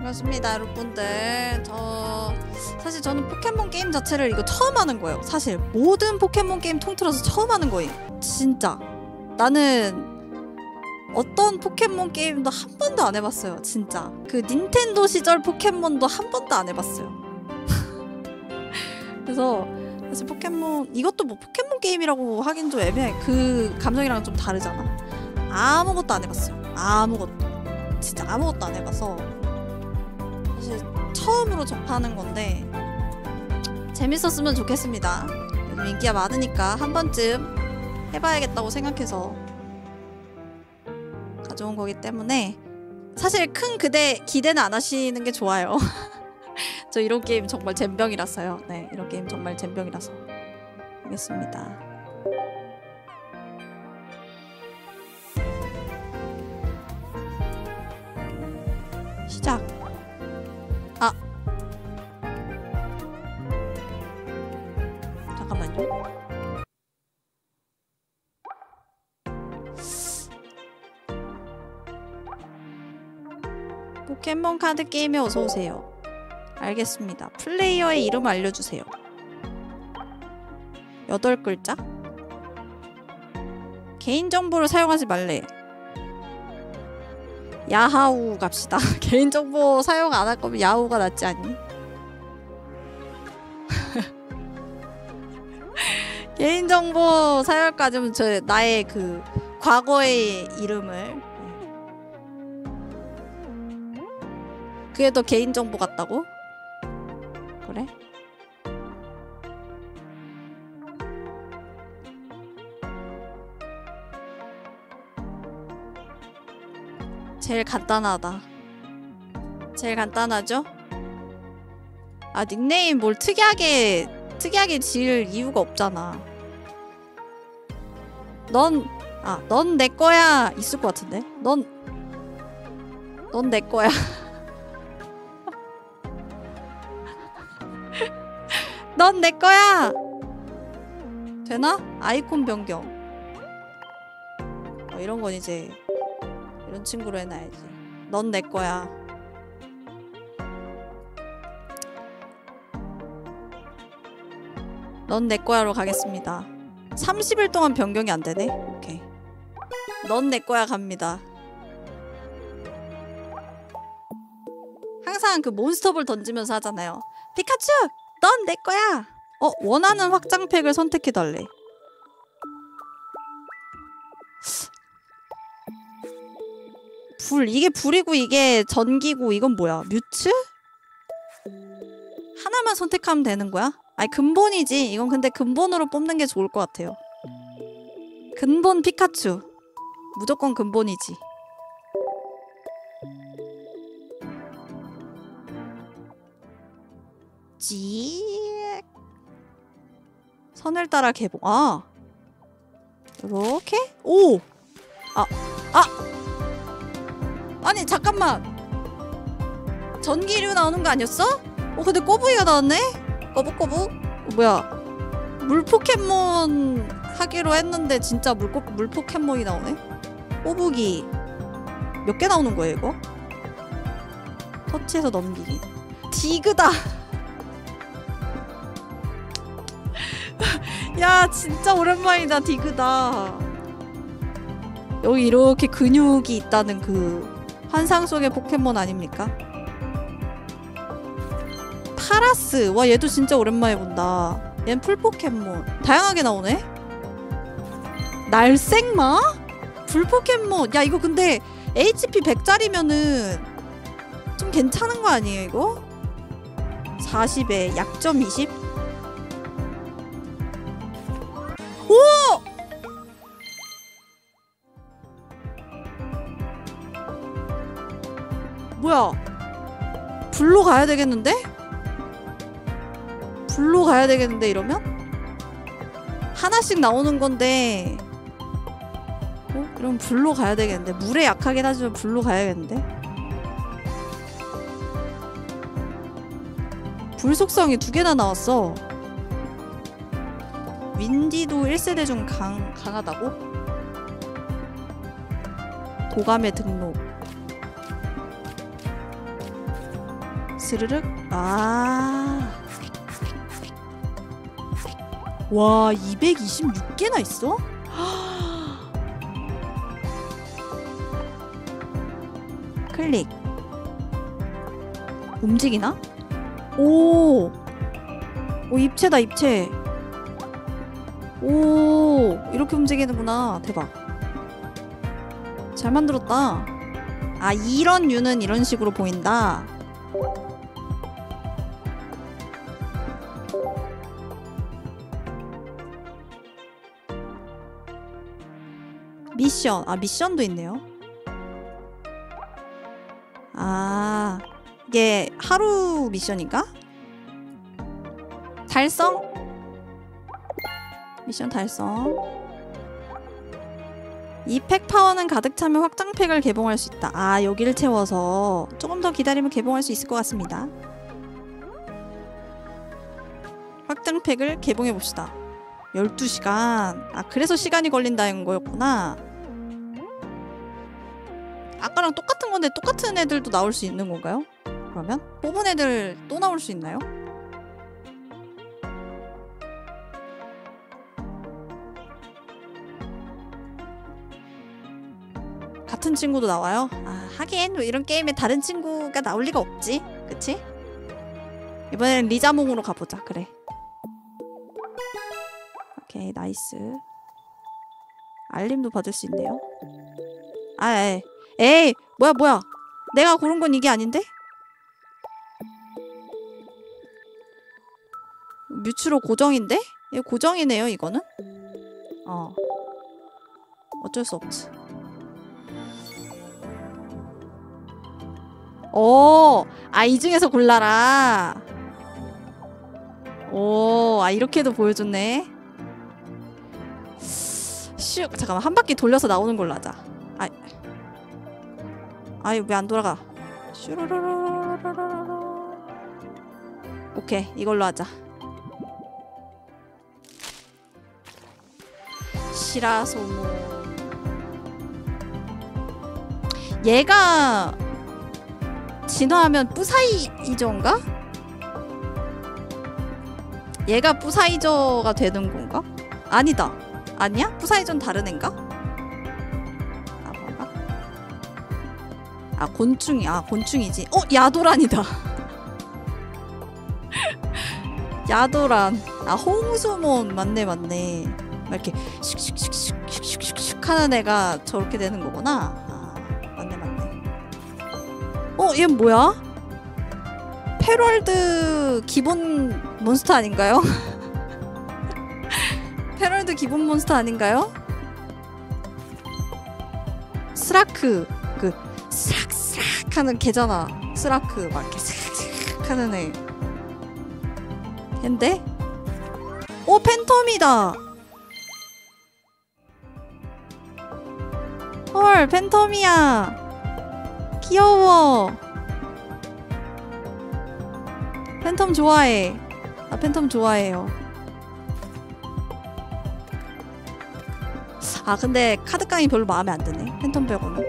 반갑습니다 여러분들. 사실 저는 포켓몬 게임 자체를 이거 처음 하는 거예요. 사실 모든 포켓몬 게임 통틀어서 처음 하는 거예요. 진짜 나는 어떤 포켓몬 게임도 한 번도 안 해봤어요. 진짜 그 닌텐도 시절 포켓몬도 한 번도 안 해봤어요. 그래서 사실 포켓몬 이것도 뭐 포켓몬 게임이라고 하긴 좀 애매해. 그 감정이랑 좀 다르잖아. 아무것도 안 해봤어요. 아무것도. 진짜 아무것도 안 해봐서 사실 처음으로 접하는 건데 재밌었으면 좋겠습니다. 요즘 인기가 많으니까 한 번쯤 해봐야겠다고 생각해서 가져온 거기 때문에 사실 큰 기대는 안 하시는 게 좋아요. 저 이런 게임 정말 젬병이라서요. 네, 이런 게임 정말 젬병이라서 알겠습니다. 시작. 아 잠깐만요. 포켓몬 카드 게임에 어서오세요. 알겠습니다. 플레이어의 이름 알려주세요. 8글자? 개인정보를 사용하지 말래. 야하우 갑시다. 개인정보 사용 안 할 거면 야후가 낫지 않니? 개인정보 사용까지면 나의 그 과거의 이름을 그게 더 개인정보 같다고? 그래? 제일 간단하다. 제일 간단하죠? 아 닉네임 뭘 특이하게 지을 이유가 없잖아. 넌 내 거야 있을 것 같은데? 넌 내 거야. 넌 내 거야! 되나? 아이콘 변경. 이런 건 이제 이런 친구로 해놔야지. 넌 내 거야. 넌 내 거야로 가겠습니다. 30일 동안 변경이 안 되네? 오케이. 넌 내 거야 갑니다. 항상 그 몬스터볼 던지면서 하잖아요. 피카츄! 넌 내 거야! 원하는 확장팩을 선택해달래. 이게 불이고 이게 전기고 이건 뭐야? 뮤츠? 하나만 선택하면 되는 거야? 아니 근본이지. 이건 근데 근본으로 뽑는 게 좋을 것 같아요. 근본 피카츄. 무조건 근본이지. 찌익. 선을 따라 개봉. 아 요렇게? 오! 아니 잠깐만. 전기류 나오는 거 아니었어? 근데 꼬부기가 나왔네? 꼬북꼬북? 뭐야 물 포켓몬 하기로 했는데 진짜 물 포켓몬이 나오네? 꼬부기 몇 개 나오는 거예요 이거? 터치해서 넘기기. 디그다. 야 진짜 오랜만이다. 디그다. 여기 이렇게 근육이 있다는 그 환상 속의 포켓몬 아닙니까? 파라스. 와 얘도 진짜 오랜만에 본다. 얘는 풀포켓몬. 다양하게 나오네? 날생마? 불포켓몬. 야 이거 근데 HP 100짜리면은 좀 괜찮은 거 아니에요 이거? 40에 약점 20? 오! 뭐야 불로 가야 되겠는데? 불로 가야 되겠는데 이러면? 하나씩 나오는 건데 이러면 불로 가야 되겠는데? 물에 약하긴 하지만 불로 가야겠는데? 불 속성이 2개나 나왔어. 윈디도 1세대 중 강하다고? 도감의 등록. 스르륵. 아. 와, 226개나 있어? 클릭. 움직이나? 오. 오, 입체다, 입체. 오, 이렇게 움직이는구나. 대박. 잘 만들었다. 아, 이런 류는 이런 식으로 보인다. 미션. 아, 미션도 있네요. 아, 이게 하루 미션인가? 달성? 미션 달성. 이 팩 파워는 가득 차면 확장팩을 개봉할 수 있다. 아, 여기를 채워서 조금 더 기다리면 개봉할 수 있을 것 같습니다. 확장팩을 개봉해봅시다. 12시간. 아, 그래서 시간이 걸린다는 거였구나. 아까랑 똑같은 건데 똑같은 애들도 나올 수 있는 건가요? 그러면? 뽑은 애들 또 나올 수 있나요? 같은 친구도 나와요? 아, 하긴 뭐 이런 게임에 다른 친구가 나올 리가 없지. 그치? 이번엔 리자몽으로 가보자. 그래. 오케이, 나이스. 알림도 받을 수 있네요. 아, 에이, 뭐야. 내가 고른 건 이게 아닌데? 뮤츠로 고정인데? 이거 고정이네요, 이거는? 어쩔 수 없지. 아, 이 중에서 골라라. 아, 이렇게도 보여줬네. 슉, 잠깐만, 한 바퀴 돌려서 나오는 걸로 하자. 아이, 왜 안 돌아가? 슈루루루루루루루. 오케이, 이걸로 하자. 시라소모. 얘가 진화하면 뿌사이저인가? 얘가 뿌사이저가 되는 건가? 아니다. 아니야? 뿌사이저는 다른 앤가? 아, 뭔가? 아, 곤충이. 아, 곤충이지. 야도란이다. 야도란. 아, 홍수몬. 맞네. 막 이렇게 슉슉슉슉슉슉슉 하는 애가 저렇게 되는 거구나. 아, 맞네. 얘는 뭐야? 페럴드 기본 몬스터 아닌가요? 페럴드 기본 몬스터 아닌가요? 스라크. 그 스락스락 하는 개잖아. 스라크 막 이렇게 스락스락 하는 애. 걔인데? 팬텀이다. 헐, 팬텀이야. 귀여워. 팬텀 좋아해. 나 팬텀 좋아해요. 아, 근데 카드깡이 별로 마음에 안 드네. 팬텀 빼고는.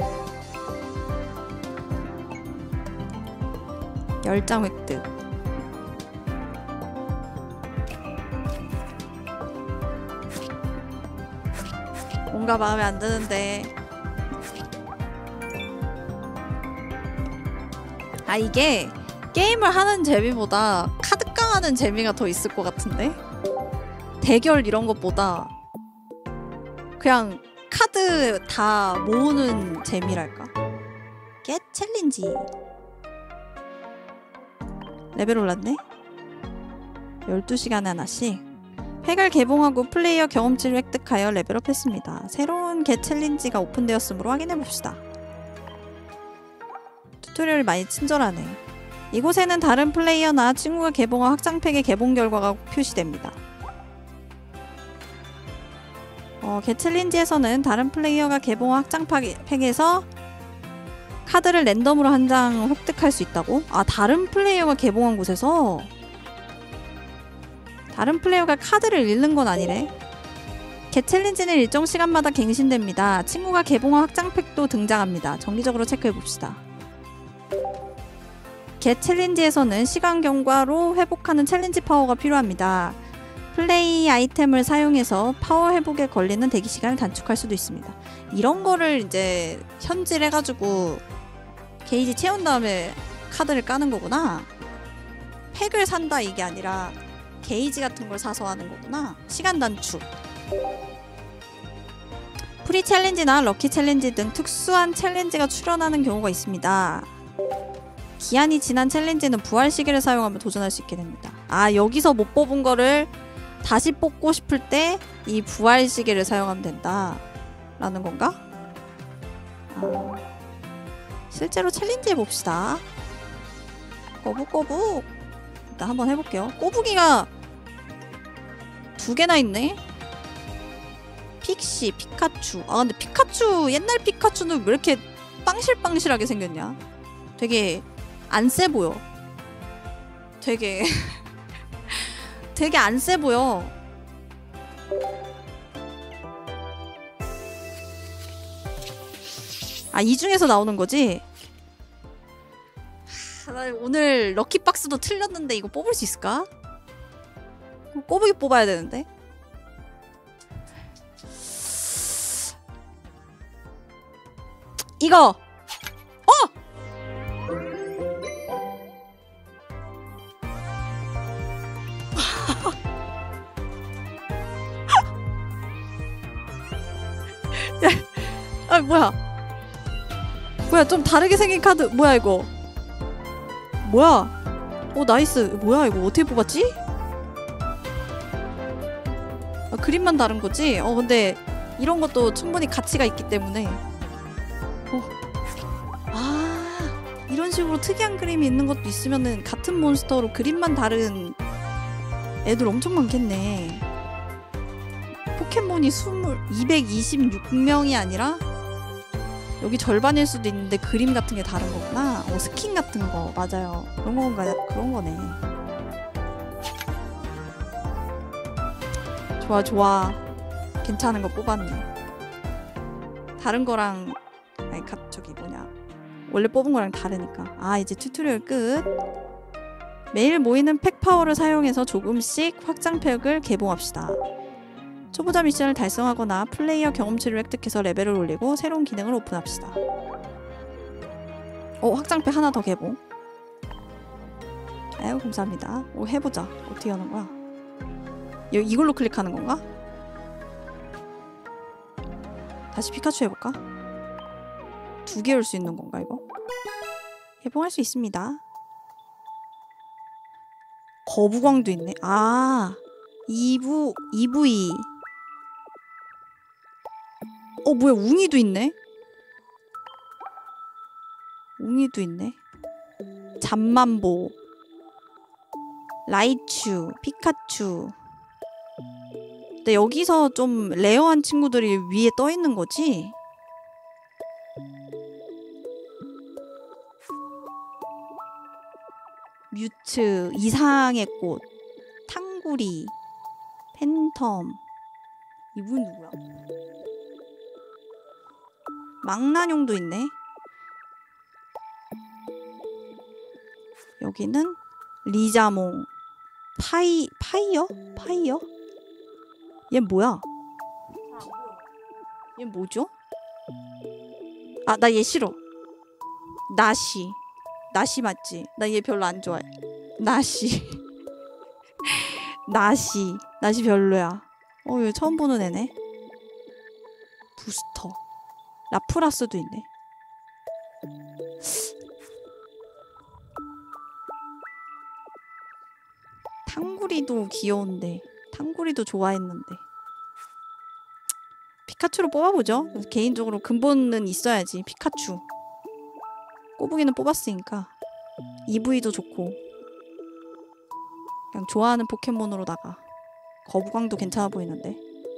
10장 획득. 뭔가 마음에 안 드는데. 아, 이게 게임을 하는 재미보다 카드깡 하는 재미가 더 있을 것 같은데? 대결 이런 것보다 그냥 카드 다 모으는 재미랄까? 겟 챌린지. 레벨 올랐네? 12시간에 하나씩. 팩을 개봉하고 플레이어 경험치를 획득하여 레벨업했습니다. 새로운 겟 챌린지가 오픈되었으므로 확인해봅시다. 튜토리얼이 많이 친절하네. 이곳에는 다른 플레이어나 친구가 개봉한 확장팩의 개봉 결과가 표시됩니다. 겟 챌린지에서는 다른 플레이어가 개봉한 확장팩에서 카드를 랜덤으로 한 장 획득할 수 있다고? 아, 다른 플레이어가 개봉한 곳에서? 다른 플레이어가 카드를 잃는 건 아니래. 겟 챌린지는 일정 시간마다 갱신됩니다. 친구가 개봉한 확장팩도 등장합니다. 정기적으로 체크해봅시다. 겟 챌린지에서는 시간 경과로 회복하는 챌린지 파워가 필요합니다. 플레이 아이템을 사용해서 파워 회복에 걸리는 대기 시간을 단축할 수도 있습니다. 이런 거를 이제 현질해가지고 게이지 채운 다음에 카드를 까는 거구나. 팩을 산다 이게 아니라 게이지 같은 걸 사서 하는 거구나. 시간 단축. 프리 챌린지나 럭키 챌린지 등 특수한 챌린지가 출현하는 경우가 있습니다. 기한이 지난 챌린지는 부활 시계를 사용하면 도전할 수 있게 됩니다. 아, 여기서 못 뽑은 거를 다시 뽑고 싶을 때 이 부활 시계를 사용하면 된다 라는 건가? 아, 실제로 챌린지 해봅시다. 꼬북꼬북. 일단 한번 해볼게요. 꼬부기가 2개나 있네? 픽시, 피카츄. 아 근데 피카츄, 옛날 피카츄는 왜 이렇게 빵실빵실하게 생겼냐? 되게 안 세 보여. 되게 되게 안 세 보여. 아, 이 중에서 나오는 거지? 나 오늘 럭키박스도 틀렸는데 이거 뽑을 수 있을까? 꼬부기 뽑아야 되는데. 이거! 아, 뭐야 좀 다르게 생긴 카드. 뭐야 이거. 뭐야. 오, 나이스. 뭐야 이거 어떻게 뽑았지? 아, 그림만 다른 거지? 근데 이런 것도 충분히 가치가 있기 때문에. 아, 이런 식으로 특이한 그림이 있는 것도 있으면은 같은 몬스터로 그림만 다른 애들 엄청 많겠네. 포켓몬이 226명이 아니라 여기 절반일 수도 있는데 그림 같은 게 다른 거구나. 스킨 같은 거. 맞아요. 그런 건가요? 그런 거네. 좋아. 괜찮은 거 뽑았네. 다른 거랑, 아니, 저기 뭐냐. 원래 뽑은 거랑 다르니까. 아, 이제 튜토리얼 끝. 매일 모이는 팩 파워를 사용해서 조금씩 확장팩을 개봉합시다. 초보자 미션을 달성하거나 플레이어 경험치를 획득해서 레벨을 올리고 새로운 기능을 오픈합시다. 확장팩 하나 더 개봉. 아유, 감사합니다. 해보자. 어떻게 하는 거야? 이걸로 클릭하는 건가? 다시 피카츄 해볼까? 2개 올 수 있는 건가 이거? 개봉할 수 있습니다. 거부광도 있네. 아, EV. 뭐야, 웅이도 있네? 잠만보, 라이츄, 피카츄. 근데 여기서 좀 레어한 친구들이 위에 떠 있는 거지? 뮤트, 이상의 꽃, 탕구리, 팬텀. 이분 누구야? 망나뇽도 있네. 여기는 리자몽, 파이어? 얘 뭐야? 얘 뭐죠? 아, 나 얘 싫어. 나시 맞지? 나 얘 별로 안 좋아해. 나시 별로야. 얘 처음 보는 애네. 부스터, 라프라스도 있네. 탕구리도 귀여운데, 탕구리도 좋아했는데. 피카츄로 뽑아보죠. 개인적으로 근본은 있어야지. 피카츄. 꼬부기는 뽑았으니까 EV도 좋고, 그냥 좋아하는 포켓몬으로다가. 거부광도 괜찮아 보이는데.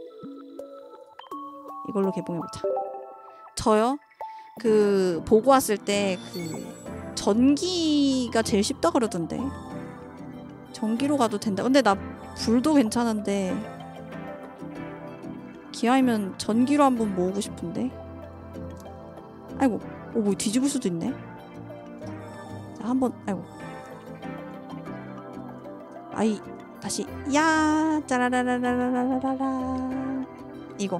이걸로 개봉해보자. 저요? 보고 왔을 때 전기가 제일 쉽다 그러던데. 전기로 가도 된다. 근데 나 불도 괜찮은데 기아이면 전기로 한번 모으고 싶은데. 아이고, 뭐 뒤집을 수도 있네. 자, 한번 아이고. 아이 다시 야 짜라라라라라라라 이거.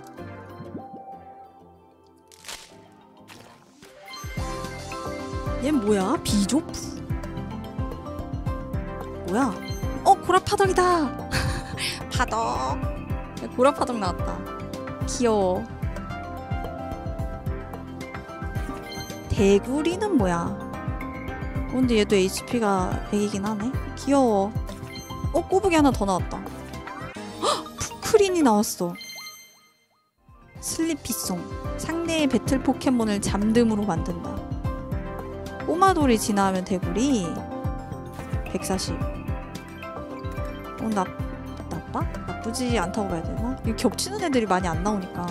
얘 뭐야? 비조프? 뭐야? 고라파덕이다. 파덕. 고라파덕 나왔다. 귀여워. 대구리는 뭐야? 근데 얘도 HP가 100이긴 하네. 귀여워. 꼬부기 하나 더 나왔다. 헉! 푸크린이 나왔어. 슬리피송. 상대의 배틀 포켓몬을 잠듦으로 만든다. 꼬마돌이 진화하면 대구리 140. 나빠? 나쁘지 않다고 봐야 되나? 이거 겹치는 애들이 많이 안 나오니까.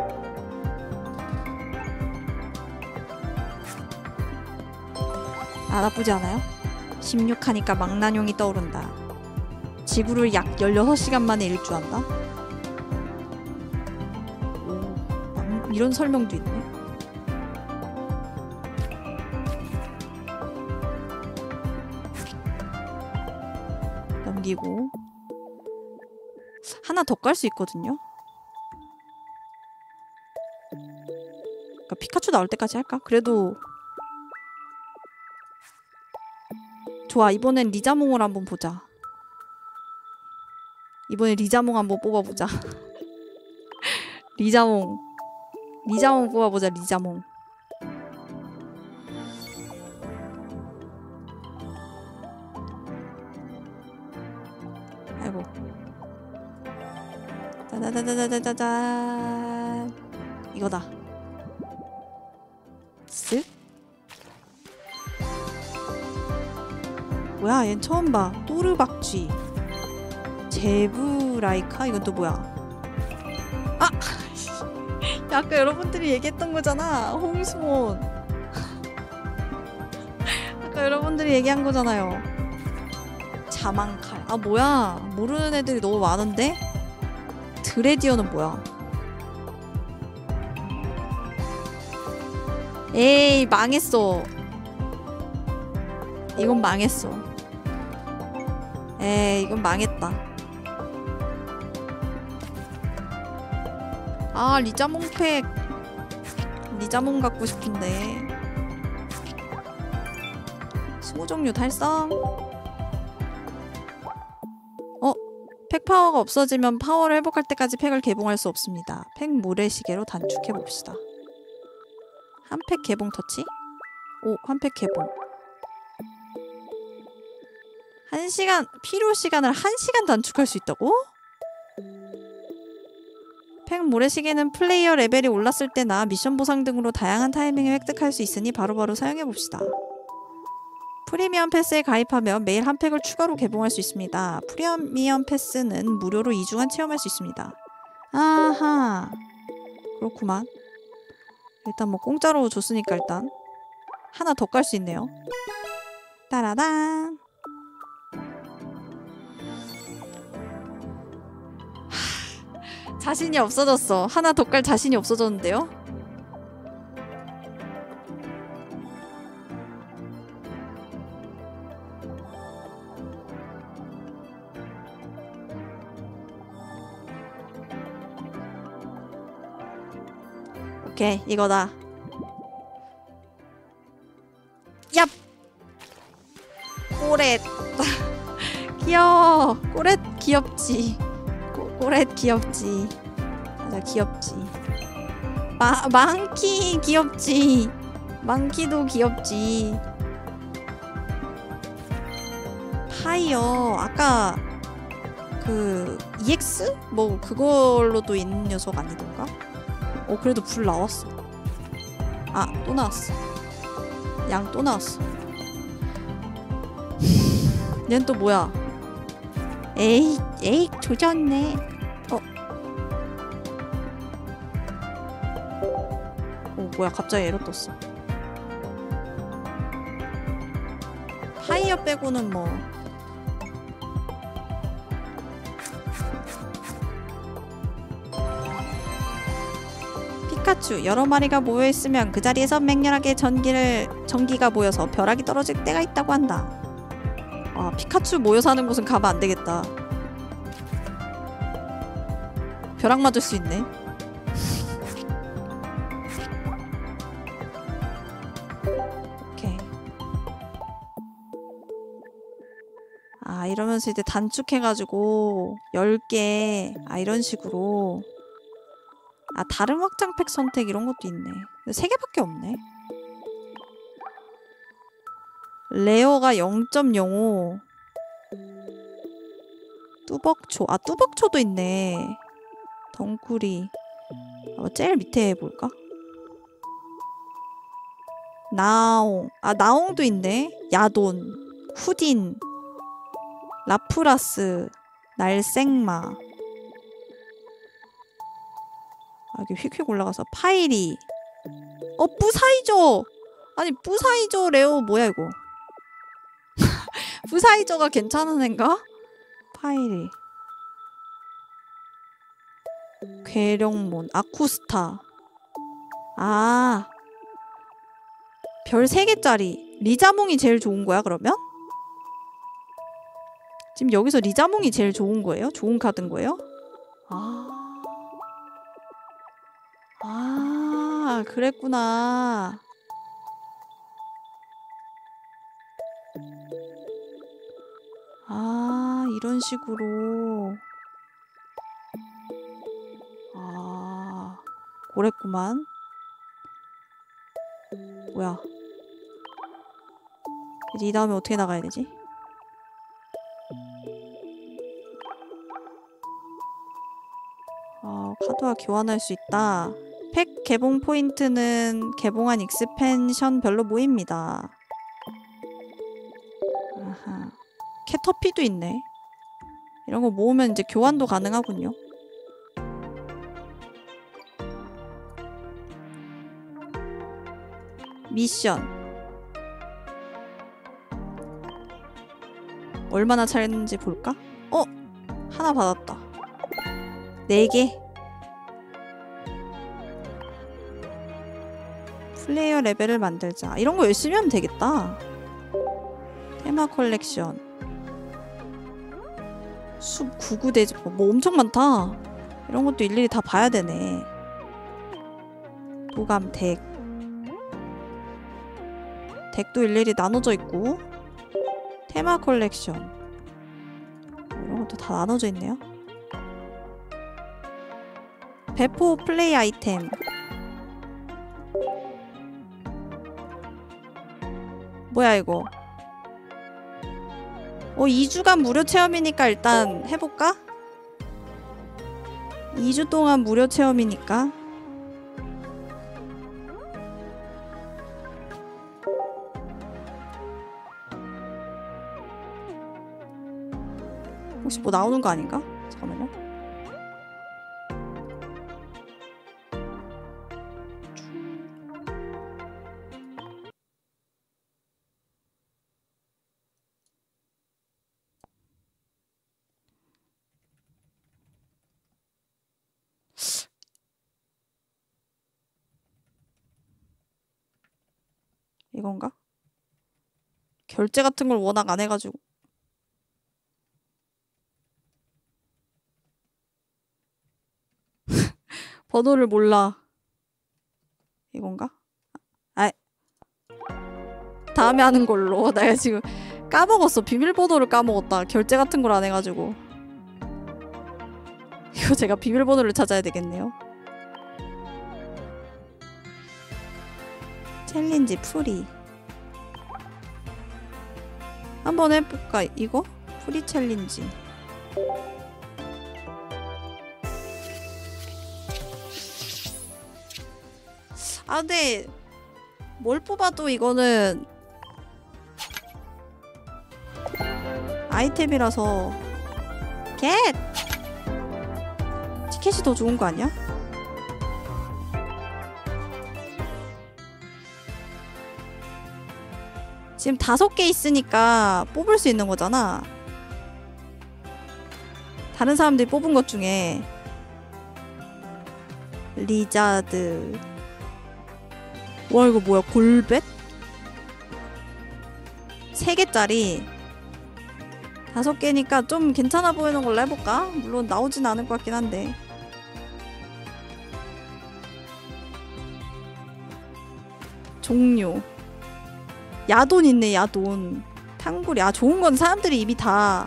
나쁘지 않아요? 16하니까 망나뇽이 떠오른다. 지구를 약 16시간 만에 일주한다? 오, 이런 설명도 있네. 넘기고 하나 더 깔 수 있거든요? 그러니까 피카츄 나올 때까지 할까? 그래도 좋아. 이번엔 리자몽을 한번 보자. 이번에 리자몽 한번 뽑아보자. 리자몽 뽑아보자. 리자몽. 아이고. 짜자자자자자잔. 이거다. 쓱. 뭐야? 얜 처음 봐. 또르박쥐. 제브라이카? 이건 또 뭐야? 아! 아까 여러분들이 얘기했던 거잖아. 홍수몬. 아까 여러분들이 얘기한 거잖아요. 자망칼. 아 뭐야? 모르는 애들이 너무 많은데? 드레디어는 뭐야? 에이 망했어. 이건 망했어. 에이 이건 망했다. 아 리자몽팩. 리자몽 갖고 싶은데. 20종류 달성. 팩 파워가 없어지면 파워를 회복할 때까지 팩을 개봉할 수 없습니다. 팩 모래시계로 단축해봅시다. 한 팩 개봉 터치? 오, 한 팩 개봉. 1시간, 필요 시간을 1시간 단축할 수 있다고? 팩 모래시계는 플레이어 레벨이 올랐을 때나 미션 보상 등으로 다양한 타이밍에 획득할 수 있으니 바로바로 사용해봅시다. 프리미엄 패스에 가입하면 매일 한 팩을 추가로 개봉할 수 있습니다. 프리미엄 패스는 무료로 2주간 체험할 수 있습니다. 아하, 그렇구만. 일단 뭐 공짜로 줬으니까 일단 하나 더 깔 수 있네요. 따라단. 자신이 없어졌어. 하나 더 깔 자신이 없어졌는데요? 오케이, 이거다. 얍! 꼬렛. 귀여워. 꼬렛 귀엽지. 꼬렛 귀엽지. 맞아, 귀엽지. 망키 귀엽지. 망키도 귀엽지. 파이어. 아까 그 EX? 뭐 그걸로도 있는 녀석 아니던가? 그래도 불 나왔어. 아, 또 나왔어. 양 또 나왔어. 얜 또 뭐야? 에이, 조졌네. 뭐야, 갑자기 에러 떴어. 파이어 빼고는 뭐. 피카츄. 여러 마리가 모여있으면 그 자리에서 맹렬하게 전기가 모여서 벼락이 떨어질 때가 있다고 한다. 아, 피카츄 모여 사는 곳은 가면 안 되겠다. 벼락 맞을 수 있네. 오케이. 아, 이러면서 이제 단축해가지고 10개. 아, 이런 식으로. 아, 다른 확장팩 선택 이런 것도 있네. 3개밖에 없네. 레어가 0.05. 뚜벅초. 아, 뚜벅초도 있네. 덩구리. 제일 밑에 해볼까? 나옹. 아, 나옹도 있네. 야돈. 후딘. 라프라스. 날생마. 아, 여기 휙휙 올라가서 파이리. 뿌사이저. 아니, 뿌사이저 레오 뭐야 이거. 뿌사이저가 괜찮은 앤가? 파이리. 괴령몬. 아쿠스타. 아, 별 3개짜리. 리자몽이 제일 좋은 거야 그러면? 지금 여기서 리자몽이 제일 좋은 거예요? 좋은 카드인 거예요? 아, 그랬구나. 아, 이런 식으로. 아, 그랬구만. 뭐야. 이제 이 다음에 어떻게 나가야 되지? 카드와 교환할 수 있다. 팩 개봉 포인트는 개봉한 익스펜션별로 모입니다. 아하. 캐터피도 있네. 이런 거 모으면 이제 교환도 가능하군요. 미션. 얼마나 차였는지 볼까? 하나 받았다. 4개. 플레이어 레벨을 만들자. 이런 거 열심히 하면 되겠다. 테마 컬렉션. 숲 구구대지. 뭐 엄청 많다. 이런 것도 일일이 다 봐야 되네. 도감 덱. 덱도 일일이 나눠져 있고. 테마 컬렉션. 이런 것도 다 나눠져 있네요. 배포 플레이 아이템. 뭐야 이거. 2주간 무료 체험이니까 일단 해볼까? 2주 동안 무료 체험이니까. 혹시 뭐 나오는 거 아닌가? 잠깐만요. 이건가? 결제 같은 걸 워낙 안 해가지고. 번호를 몰라. 이건가? 아, 다음에 하는 걸로. 내가 지금 까먹었어. 비밀번호를 까먹었다. 결제 같은 걸 안 해가지고. 이거 제가 비밀번호를 찾아야 되겠네요. 챌린지 프리. 한번 해볼까? 이거? 프리 챌린지. 아, 근데 뭘 뽑아도 이거는 아이템이라서. 겟! 티켓이 더 좋은 거 아니야? 지금 5개 있으니까 뽑을 수 있는 거잖아. 다른 사람들이 뽑은 것 중에 리자드. 와 이거 뭐야 골벳? 3개짜리 5개니까 좀 괜찮아 보이는 걸로 해볼까? 물론 나오진 않을 것 같긴 한데. 종료. 야돈 있네 야돈. 탕구리. 아 좋은 건 사람들이 이미 다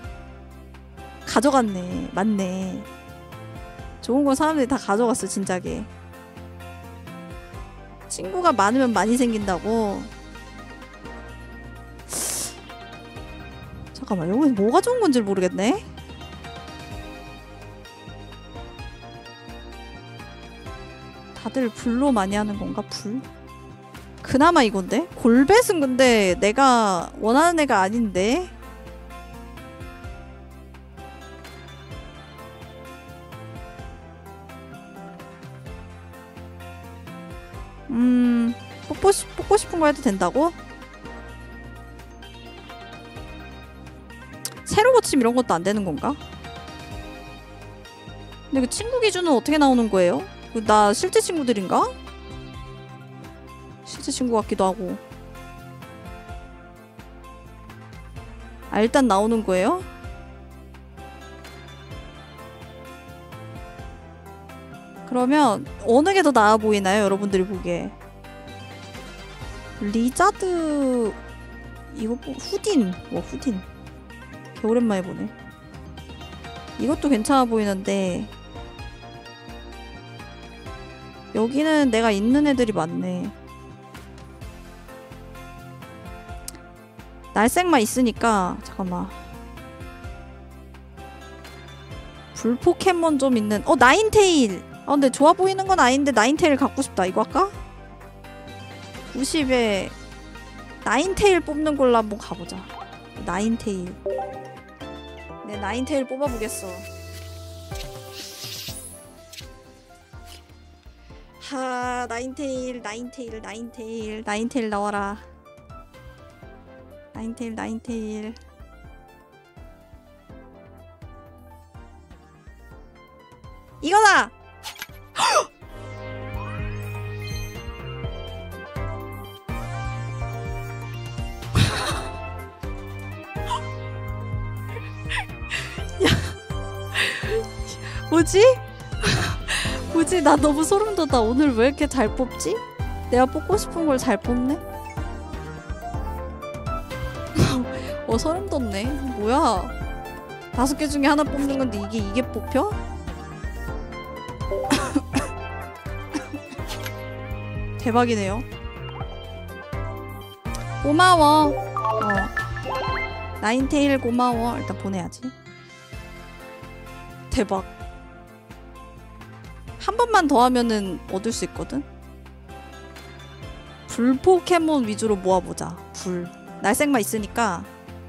가져갔네. 맞네. 좋은 건 사람들이 다 가져갔어 진작에. 친구가 많으면 많이 생긴다고? 잠깐만 여기서 뭐가 좋은 건지 모르겠네. 다들 불로 많이 하는 건가? 불? 그나마 이건데? 골벳은 근데 내가 원하는 애가 아닌데? 뽑고 싶은 거 해도 된다고? 새로 고침 이런 것도 안 되는 건가? 근데 그 친구 기준은 어떻게 나오는 거예요? 나 실제 친구들인가? 실제 친구 같기도 하고. 아 일단 나오는 거예요? 그러면 어느 게 더 나아 보이나요? 여러분들이 보기에. 리자드 이거 후딘. 와 후딘 개 오랜만에 보네. 이것도 괜찮아 보이는데 여기는 내가 있는 애들이 많네. 날색만 있으니까 잠깐만. 불 포켓몬 좀 있는 나인테일. 근데 좋아 보이는 건 아닌데 나인테일 갖고 싶다. 이거 할까? 90에 나인테일 뽑는 걸로 한번 가보자. 나인테일. 네 나인테일 뽑아보겠어. 하 나인테일 나와라. 나인테일 이거다! 야 뭐지? 뭐지? 나 너무 소름 돋아. 오늘 왜 이렇게 잘 뽑지? 내가 뽑고 싶은 걸 잘 뽑네? 소름 돋네. 뭐야? 5개 중에 하나 뽑는 건데 이게 뽑혀? 대박이네요. 고마워. 나인테일 고마워. 일단 보내야지. 대박. 한 번만 더 하면은 얻을 수 있거든? 불 포켓몬 위주로 모아보자. 불. 날색만 있으니까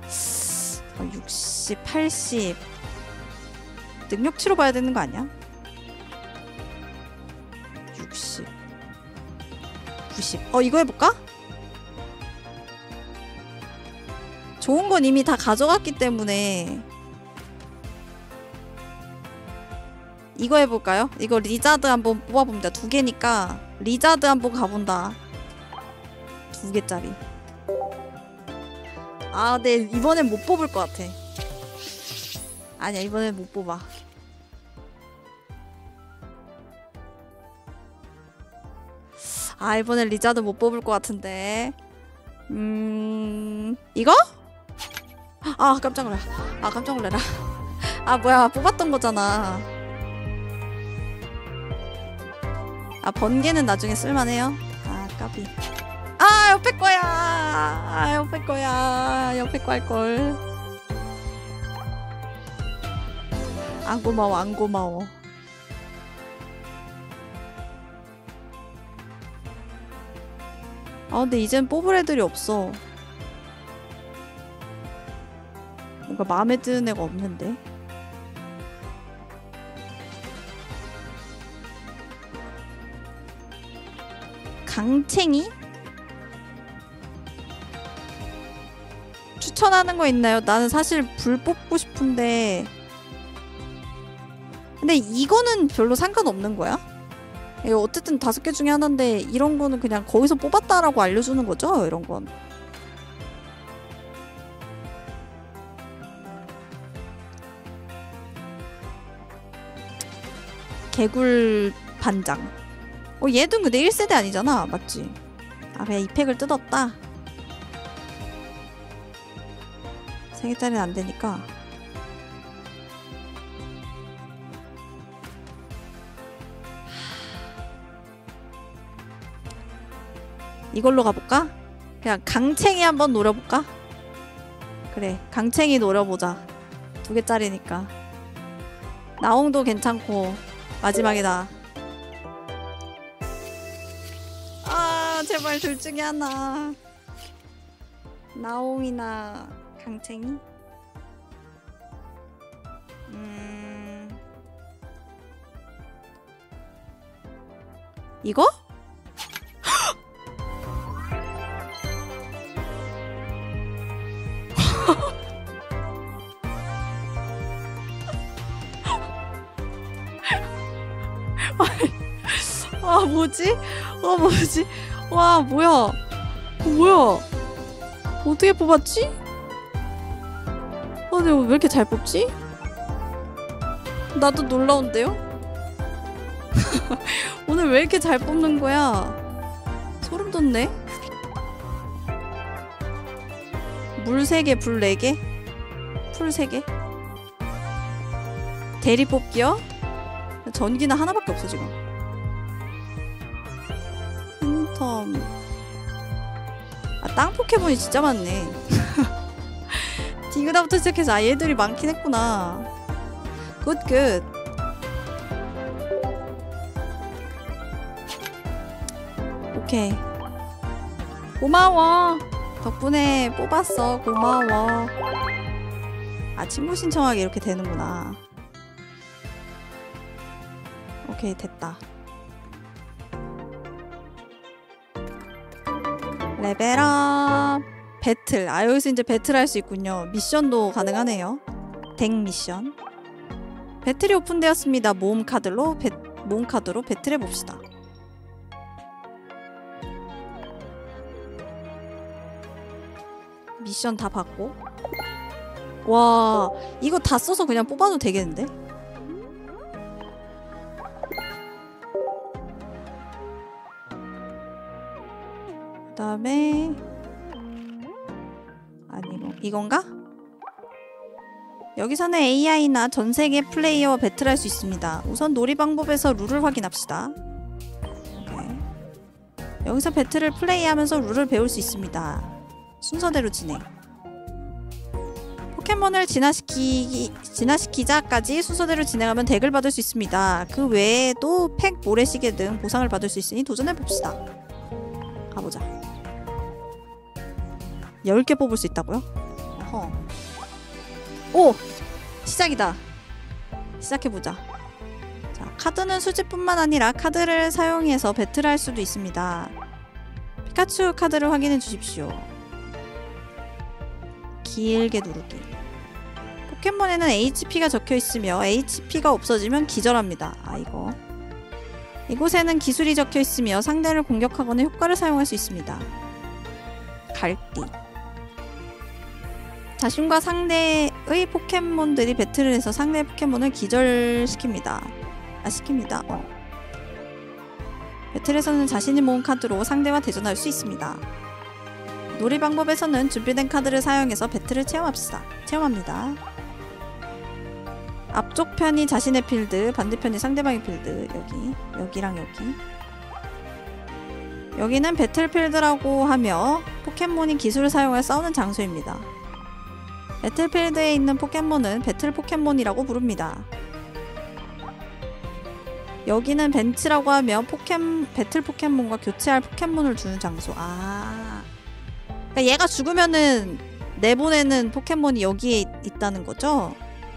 60, 80 능력치로 봐야 되는 거 아니야? 60 90 이거 해볼까? 좋은 건 이미 다 가져갔기 때문에 이거 해볼까요? 이거 리자드 한번 뽑아봅니다. 2개니까 리자드 한번 가본다. 2개짜리. 네 이번엔 못 뽑을 것 같아. 아니야 이번엔 못 뽑아. 이번엔 리자드 못 뽑을 것 같은데. 이거? 깜짝 놀라. 깜짝 놀래라. 뭐야 뽑았던 거잖아. 번개는 나중에 쓸만해요. 까비. 옆에 거야. 옆에 거야. 옆에 거 할걸. 안 고마워 안 고마워. 근데 이젠 뽑을 애들이 없어. 뭔가 마음에 드는 애가 없는데. 강챙이? 추천하는 거 있나요? 나는 사실 불 뽑고 싶은데 근데 이거는 별로 상관없는 거야? 이거 어쨌든 5개 중에 하나인데 이런 거는 그냥 거기서 뽑았다라고 알려주는 거죠? 이런 건. 개굴 반장. 얘도 근데 1세대 아니잖아. 맞지? 아, 그냥 이 팩을 뜯었다. 3개짜리는 안 되니까. 이걸로 가볼까? 그냥 강챙이 한번 노려볼까? 그래, 강챙이 노려보자. 2개짜리니까. 나옹도 괜찮고 마지막이다. 아, 제발 둘 중에 하나. 나옹이나 강챙이? 이거? 아, 뭐지? 뭐지? 와, 뭐야? 뭐야? 어떻게 뽑았지? 근데 왜 이렇게 잘 뽑지? 나도 놀라운데요? 오늘 왜 이렇게 잘 뽑는 거야? 소름 돋네? 물 3개, 불 4개? 풀 3개? 대리 뽑기요? 전기는 하나밖에 없어, 지금. 팬텀. 아, 땅 포켓몬이 진짜 많네. 디그다부터 시작해서 얘들이 많긴 했구나. 굿. 오케이. 고마워. 덕분에 뽑았어. 고마워. 아, 친구 신청하기 이렇게 되는구나. 오케이, 됐다. 레벨업. 배틀. 아, 여기서 이제 배틀 할 수 있군요. 미션도 가능하네요. 덱 미션. 배틀이 오픈되었습니다. 모험 카드로 배틀해 봅시다. 미션 다 받고. 와, 이거 다 써서 그냥 뽑아도 되겠는데? 그 다음에 아니고 이건가? 여기서는 AI나 전세계 플레이어와 배틀할 수 있습니다. 우선 놀이 방법에서 룰을 확인합시다. 오케이. 여기서 배틀을 플레이하면서 룰을 배울 수 있습니다. 순서대로 진행. 포켓몬을 진화시키자까지 순서대로 진행하면 덱을 받을 수 있습니다. 그 외에도 팩, 모래시계 등 보상을 받을 수 있으니 도전해봅시다. 가보자. 10개 뽑을 수 있다고요? 어허. 오! 시작이다. 시작해보자. 자, 카드는 수집뿐만 아니라 카드를 사용해서 배틀할 수도 있습니다. 피카츄 카드를 확인해 주십시오. 길게 누르기. 포켓몬에는 HP가 적혀있으며 HP가 없어지면 기절합니다. 아, 이거. 이곳에는 기술이 적혀있으며 상대를 공격하거나 효과를 사용할 수 있습니다. 갈기. 자신과 상대의 포켓몬들이 배틀을 해서 상대의 포켓몬을 기절시킵니다. 시킵니다. 배틀에서는 자신이 모은 카드로 상대와 대전할 수 있습니다. 놀이 방법에서는 준비된 카드를 사용해서 배틀을 체험합니다. 앞쪽 편이 자신의 필드, 반대편이 상대방의 필드. 여기랑 여기. 여기는 배틀필드라고 하며 포켓몬이 기술을 사용해 싸우는 장소입니다. 배틀필드에 있는 포켓몬은 배틀 포켓몬이라고 부릅니다. 여기는 벤치라고 하며 배틀 포켓몬과 교체할 포켓몬을 두는 장소. 그러니까 얘가 죽으면은 내보내는 포켓몬이 여기에 있다는 거죠?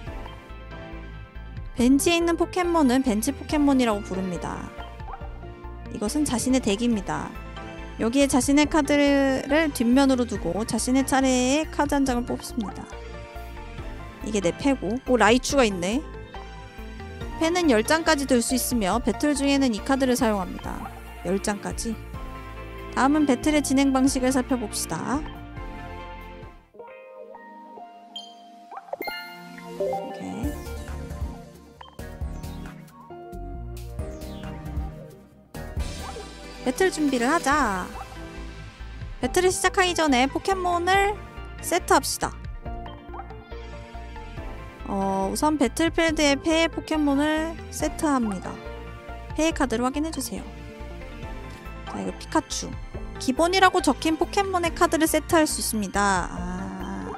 벤치에 있는 포켓몬은 벤치 포켓몬이라고 부릅니다. 이것은 자신의 덱입니다. 여기에 자신의 카드를 뒷면으로 두고 자신의 차례에 카드 한 장을 뽑습니다. 이게 내 패고. 오, 라이츄가 있네. 펜은 10장까지 들 수 있으며 배틀 중에는 이 카드를 사용합니다. 10장까지. 다음은 배틀의 진행 방식을 살펴봅시다. 오케이. 배틀 준비를 하자. 배틀을 시작하기 전에 포켓몬을 세트합시다. 우선 배틀필드에 폐해 포켓몬을 세트합니다. 폐해 카드를 확인해주세요. 자, 이거 피카츄. 기본이라고 적힌 포켓몬의 카드를 세트할 수 있습니다.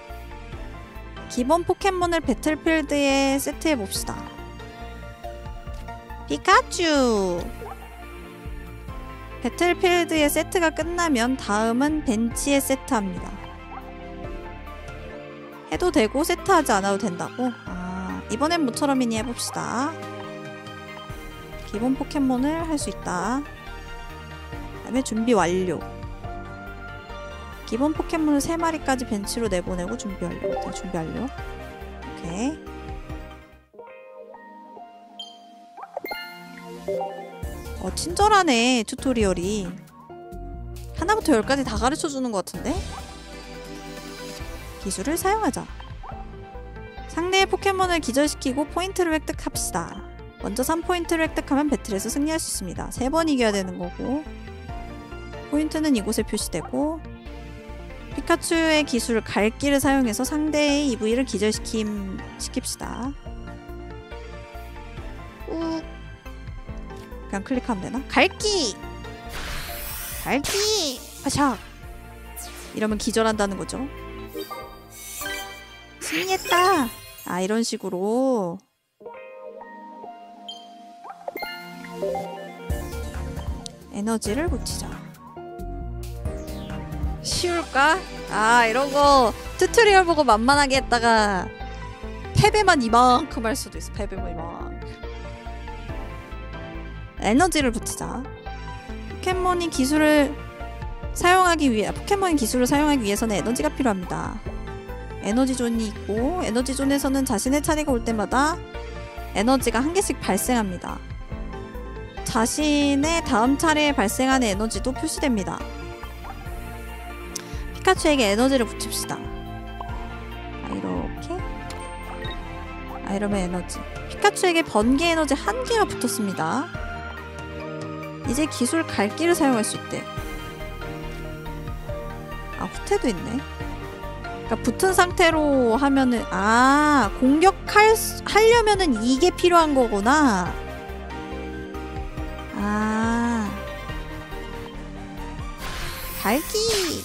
기본 포켓몬을 배틀필드에 세트해봅시다. 피카츄! 배틀필드의 세트가 끝나면 다음은 벤치에 세트합니다. 해도 되고 세트하지 않아도 된다고? 이번엔 모처럼이니 해봅시다. 기본 포켓몬을 할 수 있다. 그 다음에 준비 완료. 기본 포켓몬을 3마리까지 벤치로 내보내고 준비 완료. 네, 준비 완료. 오케이. 친절하네, 튜토리얼이. 하나부터 10까지 다 가르쳐주는 것 같은데? 기술을 사용하자. 상대의 포켓몬을 기절시키고 포인트를 획득합시다. 먼저 3포인트를 획득하면 배틀에서 승리할 수 있습니다. 3번 이겨야 되는 거고, 포인트는 이곳에 표시되고, 피카츄의 기술 갈기를 사용해서 상대의 EV를 기절시킵시다. 그냥 클릭하면 되나? 갈기! 갈기! 파샥! 이러면 기절한다는 거죠. 승리했다! 이런 식으로. 에너지를 붙이자. 쉬울까? 이런 거 튜토리얼 보고 만만하게 했다가 패배만 이만큼 할 수도 있어. 패배만 이만큼. 에너지를 붙이자. 포켓몬이 기술을 사용하기 위해서는 에너지가 필요합니다. 에너지존이 있고, 에너지존에서는 자신의 차례가 올 때마다 에너지가 한 개씩 발생합니다. 자신의 다음 차례에 발생하는 에너지도 표시됩니다. 피카츄에게 에너지를 붙입시다. 이렇게. 이러면 에너지. 피카츄에게 번개 에너지 1개가 붙었습니다. 이제 기술 갈기를 사용할 수 있대. 후퇴도 있네. 그러니까 붙은 상태로 하면은 공격하려면은 이게 필요한 거구나. 갈기.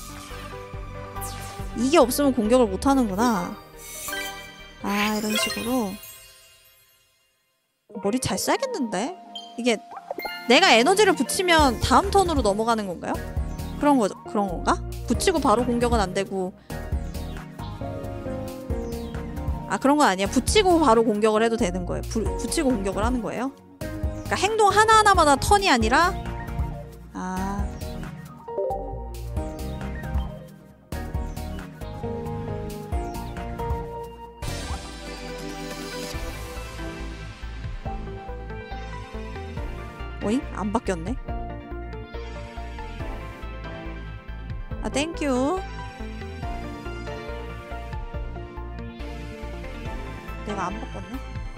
이게 없으면 공격을 못 하는구나. 이런 식으로. 머리 잘 써야겠는데? 이게 내가 에너지를 붙이면 다음 턴으로 넘어가는 건가요? 그런 건가? 붙이고 바로 공격은 안 되고. 그런 건 아니야. 붙이고 바로 공격을 해도 되는 거예요. 붙이고 공격을 하는 거예요. 그러니까 행동 하나하나마다 턴이 아니라. 오잉? 안 바뀌었네. 땡큐. 내가 안 바꿨네.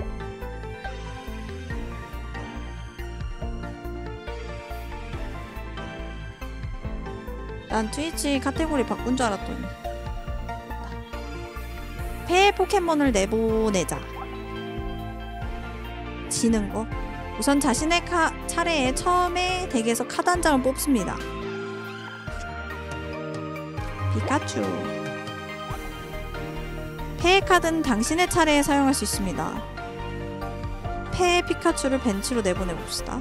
난 트위치 카테고리 바꾼 줄 알았더니. 폐해 포켓몬을 내보내자. 지는 거. 우선 자신의 차례에 처음에 덱에서 카드 한 장을 뽑습니다. 피카츄. 폐해 카드는 당신의 차례에 사용할 수 있습니다. 폐해 피카츄를 벤치로 내보내봅시다.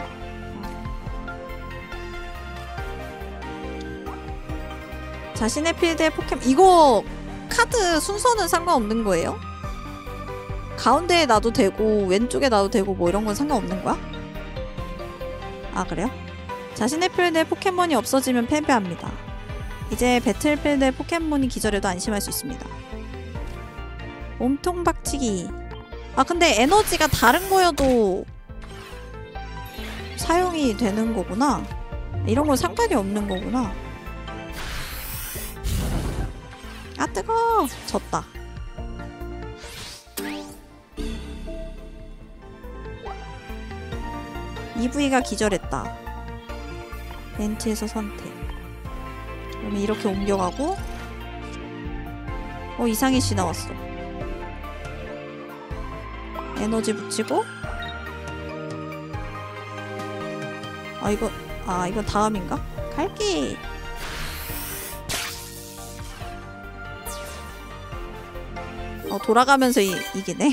자신의 필드에 이거 카드 순서는 상관없는 거예요? 가운데에 놔도 되고 왼쪽에 놔도 되고 뭐 이런 건 상관없는 거야? 그래요? 자신의 필드에 포켓몬이 없어지면 패배합니다. 이제 배틀필드에 포켓몬이 기절해도 안심할 수 있습니다. 몸통 박치기. 아 근데 에너지가 다른 거여도 사용이 되는 거구나. 이런 건 상관이 없는 거구나. 아 뜨거워. 졌다. EV가 기절했다. 멘트에서 선택. 그러면 이렇게 옮겨가고 이상희 씨 나왔어. 에너지 붙이고 이건 다음인가? 갈게. 돌아가면서 이기네.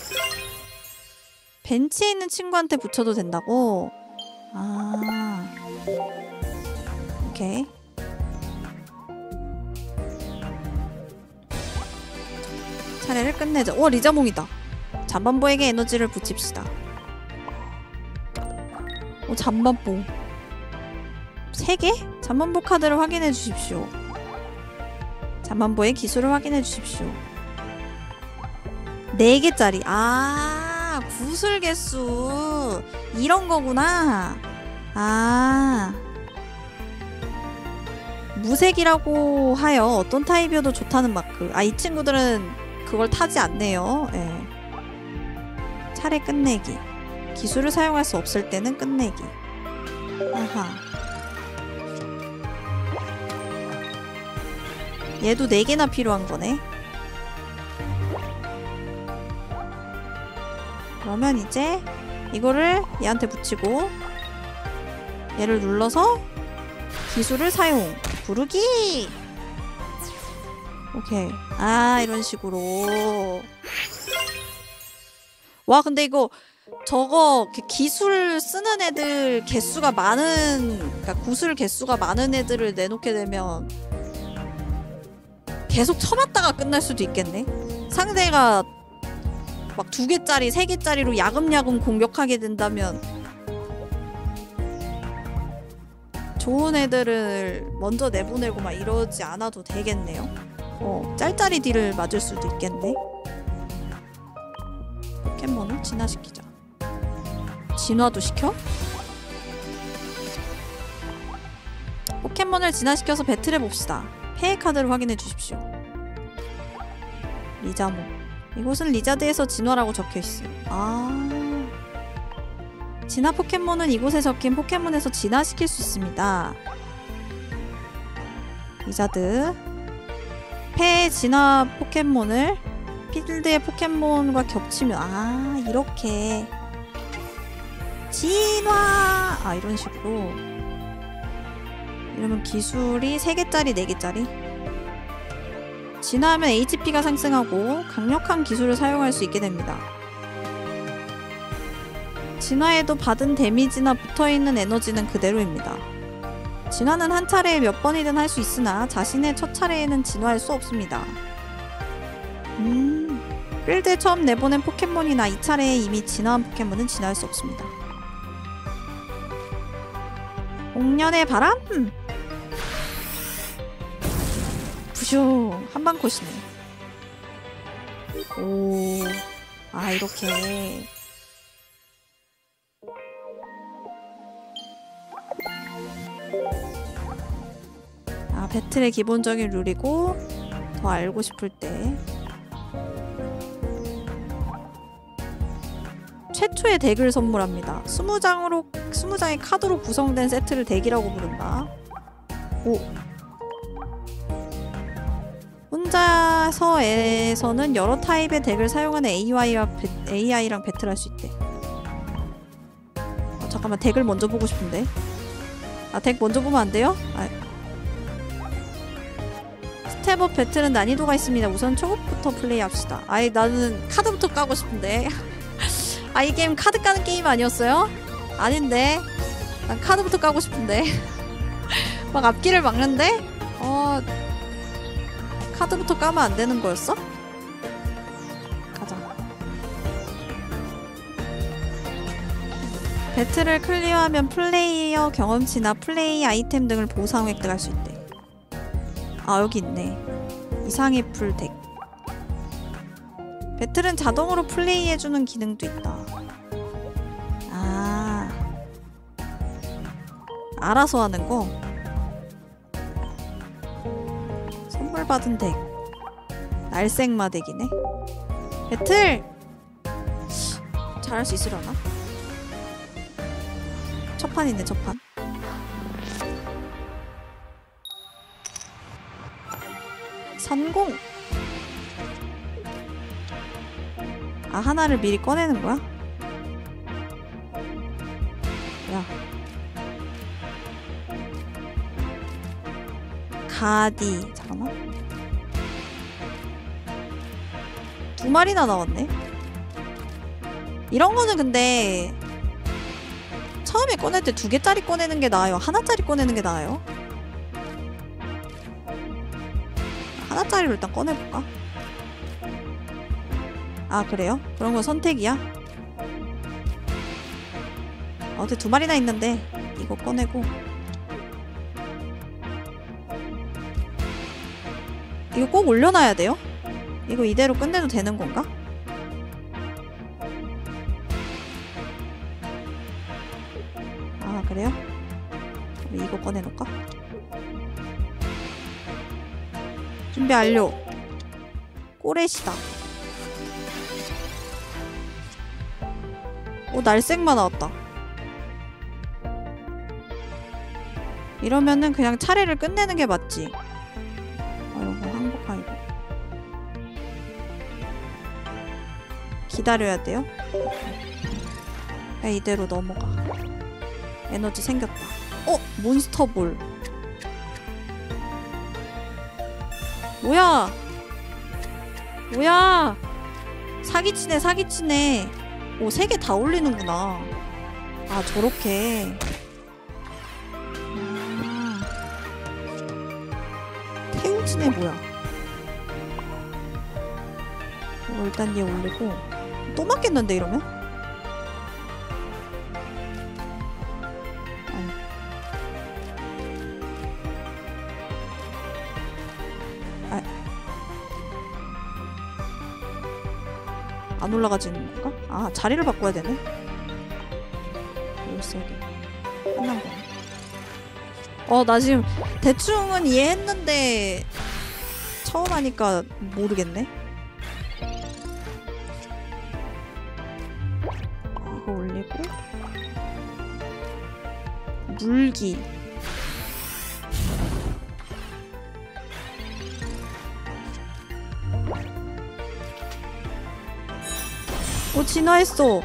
벤치에 있는 친구한테 붙여도 된다고? 아 오케이. 차례를 끝내자. 리자몽이다. 잠반보에게 에너지를 붙입시다. 잠반보 3개? 잠반보 카드를 확인해 주십시오. 잠반보의 기술을 확인해 주십시오. 4개짜리. 구슬 개수 이런 거구나. 무색이라고 하여 어떤 타입이어도 좋다는 마크. 이 친구들은 그걸 타지 않네요. 예. 차례 끝내기. 기술을 사용할 수 없을 때는 끝내기. 아하. 얘도 4개나 필요한 거네. 그러면 이제 이거를 얘한테 붙이고 얘를 눌러서 기술을 사용. 부르기! 오케이. 이런 식으로. 와 근데 이거 저거 기술 쓰는 애들 개수가 많은, 그러니까 구슬 개수가 많은 애들을 내놓게 되면 계속 쳐맞다가 끝날 수도 있겠네. 상대가 막 2개짜리, 3개짜리로 야금야금 공격하게 된다면 좋은 애들을 먼저 내보내고 막 이러지 않아도 되겠네요. 짤짤이 딜을 맞을 수도 있겠네. 포켓몬을 진화시키자. 진화도 시켜? 포켓몬을 진화시켜서 배틀해봅시다. 폐해 카드를 확인해 주십시오. 리자몽. 이곳은 리자드에서 진화라고 적혀있어요. 진화 포켓몬은 이곳에 적힌 포켓몬에서 진화시킬 수 있습니다. 리자드. 폐 진화 포켓몬을 필드의 포켓몬과 겹치면 이렇게 진화! 이런 식으로. 이러면 기술이 3개짜리, 4개짜리. 진화하면 HP가 상승하고 강력한 기술을 사용할 수 있게 됩니다. 진화에도 받은 데미지나 붙어있는 에너지는 그대로입니다. 진화는 한 차례에 몇 번이든 할 수 있으나 자신의 첫 차례에는 진화할 수 없습니다. 필드에 처음 내보낸 포켓몬이나 이 차례에 이미 진화한 포켓몬은 진화할 수 없습니다. 공년의 바람? 부슝! 한방컷이네. 오... 이렇게... 배틀의 기본적인 룰이고 더 알고 싶을 때 최초의 덱을 선물합니다. 20장의 카드로 구성된 세트를 덱이라고 부른다. 오. 혼자서에서는 여러 타입의 덱을 사용하는 AI랑 배틀할 수 있대. 잠깐만, 덱을 먼저 보고 싶은데. 덱 먼저 보면 안 돼요? 스텝업 배틀은 난이도가 있습니다. 우선 초급부터 플레이합시다. 나는 카드부터 까고 싶은데. 이 게임 카드 까는 게임 아니었어요? 아닌데. 난 카드부터 까고 싶은데. 막 앞길을 막는데? 카드부터 까면 안 되는 거였어? 가자. 배틀을 클리어하면 플레이어 경험치나 플레이 아이템 등을 보상 획득할 수 있대. 여기 있네. 이상의 풀 덱. 배틀은 자동으로 플레이해주는 기능도 있다. 아, 알아서 하는 거. 선물 받은 덱. 날생마 덱이네. 배틀! 잘할 수 있으려나? 첫 판이네, 첫 판. 성공! 아, 하나를 미리 꺼내는 거야? 야. 가디. 잠깐만. 2마리나 나왔네? 이런 거는 근데 처음에 꺼낼 때 2개짜리 꺼내는 게 나아요? 하나짜리 꺼내는 게 나아요? 하나짜리로 일단 꺼내볼까? 아, 그래요? 그런 건 선택이야? 어제 2마리나 있는데 이거 꺼내고 이거 꼭 올려놔야 돼요? 이거 이대로 끝내도 되는 건가? 아, 그래요? 그럼 이거 꺼내놓을까? 준비 완료. 꼬레시다. 오, 날생마 나왔다. 이러면은 그냥 차례를 끝내는 게 맞지. 이런 거 항복하이고. 기다려야 돼요? 야, 이대로 넘어가. 에너지 생겼다. 몬스터볼. 뭐야? 뭐야? 사기치네, 사기치네. 오, 3개 다 올리는구나. 아, 저렇게. 태우치네, 뭐야. 일단 얘 올리고. 또 맞겠는데, 이러면? 안 올라가지는 건가? 아, 자리를 바꿔야 되네. 열쇠게 끝난 거네. 나 지금 대충은 이해했는데 처음 하니까 모르겠네. 이거 올리고 물기. 오, 진화했어.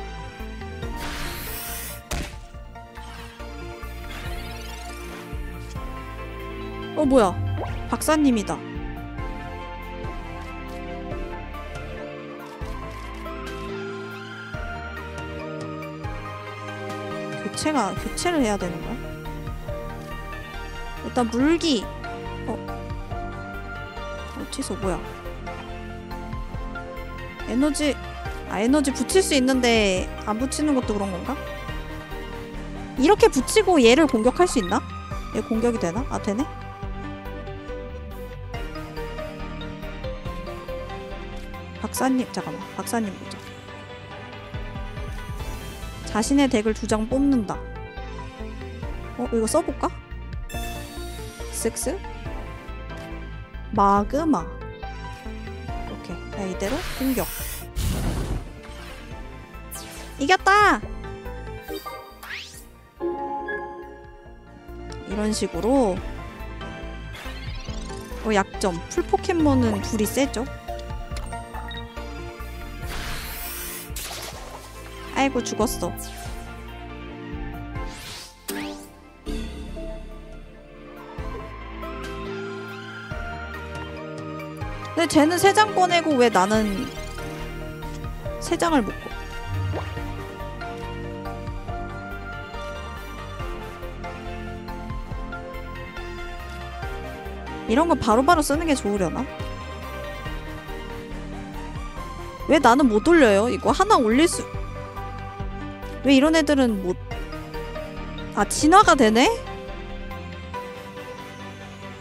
뭐야. 박사님이다. 교체를 해야 되는 거야? 일단 물기. 취소 뭐야. 에너지 붙일 수 있는데 안 붙이는 것도 그런 건가? 이렇게 붙이고 얘를 공격할 수 있나? 얘 공격이 되나? 아, 되네? 박사님, 잠깐만. 박사님 보자. 자신의 덱을 2장 뽑는다. 이거 써볼까? 쓱쓱. 마그마. 오케이. 야, 이대로 공격. 이겼다! 이런 식으로. 약점. 풀포켓몬은 둘이 세죠? 아이고, 죽었어. 근데 쟤는 3장 꺼내고 왜 나는 3장을 못 꺼? 이런 거 바로바로 쓰는 게 좋으려나? 왜 나는 못 올려요? 이거 하나 올릴 수... 왜 이런 애들은 못... 아, 진화가 되네?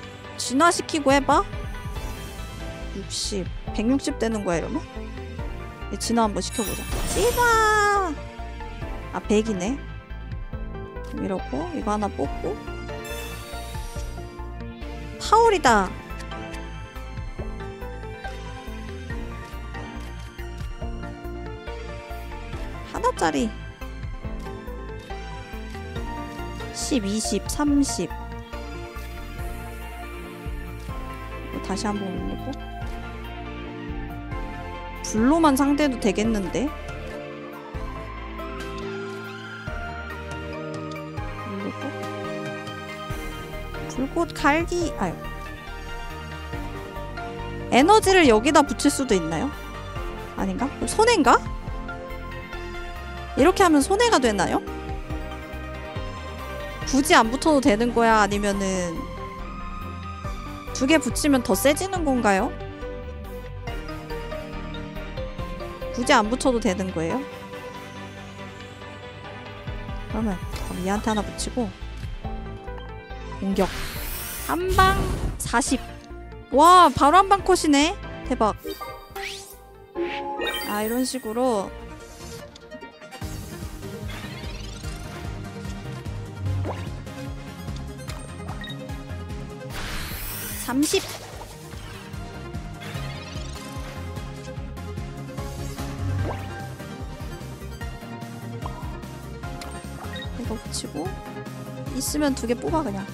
진화시키고 해봐? 60... 160 되는 거야, 이러면? 진화 한번 시켜보자. 씨바! 아 100이네. 이러고 이거 하나 뽑고 파울이다. 하나짜리 10, 20, 30 다시 한번 올리고 불로만 상대도 되겠는데? 올리고 불꽃 갈기 아유 에너지를 여기다 붙일 수도 있나요? 아닌가? 손해인가? 이렇게 하면 손해가 되나요? 굳이 안 붙어도 되는 거야? 아니면은 2개 붙이면 더 세지는 건가요? 굳이 안 붙여도 되는 거예요? 그러면 얘한테 하나 붙이고 공격 한방 40. 와 바로 한방 컷이네. 대박. 아 이런 식으로 30. 이거 붙이고 있으면 2개 뽑아 그냥.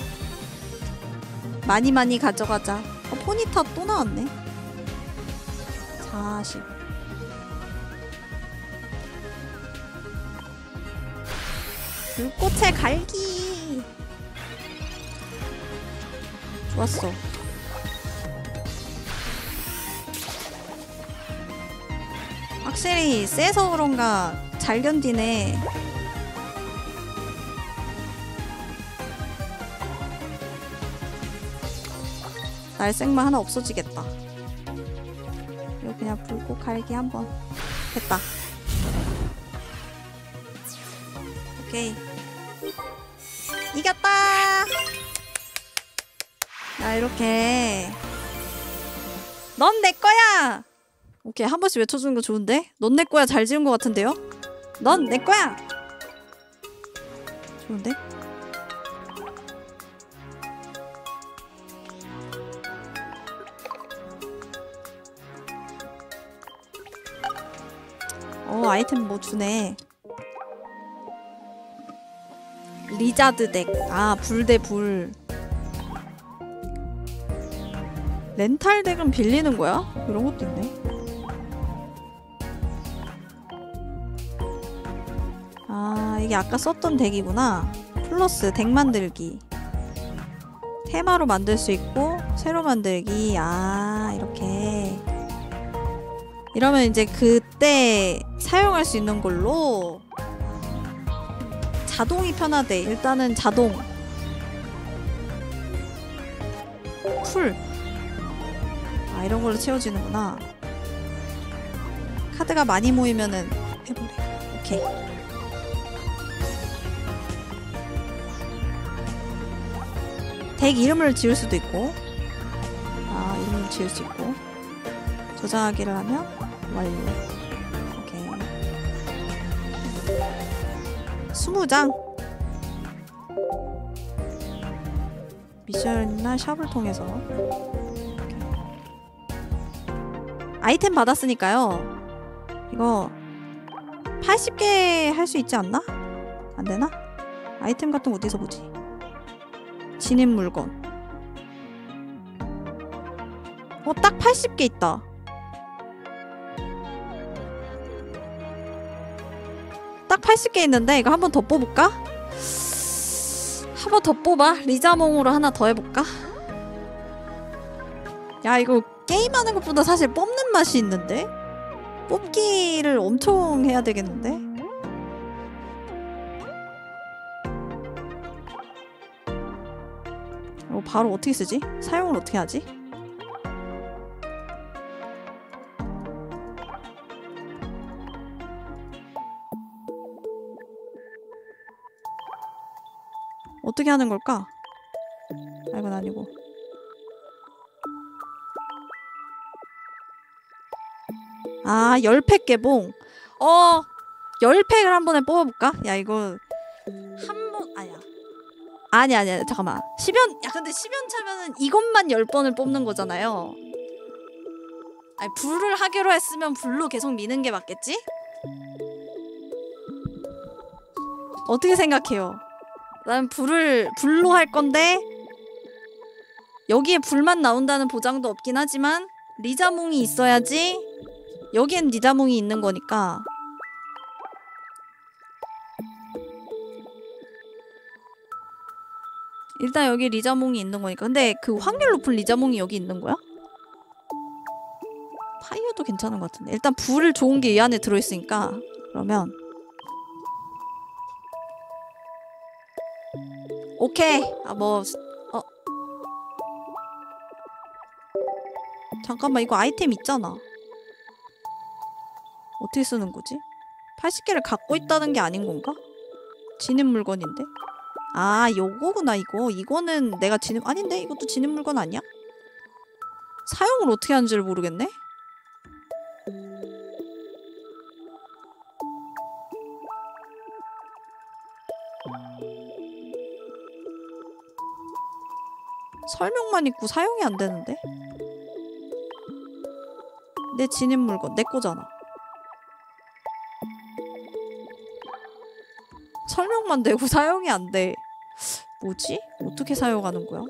많이 가져가자. 포니타 또 나왔네. 40. 불꽃의 갈기. 좋았어. 확실히 세서 그런가 잘 견디네. 날생마 하나 없어지겠다. 이거 그냥 불꽃 갈기 한번. 됐다. 오케이. 이겼다! 야 이렇게 넌 내 거야! 오케이 한 번씩 외쳐주는 거 좋은데? 넌 내 거야 잘 지은 거 같은데요? 넌 내 거야! 좋은데? 아이템 뭐 주네. 리자드 덱. 아 불 대 불. 렌탈 덱은 빌리는 거야? 이런 것도 있네. 아 이게 아까 썼던 덱이구나. 플러스 덱 만들기. 테마로 만들 수 있고 새로 만들기. 아 이렇게. 이러면 이제 그때 사용할 수 있는 걸로. 자동이 편하대. 일단은 자동. 풀. 아 이런 걸로 채워지는구나. 카드가 많이 모이면은 해보래. 오케이. 덱 이름을 지을 수도 있고. 아 이름을 지을 수 있고. 저장하기를 하면 완료. 오케이. 20장. 미션이나 샵을 통해서. 오케이. 아이템 받았으니까요. 이거 80개 할 수 있지 않나? 안 되나? 아이템 같은 거 어디서 보지? 진입 물건. 딱 80개 있다. 딱 80개 있는데 이거 한 번 더 뽑을까? 한 번 더 뽑아. 리자몽으로 하나 더 해볼까? 야 이거 게임하는 것보다 사실 뽑는 맛이 있는데? 뽑기를 엄청 해야 되겠는데? 이거 바로 어떻게 쓰지? 사용을 어떻게 하지? 어떻게 하는 걸까? 아 이건 아니고. 아, 10팩 개봉. 10팩을 한 번에 뽑아볼까? 야, 이거 한 번 아니야. 아니야. 잠깐만. 10연 야, 근데 10연 차면은 이것만 10번을 뽑는 거잖아요. 아니, 불을 하기로 했으면 불로 계속 미는 게 맞겠지? 어떻게 생각해요? 난 불로 할 건데 여기에 불만 나온다는 보장도 없긴 하지만 리자몽이 있어야지. 여기엔 리자몽이 있는 거니까. 일단 여기 리자몽이 있는 거니까. 근데 그 확률 높은 리자몽이 여기 있는 거야? 파이어도 괜찮은 것 같은데. 일단 불을 좋은 게 이 안에 들어있으니까. 그러면 오케이. 잠깐만, 이거 아이템 있잖아. 어떻게 쓰는 거지? 80개를 갖고 있다는 게 아닌 건가? 지는 물건인데? 아, 요거구나, 이거. 이거는 내가 아닌데? 이것도 지는 물건 아니야? 사용을 어떻게 하는지를 모르겠네? 설명만 있고 사용이 안 되는데? 내 지닌 물건, 내 거잖아. 설명만 되고 사용이 안 돼. 뭐지? 어떻게 사용하는 거야?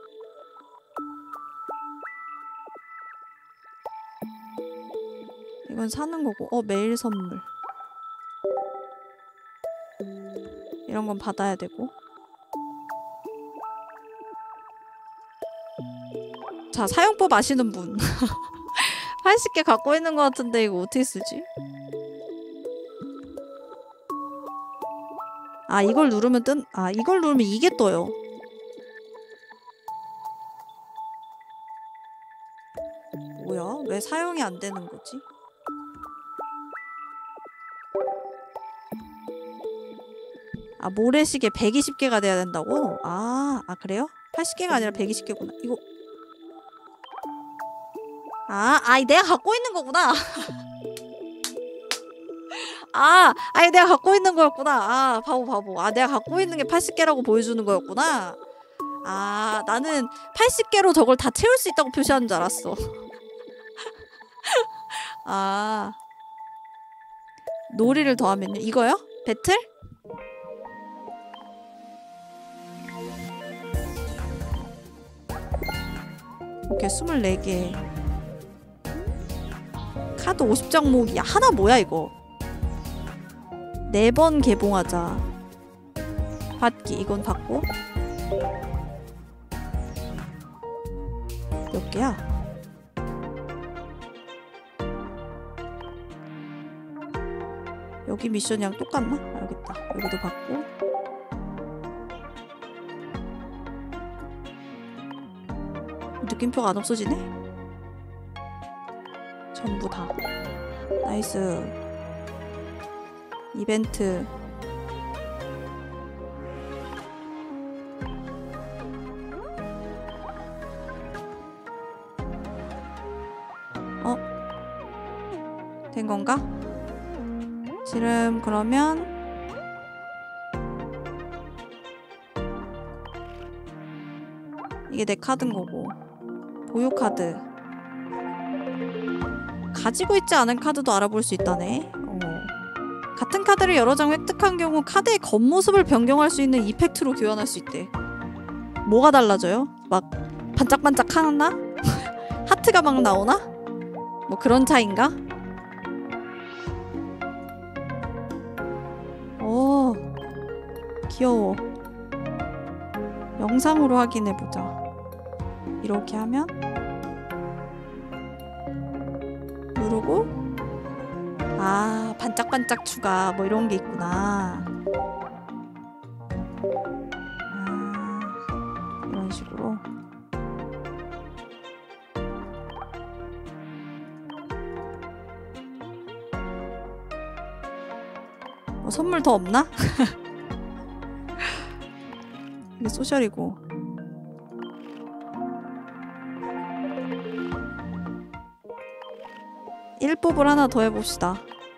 이건 사는 거고. 메일 선물. 이런 건 받아야 되고. 자, 사용법 아시는 분. 80개 갖고 있는 것 같은데 이거 어떻게 쓰지? 아, 이걸 누르면 이걸 누르면 이게 떠요. 뭐야? 왜 사용이 안 되는 거지? 아, 모래시계 120개가 돼야 된다고? 그래요? 80개가 아니라 120개구나. 이거 내가 갖고 있는 거구나. 내가 갖고 있는 거였구나. 바보. 내가 갖고 있는 게 80개라고 보여주는 거였구나. 나는 80개로 저걸 다 채울 수 있다고 표시하는 줄 알았어. 놀이를 더하면요? 이거요? 배틀? 오케이, 24개. 카드 50장 모으기. 하나 뭐야 이거? 4번 개봉하자. 받기. 이건 받고. 몇 개야? 여기 미션이랑 똑같나? 알겠다. 여기도 받고. 느낌표가 안 없어지네? 전부 다. 나이스. 이벤트. 된 건가? 지금 그러면 이게 내 카드인 거고. 보유 카드. 가지고 있지 않은 카드도 알아볼 수 있다네. 같은 카드를 여러 장 획득한 경우 카드의 겉모습을 변경할 수 있는 이펙트로 교환할 수 있대. 뭐가 달라져요? 막 반짝반짝 하나? 하트가 막 나오나? 뭐 그런 차이인가? 오, 귀여워. 영상으로 확인해보자. 이렇게 하면 누르고 반짝반짝 추가 뭐 이런 게 있구나. 이런 식으로. 뭐 선물 더 없나? 이게 소셜이고. 1뽑을 하나 더 해봅시다.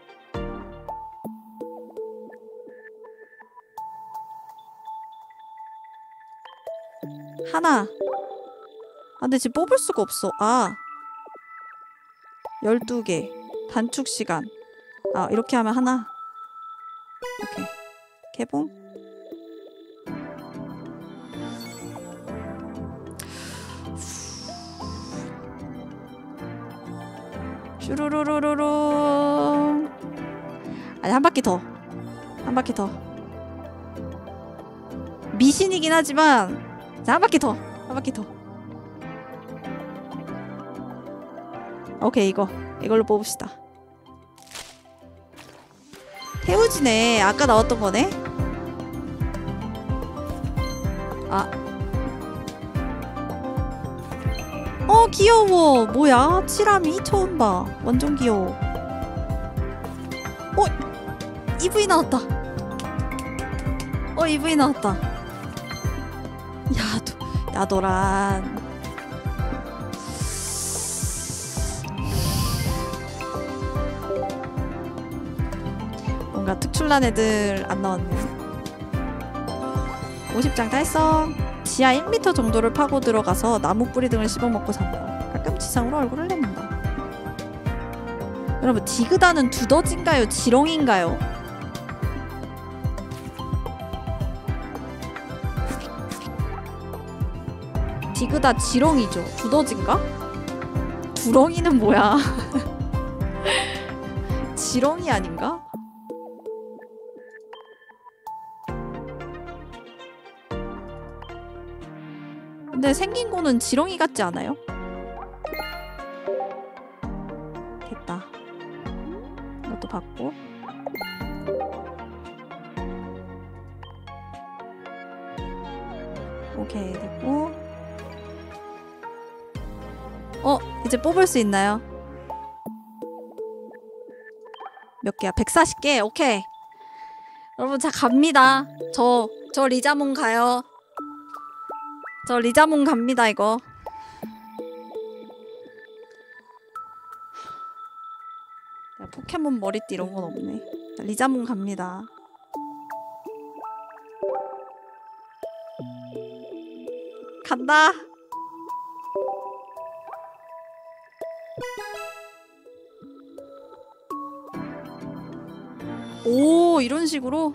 하나. 아, 근데 지금 뽑을 수가 없어. 아. 12개. 단축 시간. 아, 이렇게 하면 하나. 오케이. 개봉. 슈루루루루루. 아니, 한 바퀴 더. 한 바퀴 더. 미신이긴 하지만 자, 한 바퀴 더. 한 바퀴 더. 오케이, 이걸로 뽑읍시다. 태우지네. 아까 나왔던 거네. 아. 귀여워. 뭐야? 치라미 처음 봐. 완전 귀여워. EV 나왔다. EV 나왔다. 야도란. 뭔가 특출난 애들 안 나왔네. 50장 달성. 지하 1m 정도를 파고 들어가서 나무 뿌리 등을 씹어먹고 산다. 가끔 지상으로 얼굴을 내민다. 여러분, 디그다는 두더지인가요? 지렁인가요? 디그다 지렁이죠. 두더지인가? 두렁이는 뭐야? 지렁이 아닌가? 근데 생긴 거는 지렁이 같지 않아요? 됐다. 이것도 받고. 오케이, 됐고. 이제 뽑을 수 있나요? 몇 개야? 140개? 오케이. 여러분, 자, 갑니다. 저 리자몽 가요. 저 리자몽 갑니다, 이거. 포켓몬 머리띠 이런 건 없네. 자, 리자몽 갑니다. 간다. 오, 이런 식으로.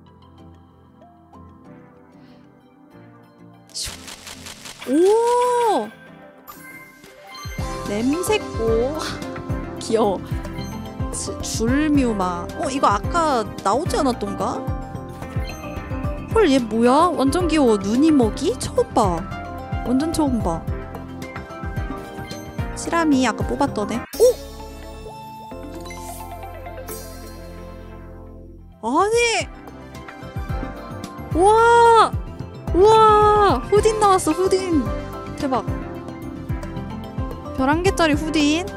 오! 냄새꼬. 귀여워. 줄뮤마. 이거 아까 나오지 않았던가? 헐, 얘 뭐야? 완전 귀여워. 눈이 먹이? 처음 봐. 완전 처음 봐. 치라미 아까 뽑았던 애. 오! 아니! 와! 우와! 후딘 나왔어, 후딘! 대박. 별 1개짜리 후딘.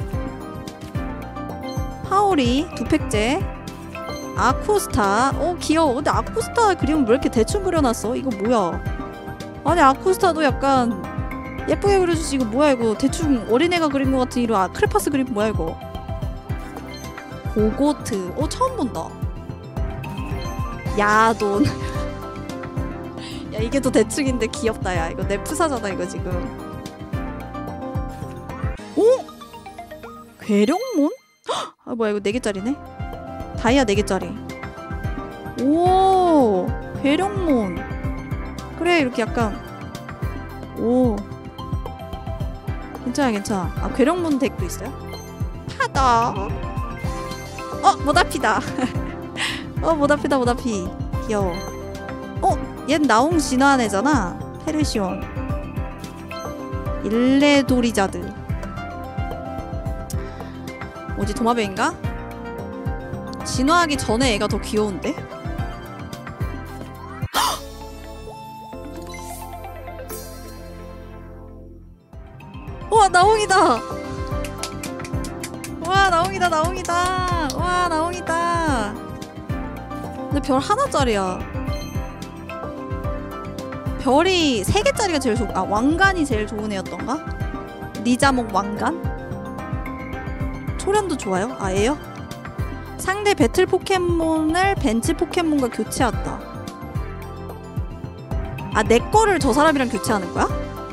하오리 2팩째. 아쿠스타. 귀여워. 근데 아쿠스타 그림은 왜 이렇게 대충 그려놨어? 이거 뭐야? 아니, 아쿠스타도 약간 예쁘게 그려주지. 이거 뭐야, 이거. 대충 어린애가 그린 것 같은 이런 크레파스 그림 뭐야, 이거. 고고트. 처음 본다. 야돈. 야, 이게 더 대충인데 귀엽다. 야, 이거 내 푸사잖아, 이거 지금. 오? 괴력몬? 아, 뭐야, 이거 4개짜리네? 다이아 4개짜리. 오, 괴력몬. 그래, 이렇게 약간. 오, 괜찮아, 괜찮아. 아, 괴력몬 덱도 있어요? 파다. 모다피다. 모다피다, 모다피. 귀여워. 얜 나옹 진화한 애잖아. 페르시온. 일레도리자드. 뭐지, 도마뱀인가? 진화하기 전에 애가 더 귀여운데? 와, 나옹이다! 와, 나옹이다, 나옹이다! 와, 나옹이다! 근데 별 하나짜리야. 별이 3개짜리가 제일 왕관이 제일 좋은 애였던가? 리자몽 왕관? 소련도 좋아요? 아예요? 상대 배틀 포켓몬을 벤치 포켓몬과 교체한다. 아, 내 거를 저 사람이랑 교체하는 거야?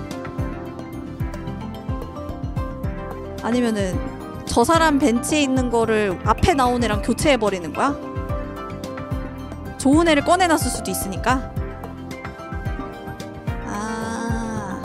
아니면은 저 사람 벤치에 있는 거를 앞에 나온 애랑 교체해버리는 거야? 좋은 애를 꺼내놨을 수도 있으니까. 아,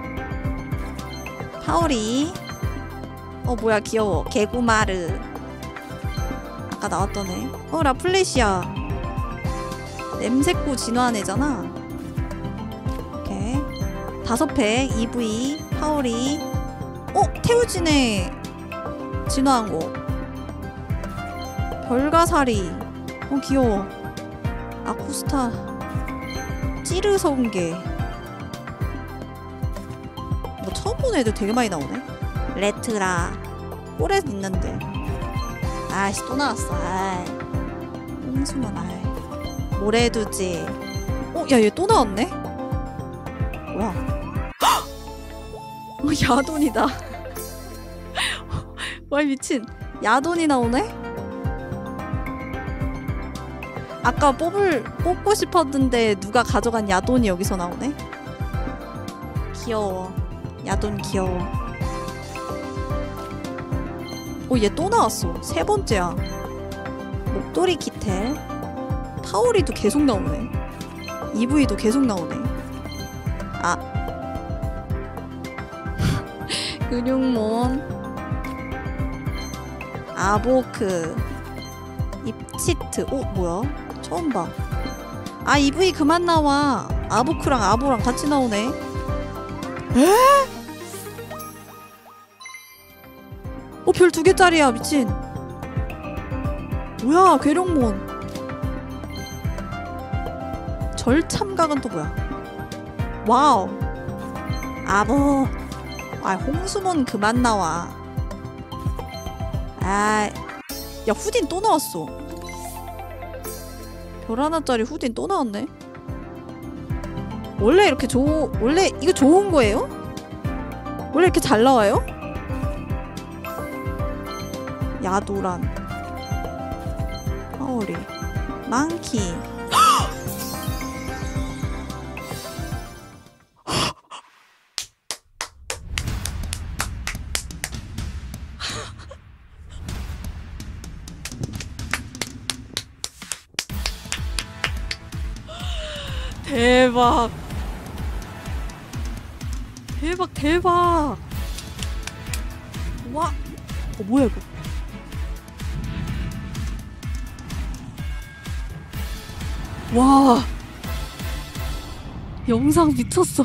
파오리. 뭐야, 귀여워. 개구마르. 아까 나왔던 애. 라플레시아. 냄새코 진화한 애잖아. 오케이. 5팩 EV 파오리. 태우진에 진화한 거. 별가사리. 귀여워. 아쿠스타. 찌르성게. 뭐 처음 보는 애들 되게 많이 나오네. 레트라. 꼴에 있는데. 아이씨, 또 나왔어. 아이. 홍수만. 아이. 모래두지. 야, 얘 또 나왔네? 뭐야? 야돈이다. 와, 미친. 야돈이 나오네? 아까 뽑고 싶었는데 누가 가져간 야돈이 여기서 나오네? 귀여워. 야돈 귀여워. 얘 또 나왔어. 3번째야. 목도리 키텔. 파오리도 계속 나오네. EV도 계속 나오네. 아. 근육몬. 아보크. 입치트. 뭐야? 처음 봐. 아, EV 그만 나와. 아보크랑 아보랑 같이 나오네. 에? 별 2개짜리야. 미친. 뭐야, 괴룡몬. 절참각은 또 뭐야? 와우. 아보. 홍수몬 그만 나와. 야, 후딘 또 나왔어. 별 하나짜리 후딘 또 나왔네. 원래 이렇게 원래 이거 좋은 거예요? 원래 이렇게 잘 나와요? 야도란. 파오리. 망키. 대박. 대박, 대박. 와. 뭐야 이거. 와. 영상 미쳤어.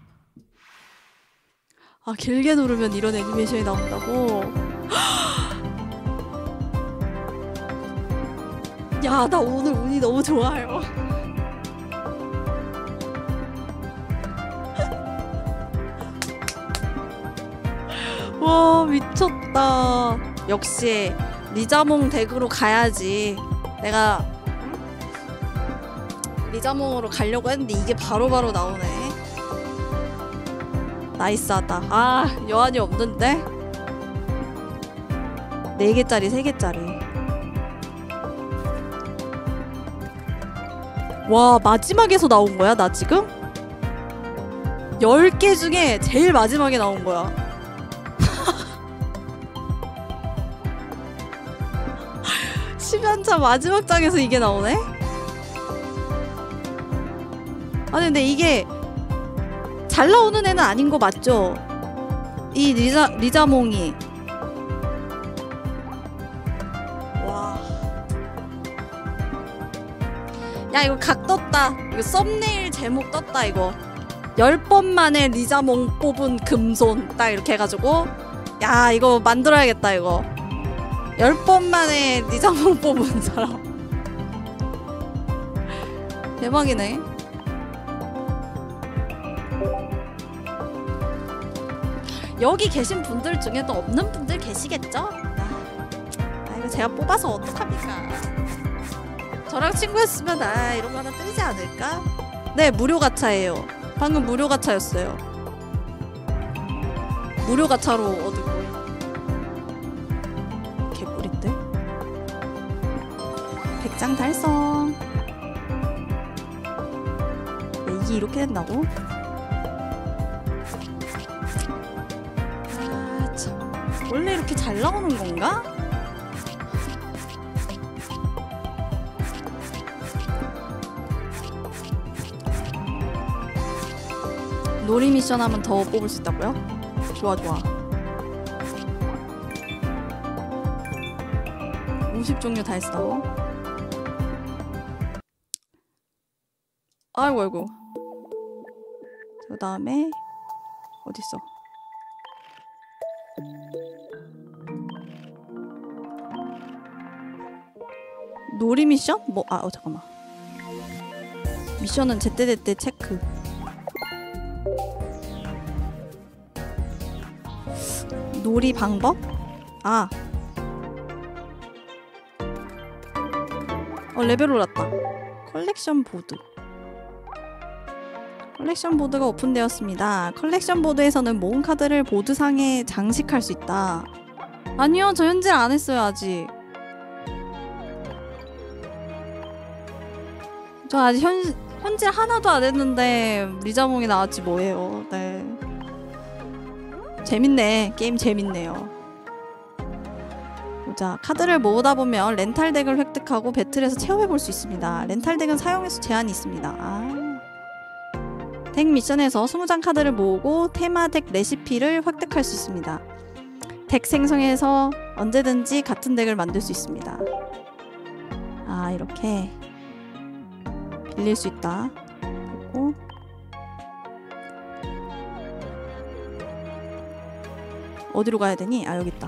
아, 길게 누르면 이런 애니메이션이 나온다고? 야, 나 오늘 운이 너무 좋아요. 와, 미쳤다. 역시 리자몽 덱으로 가야지. 내가 리자몽으로 가려고 했는데 이게 바로바로 나오네. 나이스하다. 아, 여한이 없는데? 4개짜리 3개짜리. 와, 마지막에서 나온 거야 나 지금? 10개 중에 제일 마지막에 나온 거야. 10연차 마지막 장에서 이게 나오네? 아니 근데 이게 잘 나오는 애는 아닌 거 맞죠? 이 리자몽이. 와. 야, 이거 각 떴다. 이거 썸네일 제목 떴다 이거. 10번 만에 리자몽 뽑은 금손. 딱 이렇게 해가지고. 야, 이거 만들어야겠다 이거. 10번 만에 리자몽 뽑은 사람. 대박이네. 여기 계신 분들 중에도 없는 분들 계시겠죠? 이거 제가 뽑아서 어떡합니까? 저랑 친구였으면 이런 거 하나 뜨지 않을까? 네, 무료 가차예요. 방금 무료 가차였어요. 무료 가차로 얻을 거예요. 100장 달성. 이게 이렇게 된다고? 아 참, 원래 이렇게 잘 나오는 건가? 놀이 미션 하면 더 뽑을 수 있다고요? 좋아 좋아. 50종류 달성. 아이고 아이고. 그 다음에 어딨어? 놀이 미션? 뭐? 잠깐만. 미션은 제때제때 체크. 놀이 방법? 레벨 올랐다. 컬렉션 보드. 컬렉션 보드가 오픈되었습니다. 컬렉션 보드에서는 모은 카드를 보드상에 장식할 수 있다. 아니요, 저 현질 안 했어요, 아직. 저 아직 현질 하나도 안 했는데 리자몽이 나왔지 뭐예요. 네. 재밌네. 게임 재밌네요. 보자. 카드를 모으다 보면 렌탈 덱을 획득하고 배틀에서 체험해볼 수 있습니다. 렌탈 덱은 사용 횟수 제한이 있습니다. 덱 미션에서 20장 카드를 모으고 테마 덱 레시피를 획득할 수 있습니다. 덱 생성해서 언제든지 같은 덱을 만들 수 있습니다. 이렇게 빌릴 수 있다. 그리고 어디로 가야 되니? 여기 있다.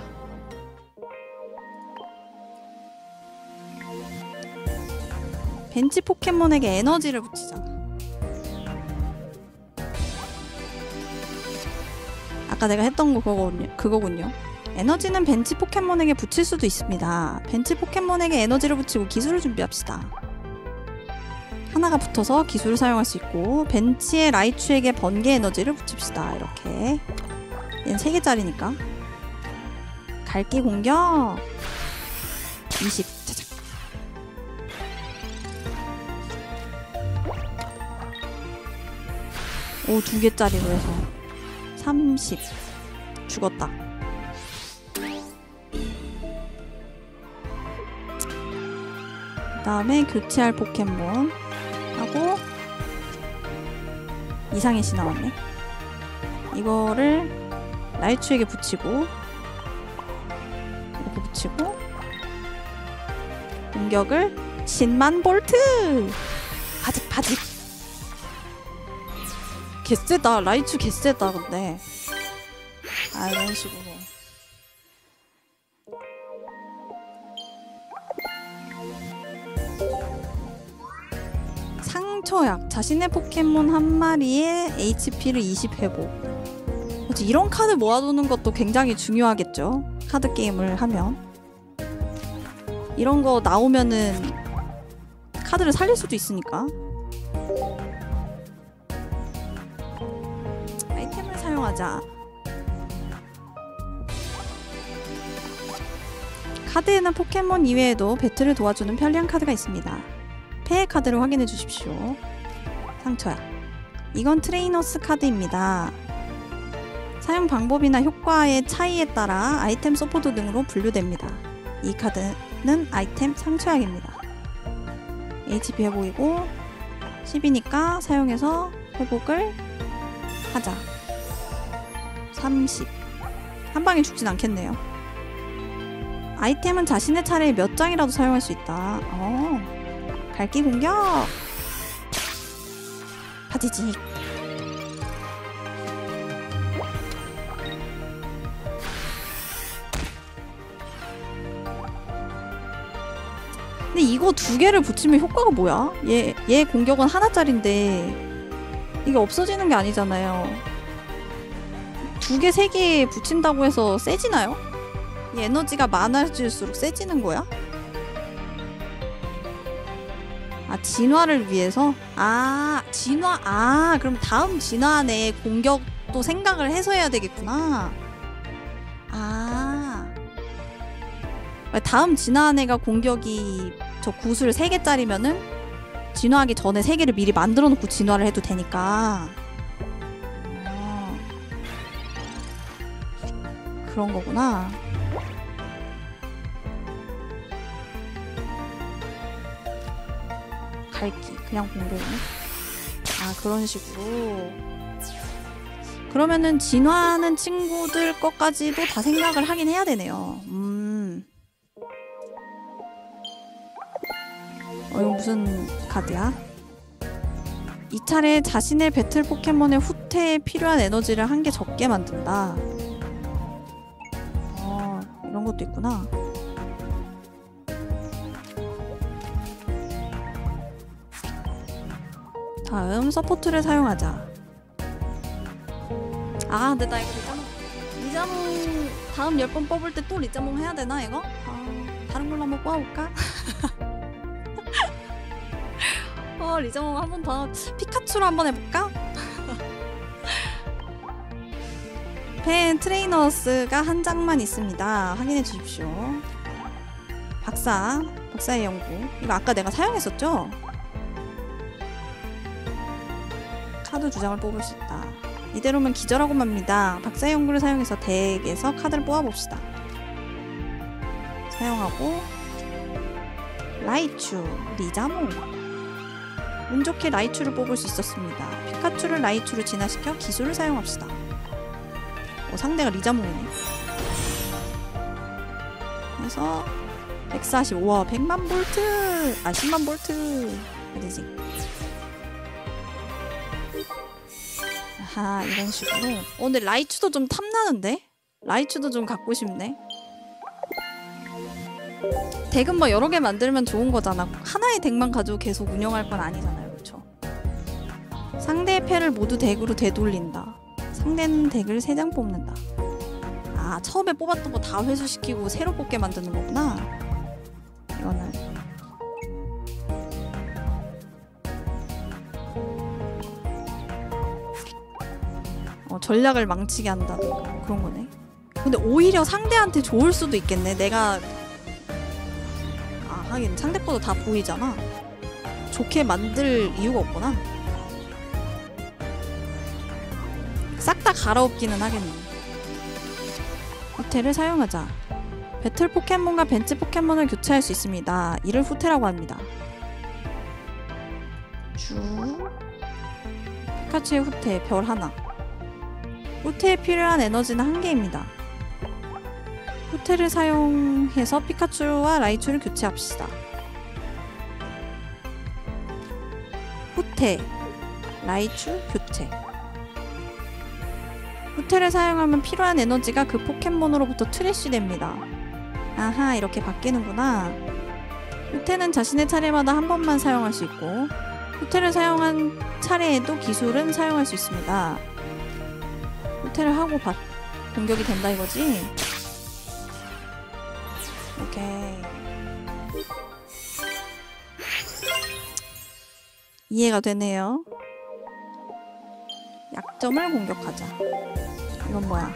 벤치 포켓몬에게 에너지를 붙이자. 아까 내가 했던 거 그거군요. 에너지는 벤치 포켓몬에게 붙일 수도 있습니다. 벤치 포켓몬에게 에너지를 붙이고 기술을 준비합시다. 하나가 붙어서 기술을 사용할 수 있고 벤치의 라이츄에게 번개 에너지를 붙입시다. 이렇게. 얘는 3개짜리니까. 갈기 공격 20. 짜잔. 오, 2개짜리로 해서 30. 죽었다. 그 다음에 교체할 포켓몬 하고 이상의 씨 나왔네. 이거를 라이츄에게 붙이고 이렇게 붙이고 공격을 신만 볼트! 바직! 개쎄다. 라이츄 개쎄다. 근데 이런 식으로 상처약. 자신의 포켓몬 한 마리의 HP를 20 회복. 이런 카드 모아두는 것도 굉장히 중요하겠죠. 카드 게임을 하면 이런 거 나오면은 카드를 살릴 수도 있으니까. 아이템을 사용하자. 카드에는 포켓몬 이외에도 배틀을 도와주는 편리한 카드가 있습니다. 폐해 카드를 확인해 주십시오. 상처약. 이건 트레이너스 카드입니다. 사용 방법이나 효과의 차이에 따라 아이템 서포트 등으로 분류됩니다. 이 카드는 아이템 상처약입니다. HP 회복이고 10이니까 사용해서 회복을 하자. 30. 한 방에 죽진 않겠네요. 아이템은 자신의 차례에 몇 장이라도 사용할 수 있다. 갈기 공격! 파지직. 근데 이거 2개를 붙이면 효과가 뭐야? 얘 공격은 하나짜린데 이게 없어지는 게 아니잖아요. 2개, 3개 붙인다고 해서 세지나요? 이 에너지가 많아질수록 세지는 거야? 진화를 위해서? 진화. 그럼 다음 진화 내 공격도 생각을 해서 해야 되겠구나. 다음 진화 애가 공격이 그쵸. 구슬 3개짜리면은 진화하기 전에 3개를 미리 만들어 놓고 진화를 해도 되니까. 그런 거구나. 갈기 그냥 공격이네. 아, 그런 식으로. 그러면은 진화하는 친구들 것까지도 다 생각을 하긴 해야 되네요. 이거 무슨 카드야? 이 차례 자신의 배틀 포켓몬의 후퇴에 필요한 에너지를 한 개 적게 만든다. 이런 것도 있구나. 다음 서포트를 사용하자. 아, 근데 나 이거 리자몽 다음 10번 뽑을 때 또 리자몽 해야 되나 이거? 다른 걸로 한번 뽑아볼까? 리자몽 한 번 더. 피카츄로 한번 해볼까? 펜 트레이너스가 한 장만 있습니다. 확인해 주십시오. 박사의 연구. 이거 아까 내가 사용했었죠? 카드 2장을 뽑을 수 있다. 이대로면 기절하고 맙니다. 박사의 연구를 사용해서 덱에서 카드를 뽑아봅시다. 사용하고 라이츄, 리자몽. 운 좋게 라이츄를 뽑을 수 있었습니다. 피카츄를 라이츄로 진화시켜 기술을 사용합시다. 상대가 리자몽이네. 그래서 140, 우와 100만 볼트! 10만 볼트! 어디지? 아하, 이런 식으로. 근데 라이츄도 좀 탐나는데? 라이츄도 좀 갖고 싶네. 덱은 뭐 여러 개 만들면 좋은 거잖아. 하나의 덱만 가지고 계속 운영할 건 아니잖아요. 그쵸? 상대의 패를 모두 덱으로 되돌린다. 상대는 덱을 3장 뽑는다. 아, 처음에 뽑았던 거 다 회수시키고 새로 뽑게 만드는 거구나. 이거는 전략을 망치게 한다든가 그런 거네. 근데 오히려 상대한테 좋을 수도 있겠네. 내가 하긴 상대 거도 다 보이잖아. 좋게 만들 이유가 없구나. 싹 다 갈아엎기는 하겠네. 후퇴를 사용하자. 배틀 포켓몬과 벤치 포켓몬을 교체할 수 있습니다. 이를 후퇴라고 합니다. 피카츄의 후퇴 별 하나. 후퇴에 필요한 에너지는 1개입니다. 후퇴를 사용해서 피카츄와 라이츄를 교체합시다. 후퇴, 라이츄, 교체. 후퇴를 사용하면 필요한 에너지가 그 포켓몬으로부터 트래쉬됩니다. 아하, 이렇게 바뀌는구나. 후퇴는 자신의 차례마다 한 번만 사용할 수 있고 후퇴를 사용한 차례에도 기술은 사용할 수 있습니다. 후퇴를 하고 공격이 된다 이거지? 오케이. 이해가 되네요. 약점을 공격하자. 이건 뭐야?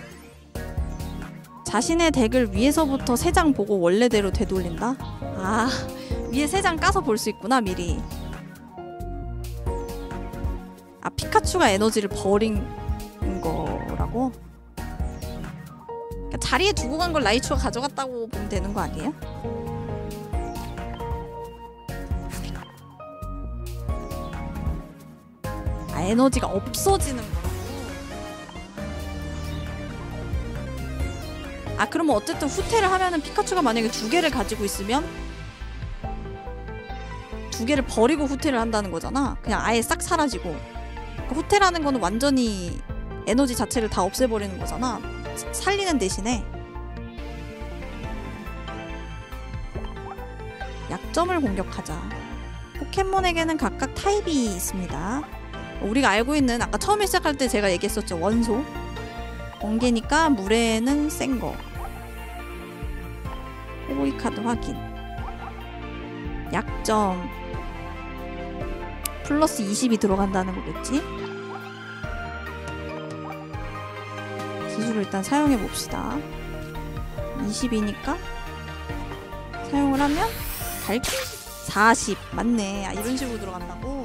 자신의 덱을 위에서부터 3장 보고 원래대로 되돌린다? 아, 위에 3장 까서 볼 수 있구나 미리. 아, 피카츄가 에너지를 버린 거라고? 그러니까 자리에 두고 간 걸 라이츄가 가져갔다고 보면 되는 거 아니에요? 아, 에너지가 없어지는 거라고? 아, 그러면 어쨌든 후퇴를 하면은 피카츄가 만약에 2개를 가지고 있으면 2개를 버리고 후퇴를 한다는 거잖아. 그냥 아예 싹 사라지고. 그러니까 후퇴라는 거는 완전히 에너지 자체를 다 없애버리는 거잖아. 살리는 대신에. 약점을 공격하자. 포켓몬에게는 각각 타입이 있습니다. 우리가 알고 있는 아까 처음에 시작할 때 제가 얘기했었죠. 원소. 번개니까 물에는 센 거. 호보이 카드 확인. 약점. 플러스 20이 들어간다는 거겠지? 기술을 일단 사용해 봅시다. 20이니까 사용을 하면 갈기 40 맞네. 아, 이런 식으로 들어간다고?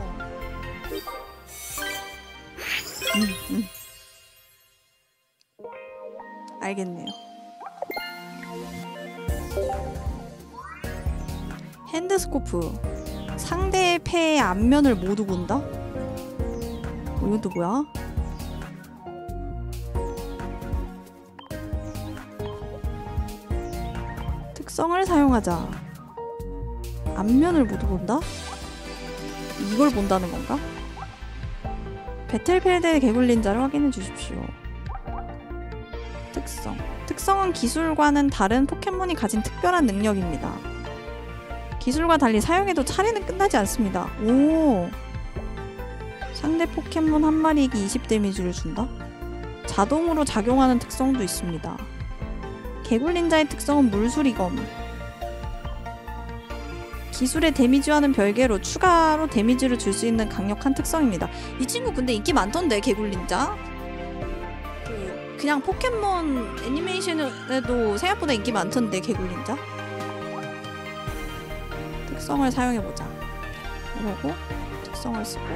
알겠네요. 핸드스코프. 상대의 패의 앞면을 모두 본다? 이건 또 뭐야? 특성을 사용하자. 앞면을 모두 본다? 이걸 본다는 건가? 배틀필드의 개굴린자를 확인해 주십시오. 특성. 특성은 기술과는 다른 포켓몬이 가진 특별한 능력입니다. 기술과 달리 사용해도 차례는 끝나지 않습니다. 오! 상대 포켓몬 한 마리에게 20 데미지를 준다? 자동으로 작용하는 특성도 있습니다. 개굴린자의 특성은 물수리검. 기술의 데미지와는 별개로 추가로 데미지를 줄 수 있는 강력한 특성입니다. 이 친구 근데 인기 많던데, 개굴린자? 그냥 포켓몬 애니메이션에도 생각보다 인기 많던데, 개굴린자? 특성을 사용해보자. 이러고 특성을 쓰고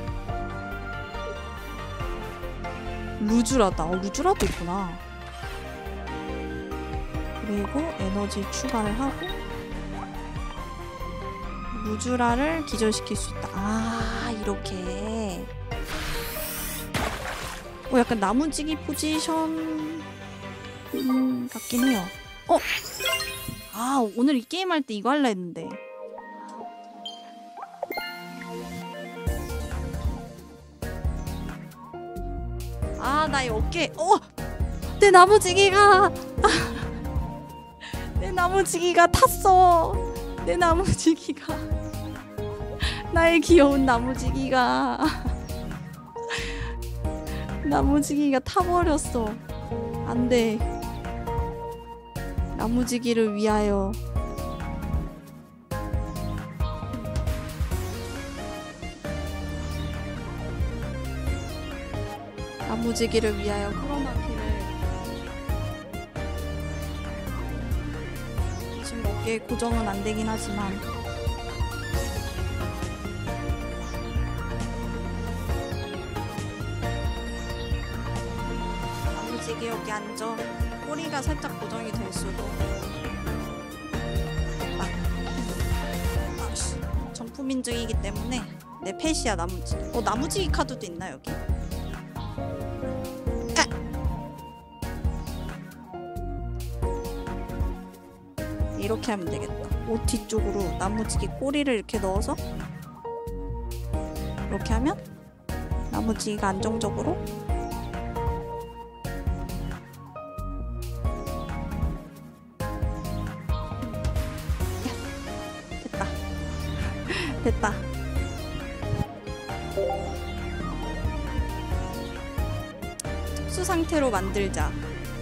루즈라다. 루즈라도 있구나. 그리고 에너지 추가를 하고 루즈라를 기절시킬 수 있다. 아, 이렇게. 약간 나무지기 포지션 같긴 해요. 아, 오늘 이 게임 할 때 이거 할라 했는데. 아, 나의 어깨. 내 나무지기가. 내 나무지기가 탔어. 내 나무지기가. 나의 귀여운 나무지기가. 나무지기가 타버렸어. 안돼. 나무지기를 위하여. 나무지기를 위하여 크로마키를. 지금 어깨에 고정은 안 되긴 하지만. 나무지기 여기 앉아. 꼬리가 살짝 고정이 될 수도. 정품 인증이기 때문에 내 펫이야, 나무지기. 나무지기 카드도 있나 여기? 이렇게 하면 되겠다. 옷 뒤쪽으로 나무지기 꼬리를 이렇게 넣어서 이렇게 하면 나무지기가 안정적으로 됐다. 됐다. 특수 상태로 만들자.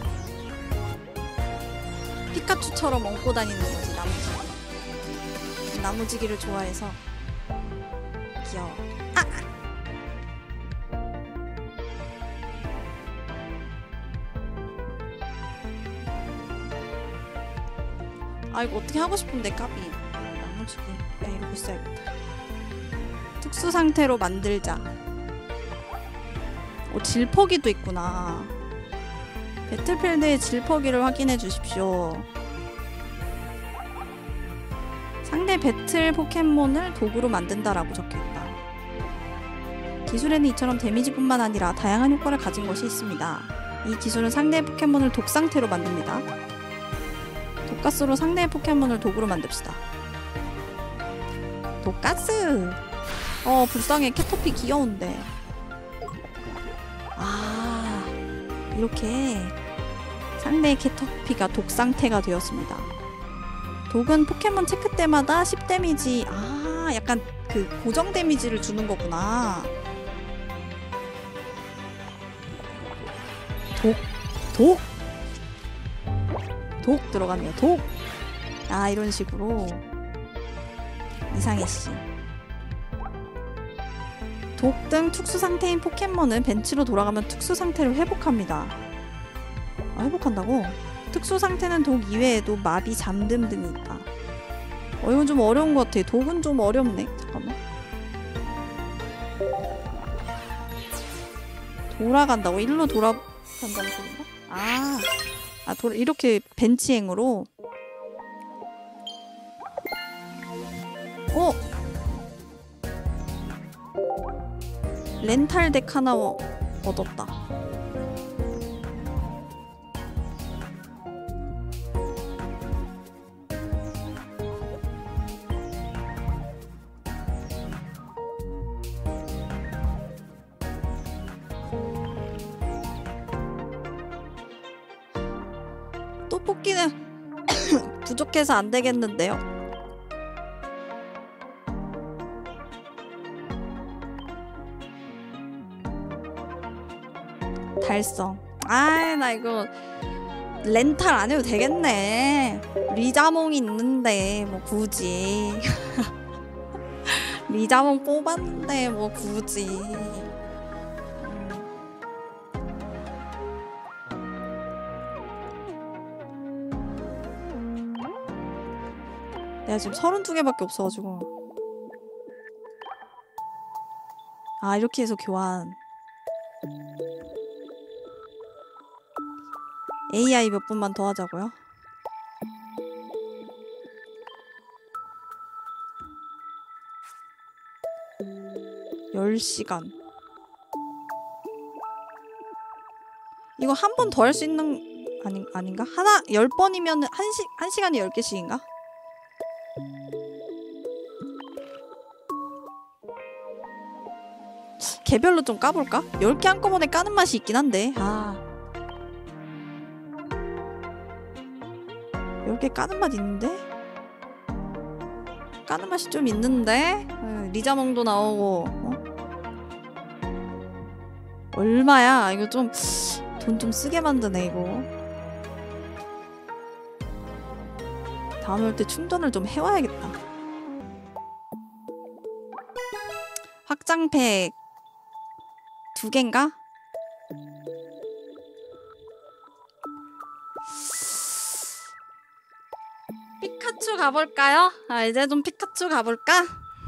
피카츄처럼 얹고 다니는 거지, 나무지기. 나무지기를 좋아해서. 귀여워. 이거 어떻게 하고 싶은데, 까비. 나무지기. 이러고 있어야겠다. 특수 상태로 만들자. 질퍽이도 있구나. 배틀필드의 질퍽이를 확인해 주십시오. 상대 배틀 포켓몬을 도구로 만든다라고 적혀있다. 기술에는 이처럼 데미지뿐만 아니라 다양한 효과를 가진 것이 있습니다. 이 기술은 상대의 포켓몬을 독 상태로 만듭니다. 독가스로 상대의 포켓몬을 도구로 만듭시다. 독가스! 불쌍해. 캐터피 귀여운데. 이렇게 상대의 캐터피가 독 상태가 되었습니다. 독은 포켓몬 체크 때마다 10 데미지. 약간 그 고정 데미지를 주는 거구나. 독 들어갔네요. 독. 이런 식으로. 이상해씨. 독 등 특수 상태인 포켓몬은 벤치로 돌아가면 특수 상태를 회복합니다. 회복한다고? 특수 상태는 독 이외에도 마비, 잠듦 등이 있다. 이건 좀 어려운 것 같아. 독은 좀 어렵네. 잠깐만. 돌아간다고? 일로 돌아간다는 소린가? 이렇게 벤치행으로? 렌탈 덱 하나 얻었다. 떡볶이는 부족해서 안 되겠는데요. 달성. 나 이거 렌탈 안 해도 되겠네. 리자몽이 있는데 뭐 굳이. 리자몽 뽑았는데 뭐 굳이. 내가 지금 32개밖에 없어가지고. 이렇게 해서 교환. AI 몇 분만 더 하자고요? (10시간) 이거 한 번 더 할 수 있는 아닌가? 10번이면 1시간에 10개씩인가? 개별로 좀 까볼까? 10개 한꺼번에 까는 맛이 있긴 한데 10개 까는 맛 있는데? 까는 맛이 좀 있는데? 리자몽도 나오고 얼마야? 이거 좀 돈 좀 쓰게 만드네 이거. 다음에 올 때 충전을 좀 해와야겠다. 확장팩 2개인가? 피카츄 가볼까요? 이제 좀 피카츄 가볼까?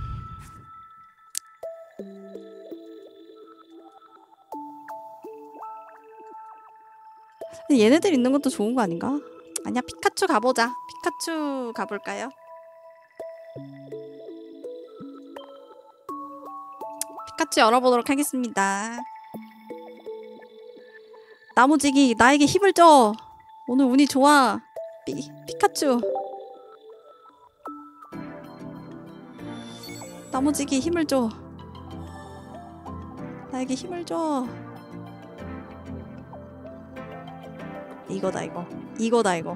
얘네들 있는 것도 좋은 거 아닌가? 아니야, 피카츄 가보자. 피카츄 가볼까요? 피카츄 열어보도록 하겠습니다. 나무지기 나에게 힘을 줘. 오늘 운이 좋아. 피카츄 나무지기 힘을 줘. 나에게 힘을 줘. 이거다 이거. 이거다 이거.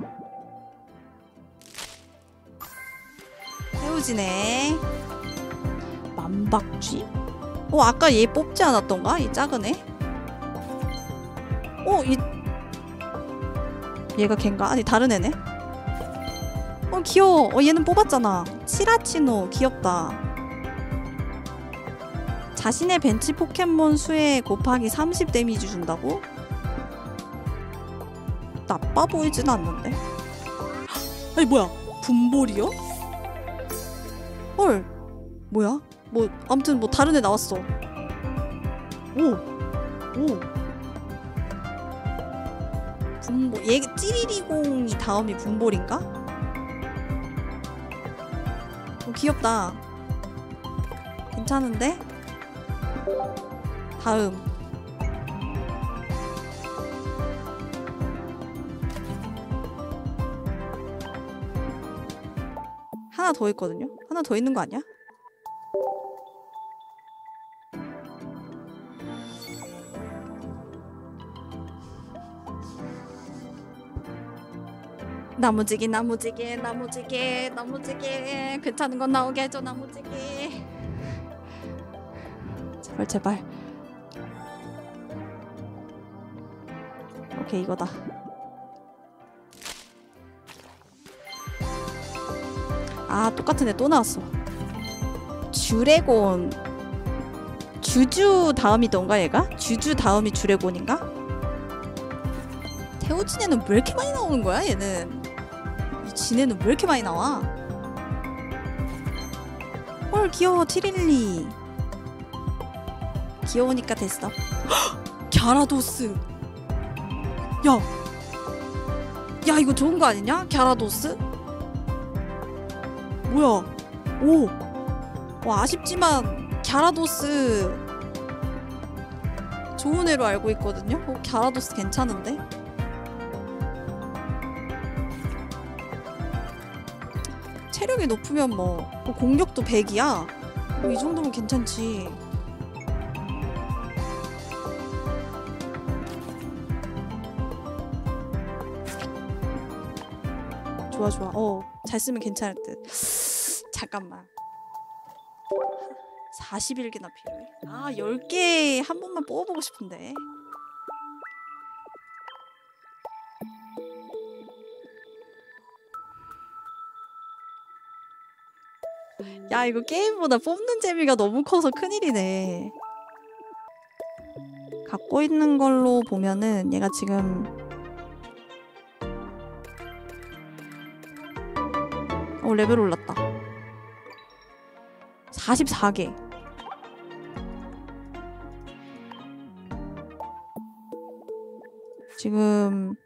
해우지네. 만박쥐? 아까 얘 뽑지 않았던가? 이 작은 애? 얘가 걘가? 아니 다른 애네? 귀여워. 얘는 뽑았잖아. 치라치노 귀엽다. 자신의 벤치 포켓몬 수에 곱하기 30 데미지 준다고? 나빠 보이진 않는데? 아니 뭐야? 분볼이요? 헐 뭐야? 아무튼 다른 애 나왔어. 분볼. 얘 찌리리공이 다음이 분볼인가? 귀엽다. 괜찮은데? 다음. 하나 더 있거든요? 하나 더 있는 거 아니야? 나무지기 나무지기 나무지기 나무지기 괜찮은 건 나오게 해줘. 나무지기 제발 제발. 오케이 이거다. 똑같은 애 또 나왔어. 주레곤. 주주 다음이던가 얘가? 주주 다음이 주레곤인가? 태우진 애는 왜 이렇게 많이 나오는 거야 얘는? 이 진애는 왜 이렇게 많이 나와? 헐 귀여워. 티릴리 귀여우니까 됐어. 갸라도스. 야 이거 좋은 거 아니냐? 갸라도스? 뭐야? 오! 아쉽지만 갸라도스 좋은 애로 알고 있거든요? 갸라도스 괜찮은데? 체력이 높으면 뭐 공격도 100이야? 이 정도면 괜찮지. 좋아. 잘 쓰면 괜찮을 듯. 잠깐만. 41개나 필요해? 10개 한 번만 뽑아보고 싶은데. 야 이거 게임보다 뽑는 재미가 너무 커서 큰일이네. 갖고 있는 걸로 보면은 얘가 지금 레벨 올랐다. 44개. 지금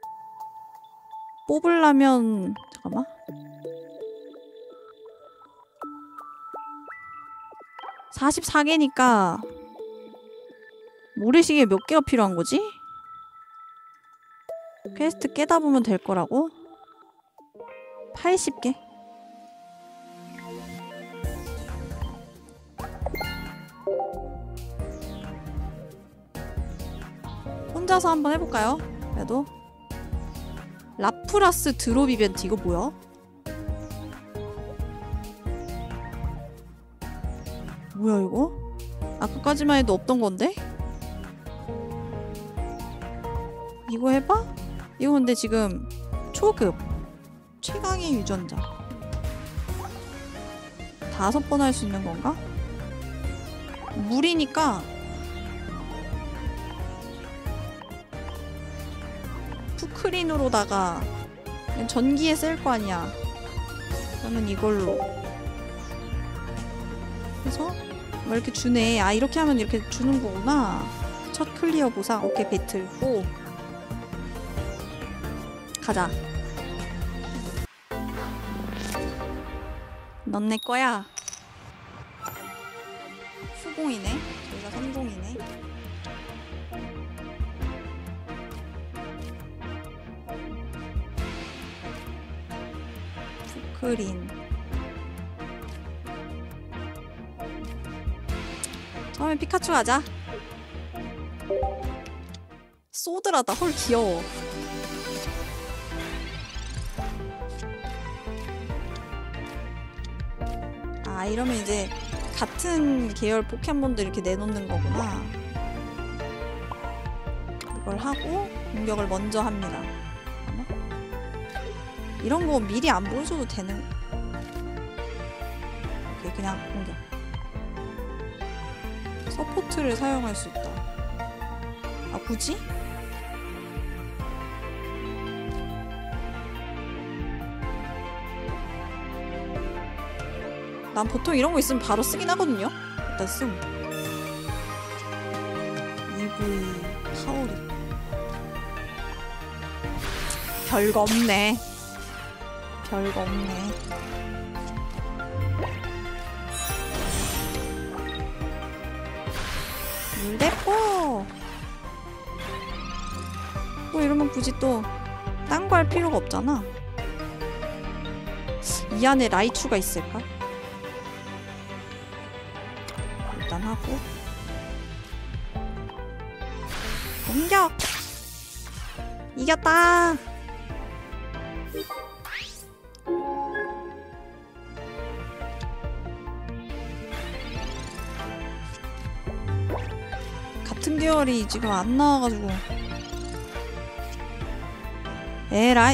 뽑으려면 잠깐만. (44개니까) 모래시계 몇 개가 필요한 거지? 퀘스트 깨다 보면 될 거라고? 80개? 혼자서 한번 해볼까요? 그래도 라프라스 드롭 이벤트 이거 뭐야? 뭐야 이거? 아까까지만 해도 없던 건데? 이거 해봐? 이거 근데 지금 초급 최강의 유전자 5번 할 수 있는 건가? 물이니까 푸크린으로다가 전기에 쓸 거 아니야. 그러면 이걸로 해서 뭐 이렇게 주네. 이렇게 하면 이렇게 주는 거구나. 첫 클리어 보상. 오케이 배틀. 오 가자. 넌 내 거야. 수공이네. 저희가 선공이네. 푸크린. 처음엔 피카츄 가자. 소드라다. 헐 귀여워. 이러면 이제 같은 계열 포켓몬들 이렇게 내놓는 거구나. 이걸 하고 공격을 먼저 합니다. 이런 거 미리 안 보여줘도 되는. 오케이, 그냥 공격. 서포트를 사용할 수 있다. 굳이? 난 보통 이런 거 있으면 바로 쓰긴 하거든요. 일단 씀. EV 파워리. 별거 없네. 별거 없네. 물대포. 또 이러면 굳이 또 딴 거 할 필요가 없잖아. 이 안에 라이츄가 있을까? 일단 하고 공격! 이겼다! 같은 계열이 지금 안 나와가지고. 에라이.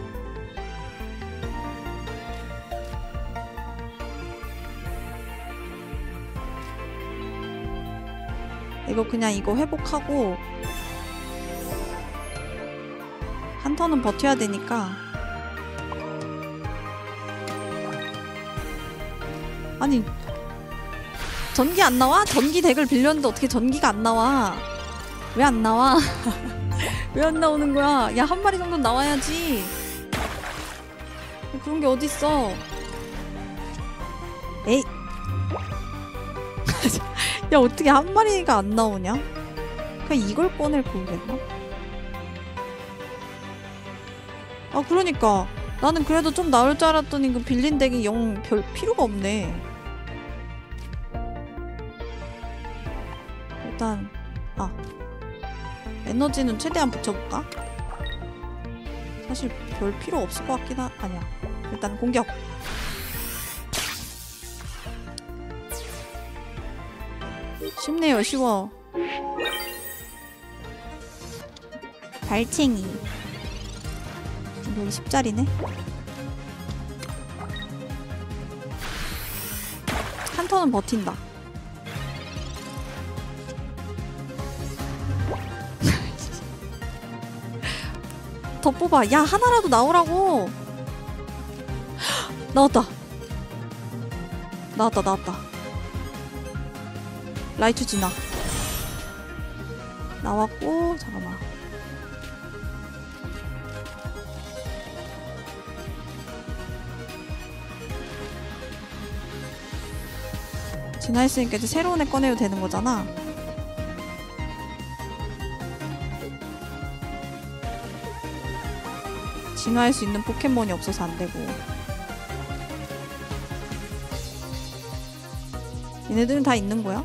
이거 그냥 이거 회복하고 한 턴은 버텨야 되니까. 아니 전기 안 나와? 전기 덱을 빌렸는데 어떻게 전기가 안 나와? 왜 안 나와? 왜 안 나오는 거야? 야, 한 마리 정도는 나와야지. 그런 게 어딨어. 에이. 야, 어떻게 한 마리가 안 나오냐? 그냥 이걸 꺼낼 걸 그랬나? 아, 그러니까 나는 그래도 좀 나올 줄 알았더니 그 빌린 덱이 영 별 필요가 없네. 일단 에너지는 최대한 붙여볼까? 사실 별 필요 없을 것 같긴 아니야. 일단 공격. 쉽네요. 쉬워. 발챙이. 여기 10짜리네. 한 턴은 버틴다. 더 뽑아. 야, 하나라도 나오라고. 나왔다. 나왔다. 라이트 진화. 나왔고, 잠깐만. 진화했으니까 이제 새로운 애 꺼내도 되는 거잖아. 진화할 수 있는 포켓몬이 없어서 안 되고. 얘네들은 다 있는 거야?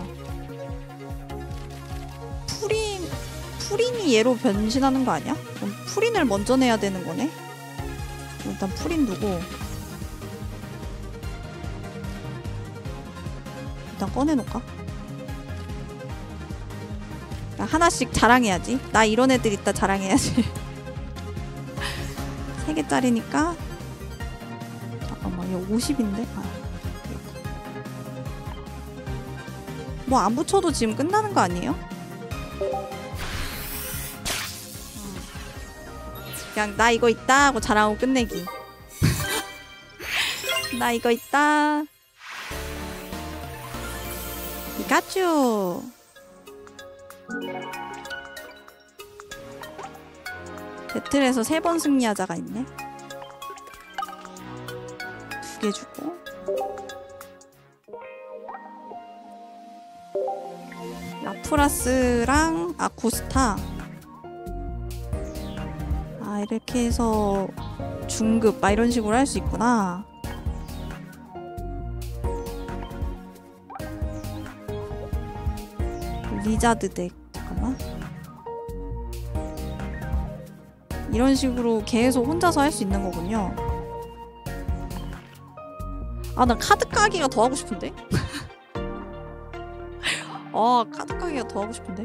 푸린이 얘로 변신하는 거 아니야? 그럼 푸린을 먼저 내야 되는 거네? 일단 푸린 두고 일단 꺼내놓을까? 하나씩 자랑해야지. 나 이런 애들 있다 자랑해야지. 3개짜리니까 잠깐만, 이거 50인데? 뭐 안 붙여도 지금 끝나는 거 아니에요? 그냥 나 이거 있다 하고 자랑하고 끝내기. 나 이거 있다. 피카츄. 배틀에서 3번 승리하자가 있네. 2개 주고. 라프라스랑 아쿠스타. 이렇게 해서 중급 막 이런 식으로 할 수 있구나. 리자드 덱. 잠깐만. 이런 식으로 계속 혼자서 할 수 있는 거군요. 나 카드 까기가 더 하고 싶은데? 카드 까기가 더 하고 싶은데?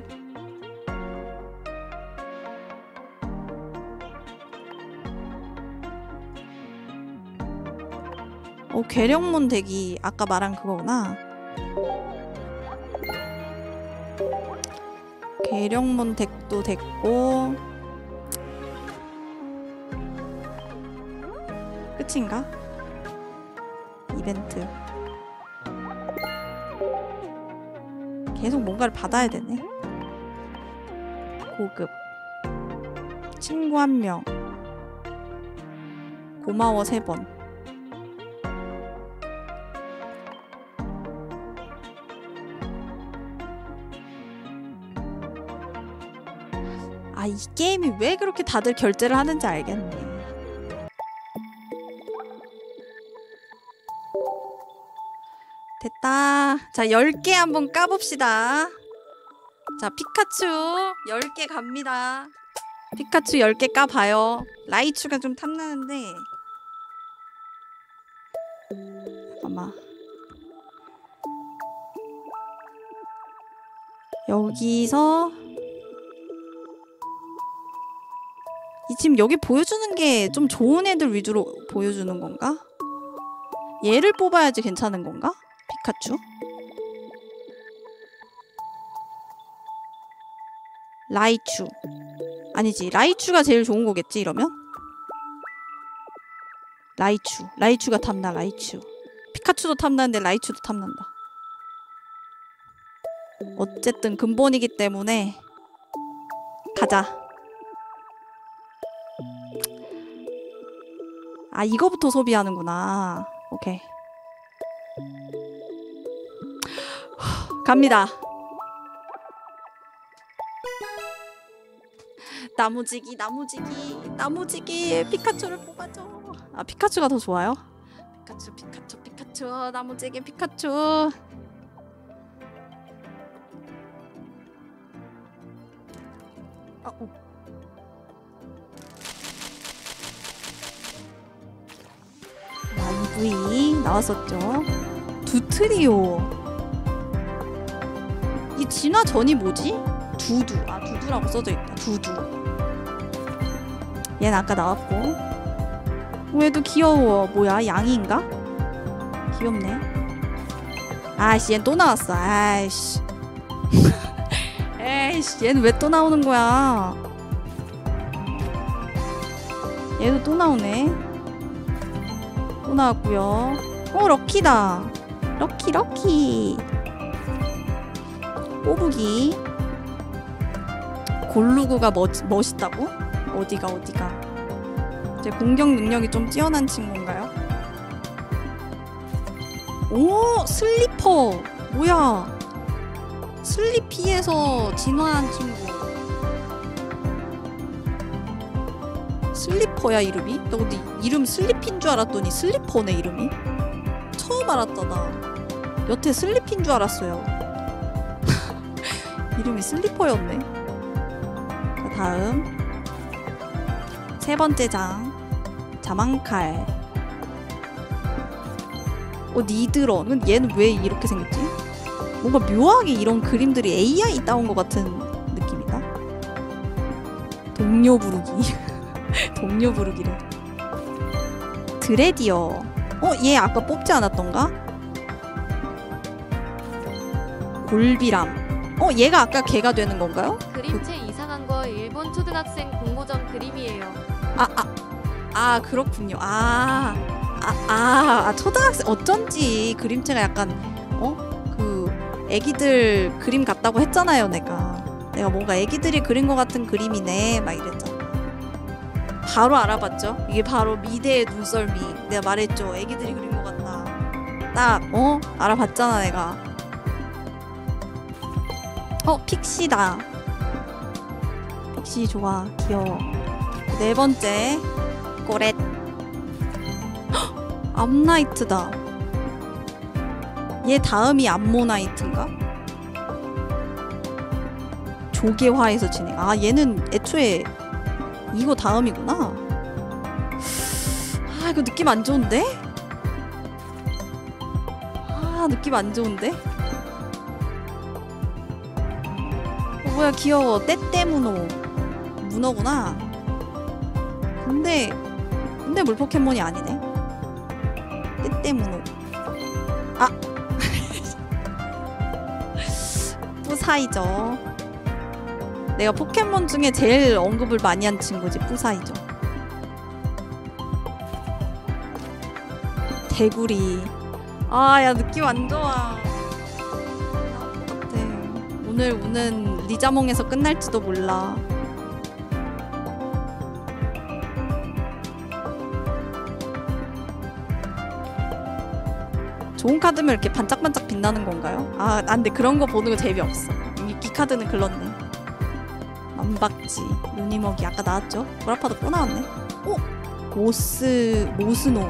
괴력몬 덱이 아까 말한 그거구나. 괴력몬 덱도 됐고. 끝인가? 이벤트. 계속 뭔가를 받아야 되네. 고급. 친구 1명. 고마워 3번. 이 게임이 왜 그렇게 다들 결제를 하는지 알겠네. 됐다. 자, 10개 한번 까봅시다. 자, 피카츄 10개 갑니다. 피카츄 10개 까봐요. 라이츄가 좀 탐나는데. 잠깐만. 여기서 지금 여기 보여주는 게 좀 좋은 애들 위주로 보여주는 건가? 얘를 뽑아야지 괜찮은 건가? 피카츄? 라이츄. 아니지, 라이츄가 제일 좋은 거겠지 이러면? 라이츄가 탐나. 라이츄. 피카츄도 탐나는데 라이츄도 탐난다. 어쨌든 근본이기 때문에 가자. 아, 이거부터 소비하는구나. 오케이. 갑니다. 나무지기, 나무지기, 나무지기. 피카츄를 뽑아줘. 아, 피카츄가 더 좋아요? 피카츄, 피카츄, 피카츄. 나무지기 피카츄. EV 나왔었죠. 두트리오. 이 진화 전이 뭐지? 두두. 아, 두두라고 써져 있다. 두두. 얘는 아까 나왔고. 얘도 귀여워. 뭐야, 양인가? 귀엽네. 아이씨, 얘는 또 나왔어. 아이씨. 에이씨, 얘는 왜 또 나오는 거야? 얘도 또 나오네. 또 나왔고요. 오, 럭키다. 럭키, 럭키. 꼬부기. 골루그가 멋있다고? 어디가? 제 공격 능력이 좀 뛰어난 친구인가요? 오, 슬리퍼. 뭐야? 슬리피에서 진화한 친구. 슬리퍼야, 이름이? 나 근데 이름 슬리피인 줄 알았더니 슬리퍼네, 이름이. 처음 알았잖아. 여태 슬리피인 줄 알았어요. 이름이 슬리퍼였네. 자, 다음 세 번째 장. 자망칼. 니드런. 얘는 왜 이렇게 생겼지? 뭔가 묘하게 이런 그림들이 AI 따온 것 같은 느낌이다. 동료 부르기. 동료 부르기래. 드레디어. 얘 아까 뽑지 않았던가? 골비람. 얘가 아까 걔가 되는 건가요? 그림체 이상한 거 일본 초등학생 공모전 그림이에요. 그렇군요. 초등학생. 어쩐지 그림체가 약간 애기들 그림 같다고 했잖아요. 내가 뭔가 애기들이 그린 것 같은 그림이네 막 이랬잖아. 바로 알아봤죠. 이게 바로 미대의 눈썰미. 내가 말했죠. 애기들이 그린 것 같다. 딱 알아봤잖아 내가. 픽시다. 픽시 좋아. 귀여워. 네 번째 꼬렛. 암나이트다. 얘 다음이 암모나이트인가? 조개화에서 진행. 얘는 애초에 이거 다음이구나. 이거 느낌 안 좋은데? 느낌 안 좋은데? 뭐야, 귀여워. 떼떼문어. 문어구나. 근데 물 포켓몬이 아니네. 떼떼문어. 뿌사이죠. 내가 포켓몬 중에 제일 언급을 많이 한 친구지. 뿌사이죠. 개구리. 야, 느낌 안 좋아. 오늘 우는 리자몽에서 끝날지도 몰라. 좋은 카드면 이렇게 반짝반짝 빛나는 건가요? 난 근데 그런 거 보는 거 재미없어. 이 카드는 글렀네. 만박지, 루니먹이 아까 나왔죠? 보라파도 또 나왔네. 모스노.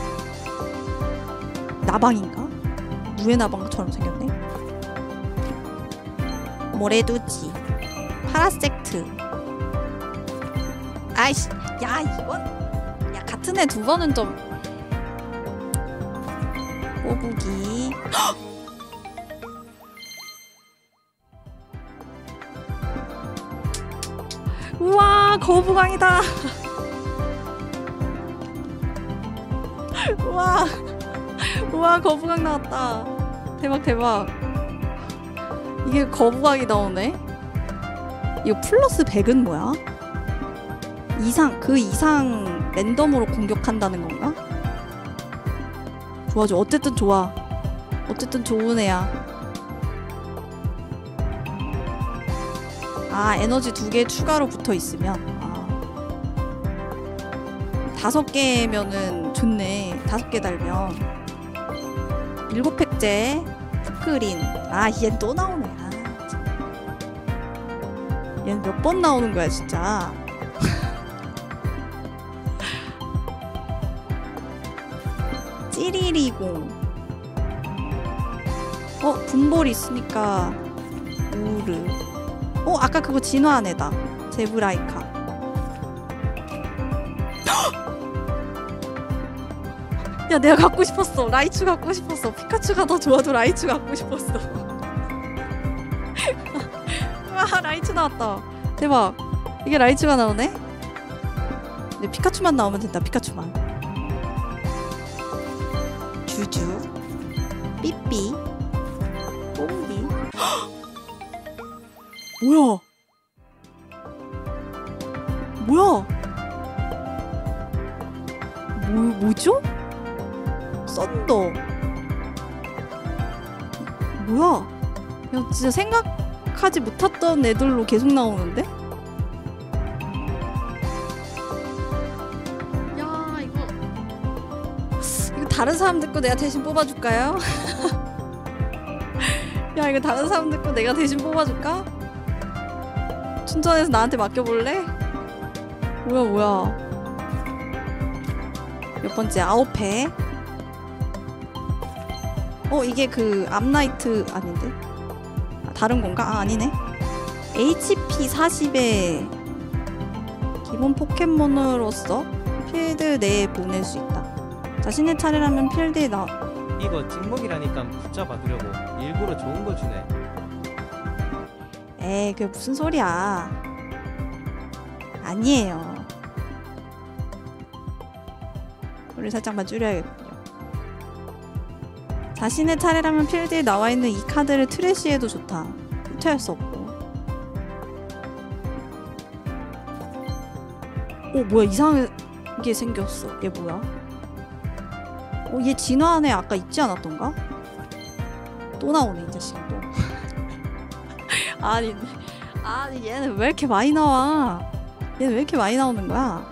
나방인가? 누에 나방처럼 생겼네. 모래두지. 파라섹트. 아이씨, 야, 이건 같은 애 두 번은 좀. 꼬부기. 우와, 거부강이다. 우와, 거부강 나왔다. 대박. 이게 거부강이 나오네. 이거 플러스 100은 뭐야? 그 이상 랜덤으로 공격한다는 건가? 좋아. 어쨌든 좋아. 어쨌든 좋은 애야. 아, 에너지 2개 추가로 붙어 있으면. 아. 5개면은 좋네. 5개 달면. 7팩째. 푸크린. 아, 얘는 또 나오네. 아, 참. 얘는 몇 번 나오는 거야, 진짜. 찌리리공. 분볼 있으니까 우르. 아까 그거 진화한 애다. 제브라이카. 야, 내가 갖고 싶었어. 라이츄 갖고 싶었어. 피카츄가 더 좋아도 라이츄 갖고 싶었어. 와, 라이츄 나왔다. 대박. 이게 라이츄가 나오네? 근데 피카츄만 나오면 된다. 피카츄만. 주주. 삐삐. 뽕비. 뭐야? 뭐야? 뭐죠? 썬더. 뭐야? 야, 진짜 생각하지 못했던 애들로 계속 나오는데? 야, 이거 다른 사람 듣고 내가 대신 뽑아줄까요? 야, 이거 다른 사람 듣고 내가 대신 뽑아줄까? 춘천에서 나한테 맡겨볼래? 뭐야. 몇 번째? 9회. 이게 그 암나이트 아닌데? 아, 다른 건가? 아, 아니네. HP 40에 기본 포켓몬으로서 필드 내에 보낼 수 있다. 자신의 차례라면 필드에 이거 찍먹이라니까 붙잡아 두려고 일부러 좋은 거 주네. 에이, 그게 무슨 소리야. 아니에요. 소리 살짝만 줄여야겠군요. 자신의 차례라면 필드에 나와있는 이 카드를 트래시해도 좋다. 후퇴할 수 없고. 뭐야, 이상하게 생겼어. 얘 뭐야? 얘 진화한 애 아까 있지 않았던가? 또 나오네, 이 자식 또. 아니, 얘는 왜 이렇게 많이 나와? 얘는 왜 이렇게 많이 나오는 거야?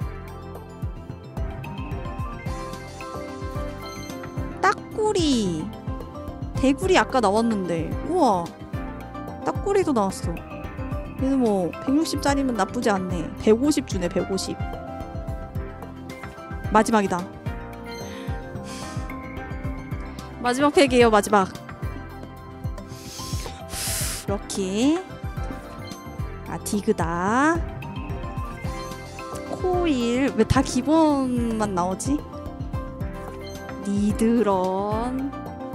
딱구리. 대구리 아까 나왔는데. 우와. 딱구리도 나왔어. 얘는 뭐 160짜리면 나쁘지 않네. 150 주네, 150. 마지막이다. 마지막 팩이에요, 마지막. 럭키. 아, 디그다. 코일. 왜 다 기본만 나오지? 니드런.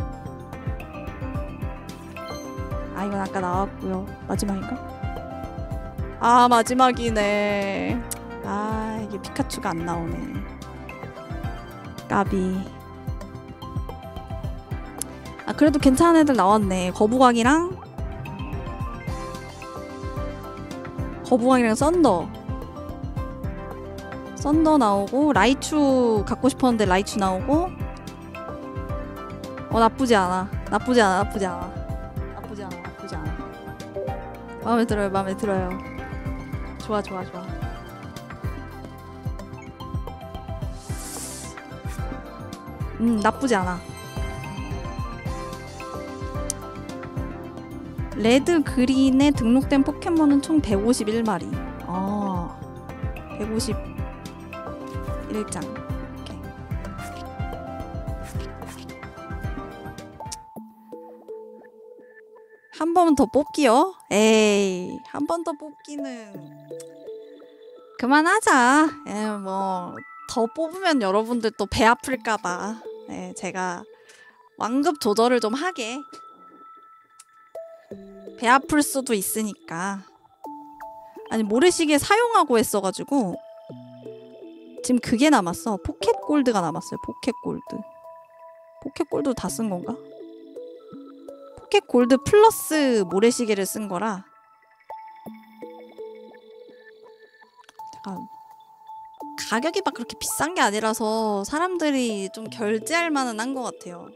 아, 이건 아까 나왔고요. 마지막인가? 아, 마지막이네. 아, 이게 피카츄가 안 나오네. 까비. 아, 그래도 괜찮은 애들 나왔네. 거북왕이랑 썬더 나오고, 라이츄 갖고 싶었는데 라이츄 나오고. 나쁘지 않아. 마음에 들어요. 좋아. 나쁘지 않아. 레드 그린에 등록된 포켓몬은 총 151마리. 151장. 오케이. 한 번 더 뽑기요? 에이, 한 번 더 뽑기는 그만하자. 뭐 더 뽑으면 여러분들 또 배 아플까봐 제가 완급 조절을 좀 하게. 배 아플 수도 있으니까. 아니, 모래시계 사용하고 했어가지고 지금 그게 남았어. 포켓골드가 남았어요. 포켓골드 다 쓴 건가? 포켓골드 플러스 모래시계를 쓴 거라. 잠깐, 가격이 막 그렇게 비싼 게 아니라서 사람들이 좀 결제할 만은 한 것 같아요.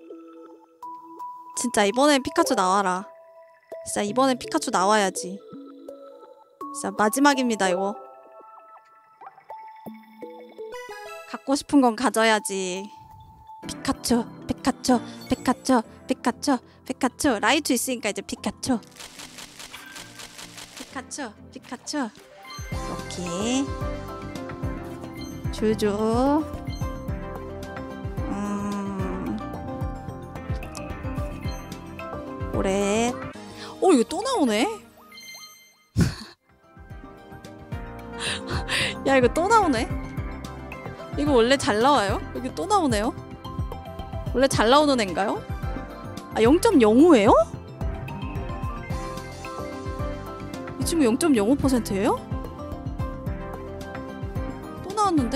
진짜 이번에 피카츄 나와라. 진짜 이번에 피카츄 나와야지. 자, 마지막입니다, 이거. 갖고 싶은 건 가져야지. 피카츄, 피카츄, 피카츄, 피카츄, 피카츄. 라이트 있으니까 이제 피카츄. 피카츄, 피카츄. 오케이. 주주. 오래. 이거 또 나오네? 야, 이거 또 나오네? 이거 원래 잘 나와요? 여기 또 나오네요? 원래 잘 나오는 애인가요? 아, 0.05예요? 이 친구 0.05%예요? 또 나왔는데?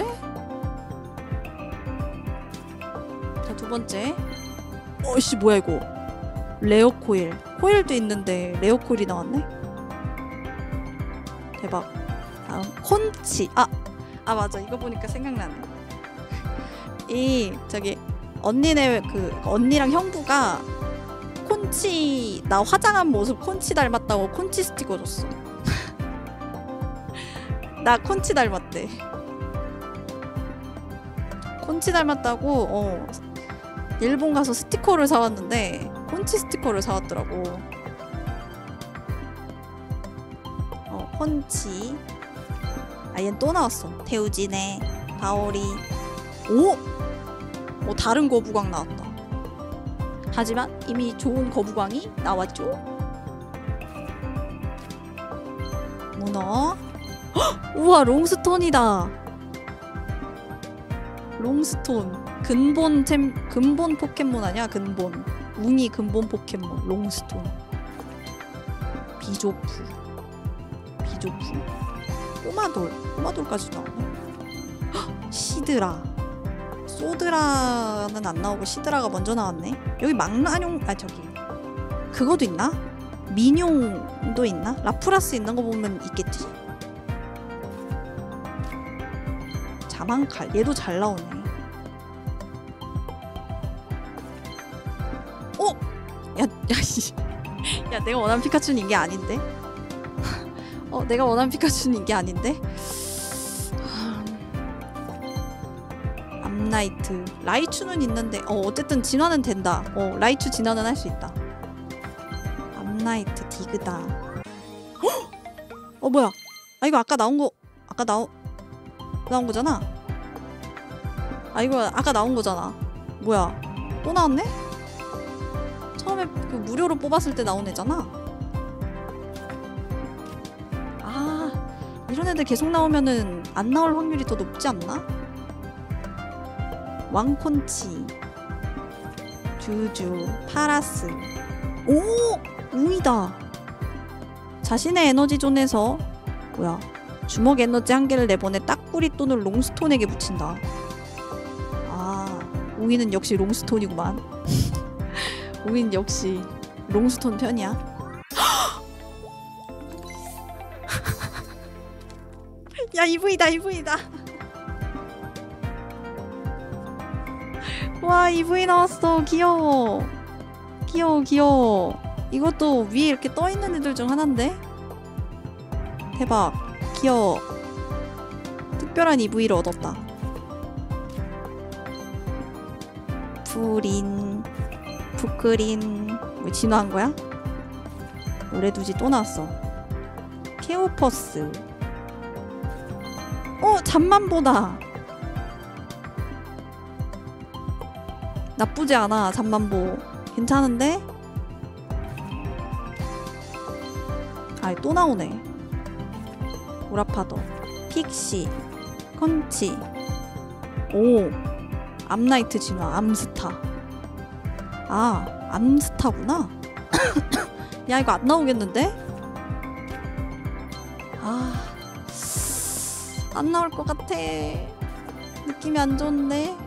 자, 두 번째. 어이씨, 뭐야 이거. 레어 코일. 코일도 있는데 레어 코일이 나왔네? 대박. 다음 콘치. 아 맞아, 이거 보니까 생각나네. 저기 언니네 언니랑 형부가 콘치, 나 화장한 모습 콘치 닮았다고 콘치 스티커 줬어. 나 콘치 닮았대. 콘치 닮았다고 일본 가서 스티커를 사왔는데 콘치 스티커를 사왔더라고. 콘치. 아, 얘는 또 나왔어. 태우지네, 바오리. 오! 다른 거부광 나왔다. 하지만 이미 좋은 거부광이 나왔죠. 문어. 헉! 우와, 롱스톤이다. 롱스톤. 근본 포켓몬 아니야? 근본. 웅이 근본 포켓몬. 롱스톤. 비조프. 꼬마돌까지 나오네. 헉! 시드라. 소드라는 안 나오고 시드라가 먼저 나왔네. 여기 망나뇽, 저기 그거도 있나? 민용도 있나? 라프라스 있는 거 보면 있겠지? 자만칼. 얘도 잘 나오네. 야, 내가 원하는 피카츄는 이게 아닌데? 내가 원하는 피카츄는 이게 아닌데? 암나이트. 라이츄는 있는데 어쨌든 진화는 된다. 라이츄 진화는 할 수 있다. 암나이트, 디그다. 뭐야? 아, 이거 아까 나온 거잖아? 아, 이거 아까 나온 거잖아. 뭐야? 또 나왔네? 처음에 무료로 뽑았을 때 나온 애잖아. 이런 애들 계속 나오면은 안 나올 확률이 더 높지 않나? 왕콘치, 주주, 파라스. 웅이다. 자신의 에너지존에서 주먹 에너지 한 개를 내보내 딱구리 또는 롱스톤에게 붙인다. 웅이는 역시 롱스톤이구만. 웅이는 역시 롱스톤 편이야. 야, EV다. 와, EV 나왔어. 귀여워. 이것도 위에 이렇게 떠있는 애들 중 하나인데? 대박. 귀여워. 특별한 EV를 얻었다. 부크린. 뭐 진화한 거야? 오래두지 또 나왔어. 케오퍼스. 잠만보다. 나쁘지 않아. 잠만보 괜찮은데? 또 나오네. 오라파더, 픽시, 컨치. 암나이트 진화. 암스타. 암스타구나. 야, 이거 안 나오겠는데? 안 나올 것 같아. 느낌이 안 좋은데.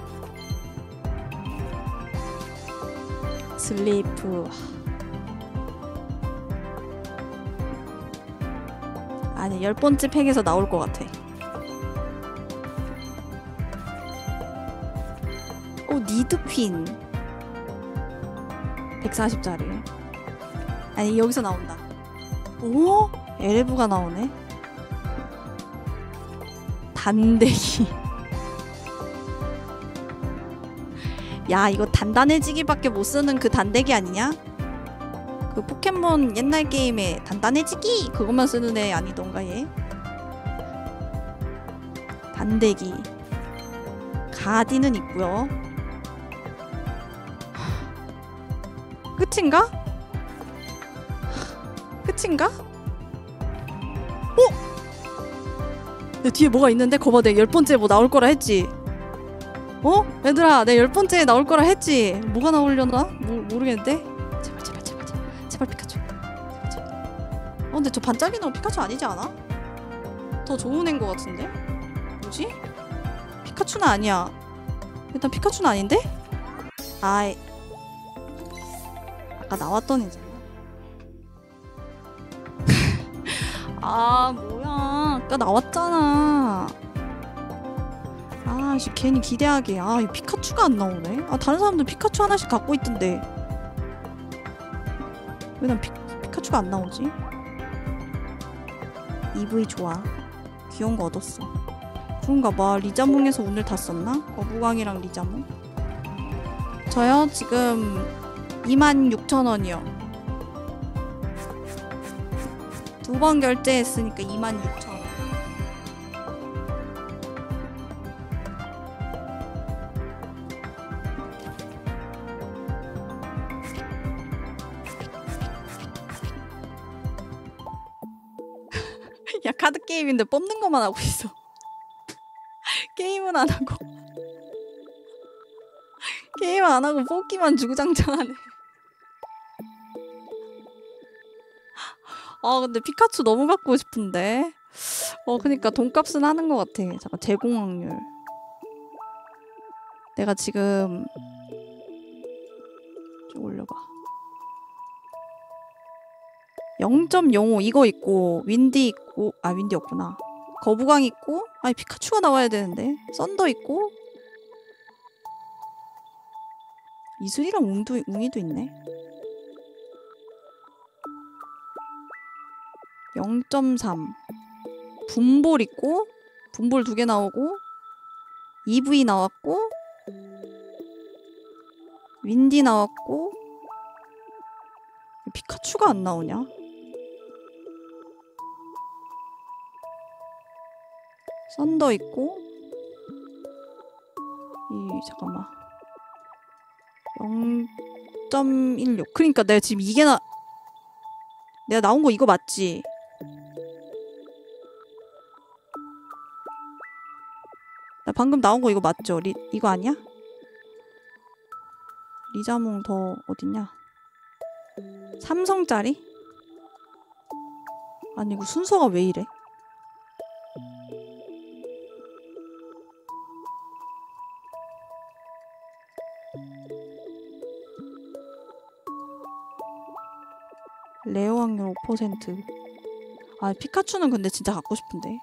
슬리프. 아니, 10번째 팩에서 나올 것 같아. 니드퀸. 140짜리. 아니, 여기서 나온다. 에레브가 나오네. 단대기. 야, 이거 단단해지기밖에 못 쓰는 그 단대기 아니냐? 그 포켓몬 옛날 게임에 단단해지기 그것만 쓰는 애 아니던가 얘? 단대기. 가디는 있고요. 끝인가? 끝인가? 어? 내 뒤에 뭐가 있는데? 거봐, 내가 10번째 뭐 나올 거라 했지? 어? 얘들아, 내가 10번째에 나올 거라 했지? 뭐가 나오려나? 모르겠는데? 제발 제발 제발 제발 제발 피카츄. 제발, 제발. 근데 저 반짝이는 거 피카츄 아니지 않아? 더 좋은 애인 거 같은데? 뭐지? 피카츄는 아니야. 일단 피카츄는 아닌데? 아이, 아까 나왔던 애잖아. 아, 뭐야. 아까 나왔잖아. 아, 씨, 괜히 기대하게. 아, 이 피카츄가 안 나오네. 아, 다른 사람들 피카츄 하나씩 갖고 있던데. 왜 난 피카츄가 안 나오지? EV 좋아. 귀여운 거 얻었어. 그런가 봐. 리자몽에서 오늘 다 썼나? 거북왕이랑 리자몽. 저요? 지금 26,000원이요. 2번 결제했으니까 26,000원. 야, 카드 게임인데 뽑는 것만 하고 있어. 게임은 안 하고. 게임 안 하고 뽑기만 주구장창하네. 아, 근데 피카츄 너무 갖고 싶은데. 그니까 돈값은 하는 것 같아. 잠깐, 제공 확률. 내가 지금 좀 올려봐. 0.05 이거 있고 윈디 있고, 아, 윈디 없구나. 거북왕 있고, 아니 피카츄가 나와야 되는데. 썬더 있고, 이슬이랑 웅이도 있네. 0.3 분볼 있고, 분볼 2개 나오고, EV 나왔고, 윈디 나왔고, 피카츄가 안 나오냐? 썬더 있고, 잠깐만. 0.16. 그러니까 내가 지금 이게 내가 나온 거 이거 맞지? 나 방금 나온 거 이거 맞죠? 이거 아니야? 리자몽 더 어딨냐? 삼성짜리? 아니, 이거 순서가 왜 이래? 레어 확률 5%. 아, 피카츄는 근데 진짜 갖고 싶은데.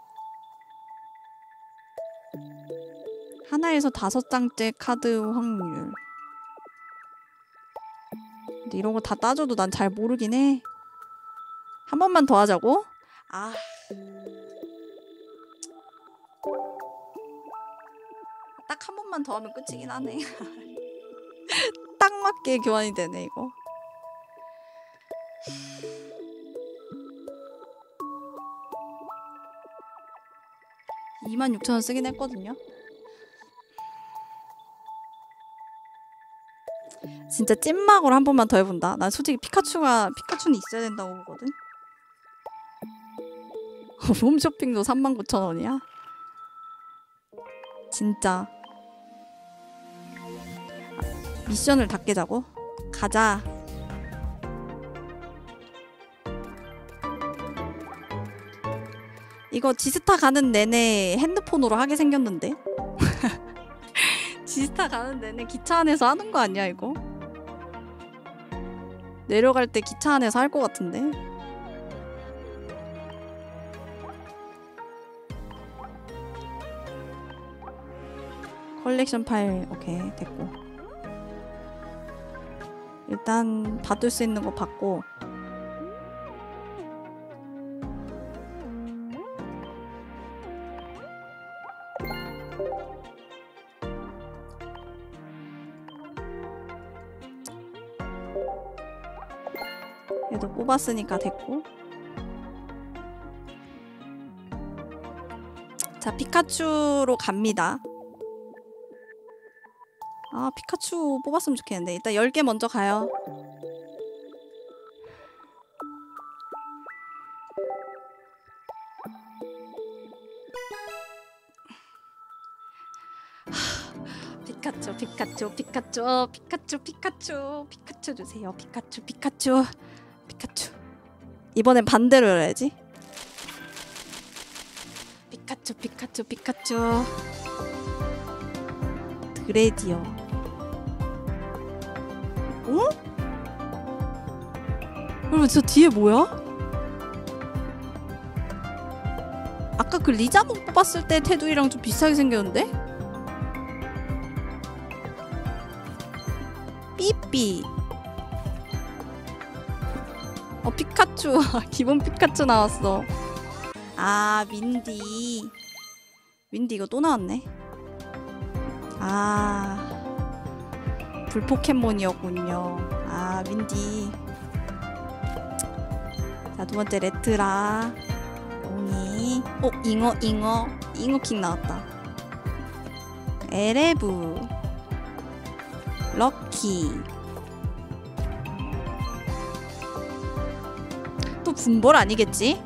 하나에서 5장째 카드 확률. 근데 이런 거 다 따져도 난 잘 모르긴 해. 한 번만 더 하자고? 아. 딱 한 번만 더 하면 끝이긴 하네. 딱 맞게 교환이 되네, 이거. 26,000원 쓰긴 했거든요. 진짜 찐막으로 한 번만 더 해본다. 난 솔직히 피카츄는 있어야 된다고 보거든. 홈쇼핑도 39,000원이야? 진짜. 미션을 다 깨자고? 가자. 이거 지스타 가는 내내 핸드폰으로 하게 생겼는데? 지스타 가는 내내 기차 안에서 하는 거 아니야, 이거? 내려갈 때 기차 안에서 할 것 같은데? 컬렉션 파일, 오케이, 됐고. 일단 받을 수 있는 거 받고, 얘도 뽑았으니까 됐고. 자, 피카츄로 갑니다. 아, 피카츄 뽑았으면 좋겠는데. 일단 10개 먼저 가요. 피카츄, 피카츄, 피카츄, 피카츄, 피카츄, 피카츄 주세요. 피카츄, 피카츄, 피카츄. 이번엔 반대로 열어야지. 피카츄, 피카츄, 피카츄. 드레디어. 어? 여러분, 저 뒤에 뭐야? 아까 그 리자몽 뽑았을 때 테두리랑 좀 비슷하게 생겼는데? 삐삐. 피카츄. 기본 피카츄 나왔어. 아, 민디. 민디 이거 또 나왔네. 아, 불 포켓몬이었군요. 아, 민디. 자, 두 번째 레트라. 옹이. 잉어킹 나왔다. 에레브. 럭키. 또 분볼 아니겠지?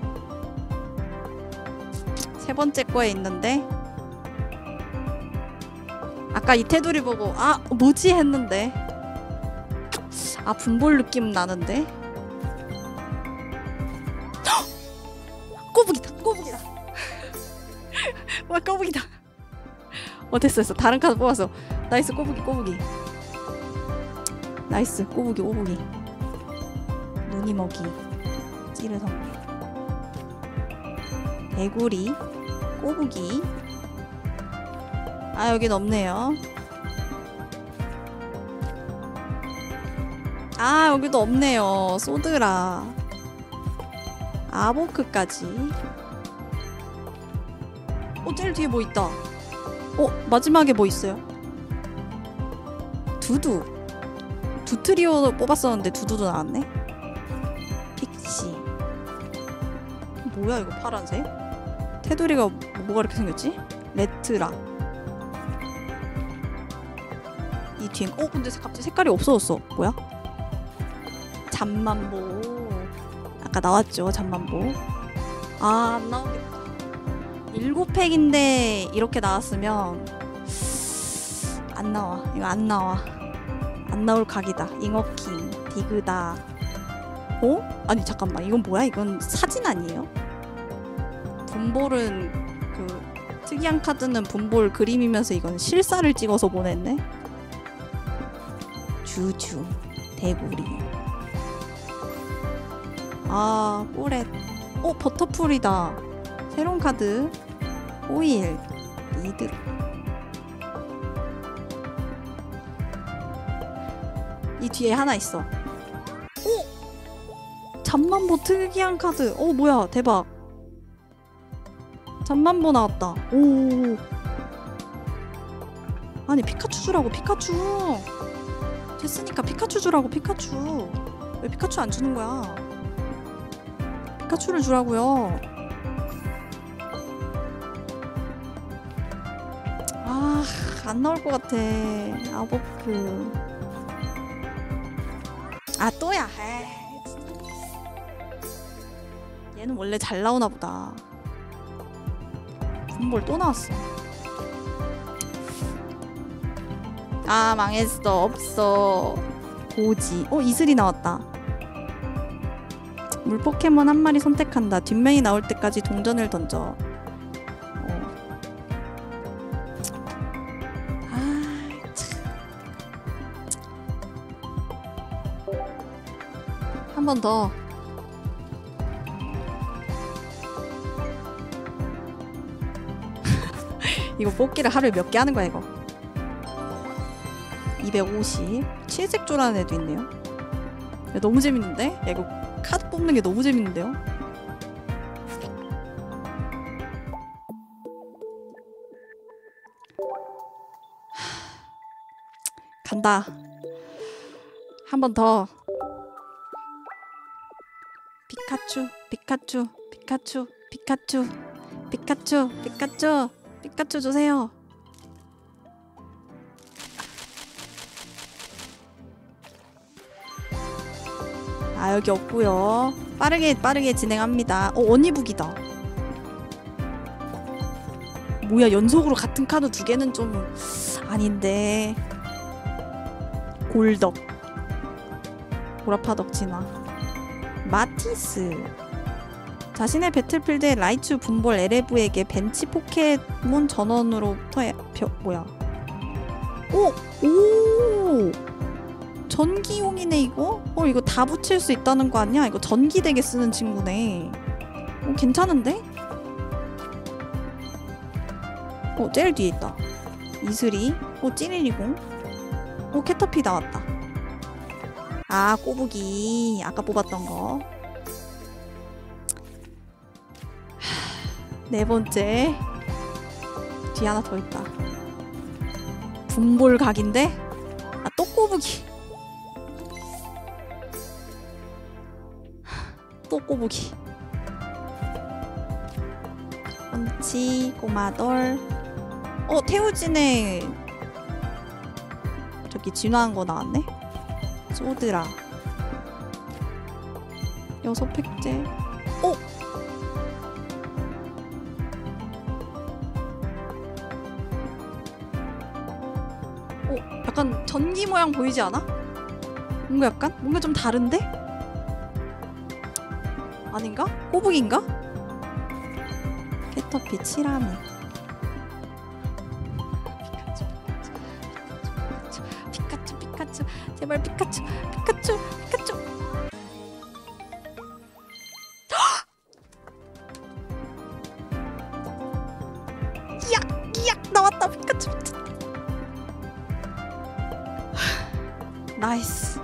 세 번째 거에 있는데 아까 이 테두리 보고 아 뭐지 했는데 아 분볼 느낌 나는데 꼬부기다 꼬부기다 와 꼬부기다 됐어 다른 카드 뽑았어. 나이스 꼬부기 나이스 꼬부기 눈이 먹이 찌르성게 개구리 꼬부기. 아 여긴 없네요. 아 여기도 없네요. 소드라 아보크까지. 제일 뒤에 뭐 있다. 마지막에 뭐 있어요? 두트리오 뽑았었는데 두두도 나왔네. 픽시. 뭐야 이거 파란색? 테두리가 뭐가 이렇게 생겼지? 레트라. 이 뒤엔 근데 갑자기 색깔이 없어졌어. 뭐야? 잠만보. 아까 나왔죠 나왔죠 안 나오겠다. 7팩인데 이렇게 나왔으면 안 나와. 이거 안 나와. 안 나올 각이다. 잉어킹, 디그다. 아니 잠깐만 이건 뭐야? 이건 사진 아니에요? 분볼은 그 특이한 카드는 분볼 그림이면서 이건 실사를 찍어서 보냈네. 주주, 대구리. 아 꼬렛. 버터풀이다. 새로운 카드. 오일, 니드. 이 뒤에 하나 있어. 잠만보 특이한 카드. 뭐야 대박. 잠만보 나왔다. 오. 아니 피카츄 주라고 피카츄. 됐으니까 피카츄 주라고 피카츄. 왜 피카츄 안 주는 거야? 피카츄를 주라고요. 안 나올 것 같아. 아보크. 또야. 얘는 원래 잘 나오나 보다. 분볼 또 나왔어. 망했어. 없어. 고지. 이슬이 나왔다. 물 포켓몬 한 마리 선택한다. 뒷면이 나올 때까지 동전을 던져. 한 번 더. 이거 뽑기를 하루에 몇 개 하는 거야 이거. 250. 칠색 조라는 애도 있네요. 야, 너무 재밌는데? 야, 이거 카드 뽑는 게 너무 재밌는데요? 간다. 한 번 더. 피카츄 피카츄 피카츄 피카츄 피카츄 피카츄 피카츄 주세요. 아 여기 없고요. 빠르게 진행합니다. 언니북이다. 뭐야 연속으로 같은 카드 두 개는 좀 아닌데. 골덕 보라파덕 진화 마티스 자신의 배틀필드에 라이츄 분볼 에레브에게 벤치 포켓몬 전원으로부터 뭐야 오 전기용이네 이거? 이거 다 붙일 수 있다는 거 아니야? 이거 전기되게 쓰는 친구네. 괜찮은데? 제일 뒤에 있다. 이슬이 찌리리공 캐터피 나왔다. 아 꼬부기 아까 뽑았던 거. 네 번째 뒤에 하나 더 있다. 분볼 각인데? 아 또 꼬부기. 또 꼬부기. 펀치 꼬마돌. 태우진의 저기 진화한 거 나왔네? 소드라 6팩째. 약간 전기 모양 보이지 않아? 뭔가 좀 다른데? 아닌가? 꼬북인가? 캐터피 치라미. 피카츄 제발 피카츄. 이약 나왔다. 피카츄. 나이스.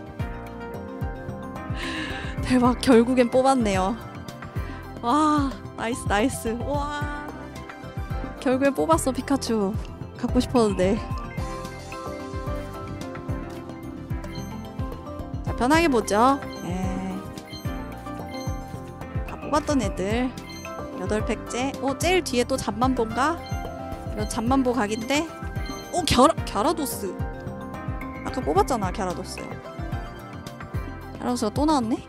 대박 결국엔 뽑았네요. 와 나이스. 와 결국엔 뽑았어. 피카츄 갖고 싶었는데. 자 편하게 보죠. 다 뽑았던 애들 8팩째. 제일 뒤에 또 잠만보인가? 이건 잠만보 각인데. 갸라도스 아까 뽑았잖아. 갸라도스가 또 나왔네?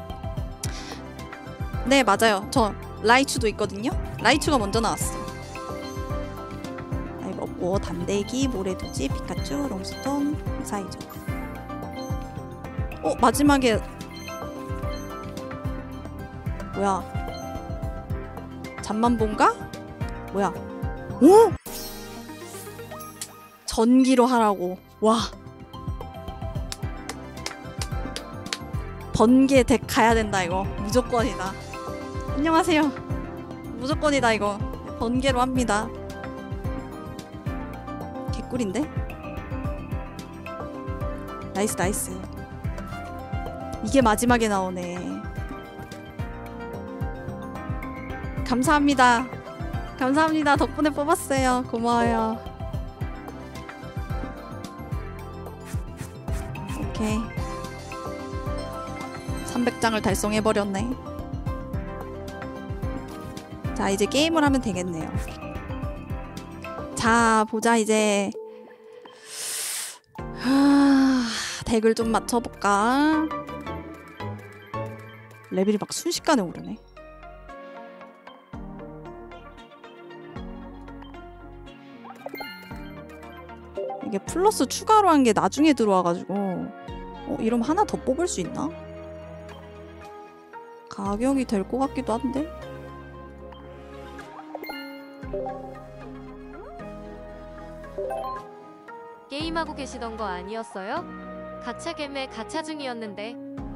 네 맞아요. 저 라이츄도 있거든요. 라이츄가 먼저 나왔어. 이거 없고 단대기, 모래두지, 피카츄, 롱스톤, 사이죠. 마지막에 뭐야? 잠만본가? 뭐야? 전기로 하라고. 와 번개 덱 가야 된다 이거. 무조건이다. 안녕하세요. 무조건이다 이거. 번개로 합니다. 개꿀인데? 나이스. 이게 마지막에 나오네. 감사합니다. 덕분에 뽑았어요. 고마워요. 오케이. 300장을 달성해버렸네. 자 이제 게임을 하면 되겠네요. 자 보자 이제. 덱을 좀 맞춰볼까? 레벨이 막 순식간에 오르네. 이게 플러스 추가로 한 게 나중에 들어와가지고 이러면 하나 더 뽑을 수 있나? 가격이 될 것 같기도 한데? 게임하고 계시던 거 아니었어요? 가차 개매 가차 중이었는데.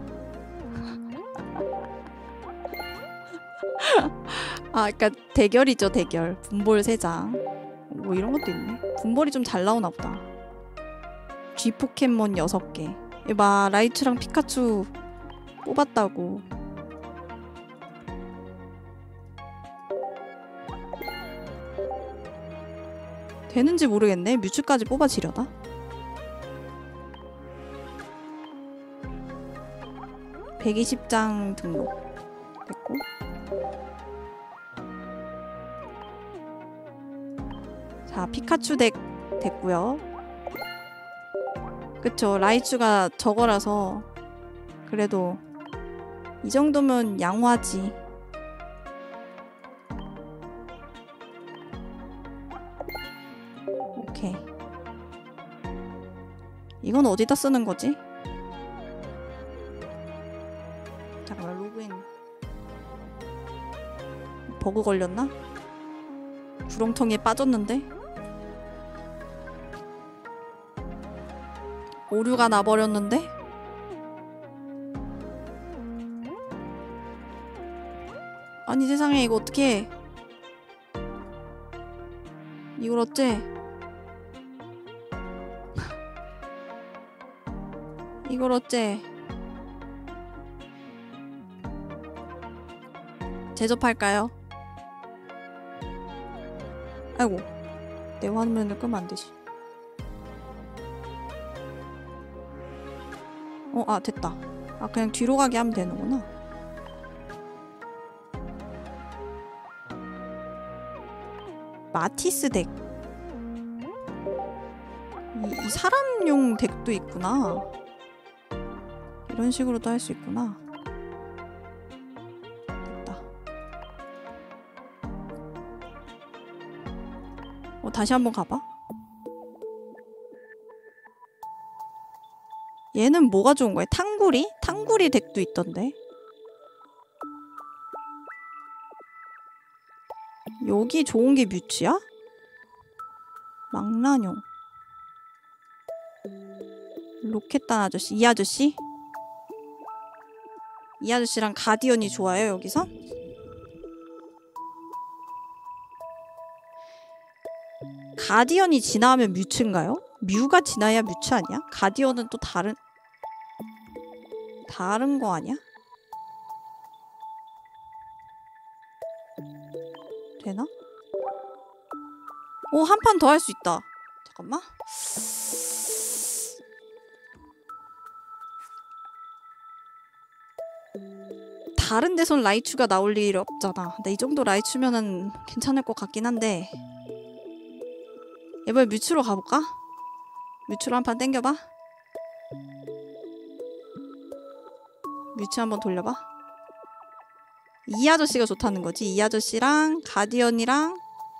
그러니까 대결이죠. 대결. 분볼 3장. 뭐 이런 것도 있네. 분볼이 좀 잘 나오나 보다. G 포켓몬 6개. 이봐 라이츄랑 피카츄 뽑았다고. 되는지 모르겠네. 뮤츠까지 뽑아지려다. (120장) 등록. 자, 피카츄 덱 됐고요. 그쵸, 라이츄가 저거라서 그래도 이 정도면 양호하지. 오케이. 이건 어디다 쓰는 거지? 잠깐만, 로그인. 버그 걸렸나? 구렁텅이에 빠졌는데? 오류가 나버렸는데? 아니 세상에, 이거 어떡해. 이걸 어째. 이걸 어째. 제접할까요? 아이고, 내 화면을 끄면 안 되지. 아, 됐다. 아, 그냥 뒤로 가게 하면 되는구나. 마티스 덱. 이 사람용 덱도 있구나. 이런 식으로도 할 수 있구나. 됐다. 다시 한번 가봐. 얘는 뭐가 좋은 거야? 탕구리? 탕구리 덱도 있던데. 여기 좋은 게 뮤츠야? 망나뇽. 로켓단 아저씨. 이 아저씨? 이 아저씨랑 가디언이 좋아요, 여기서? 가디언이 지나면 뮤츠인가요? 뮤가 지나야 뮤츠 아니야? 가디언은 또 다른 거 아니야? 되나? 오, 한 판 더 할 수 있다. 잠깐만. 다른 데선 라이츄가 나올 일이 없잖아. 근데 이 정도 라이츄면은 괜찮을 것 같긴 한데. 이번에 뮤츠로 가볼까? 뮤츠로 한 판 땡겨봐. 뮤츠 한번 돌려봐. 이 아저씨가 좋다는 거지. 이 아저씨랑 가디언이랑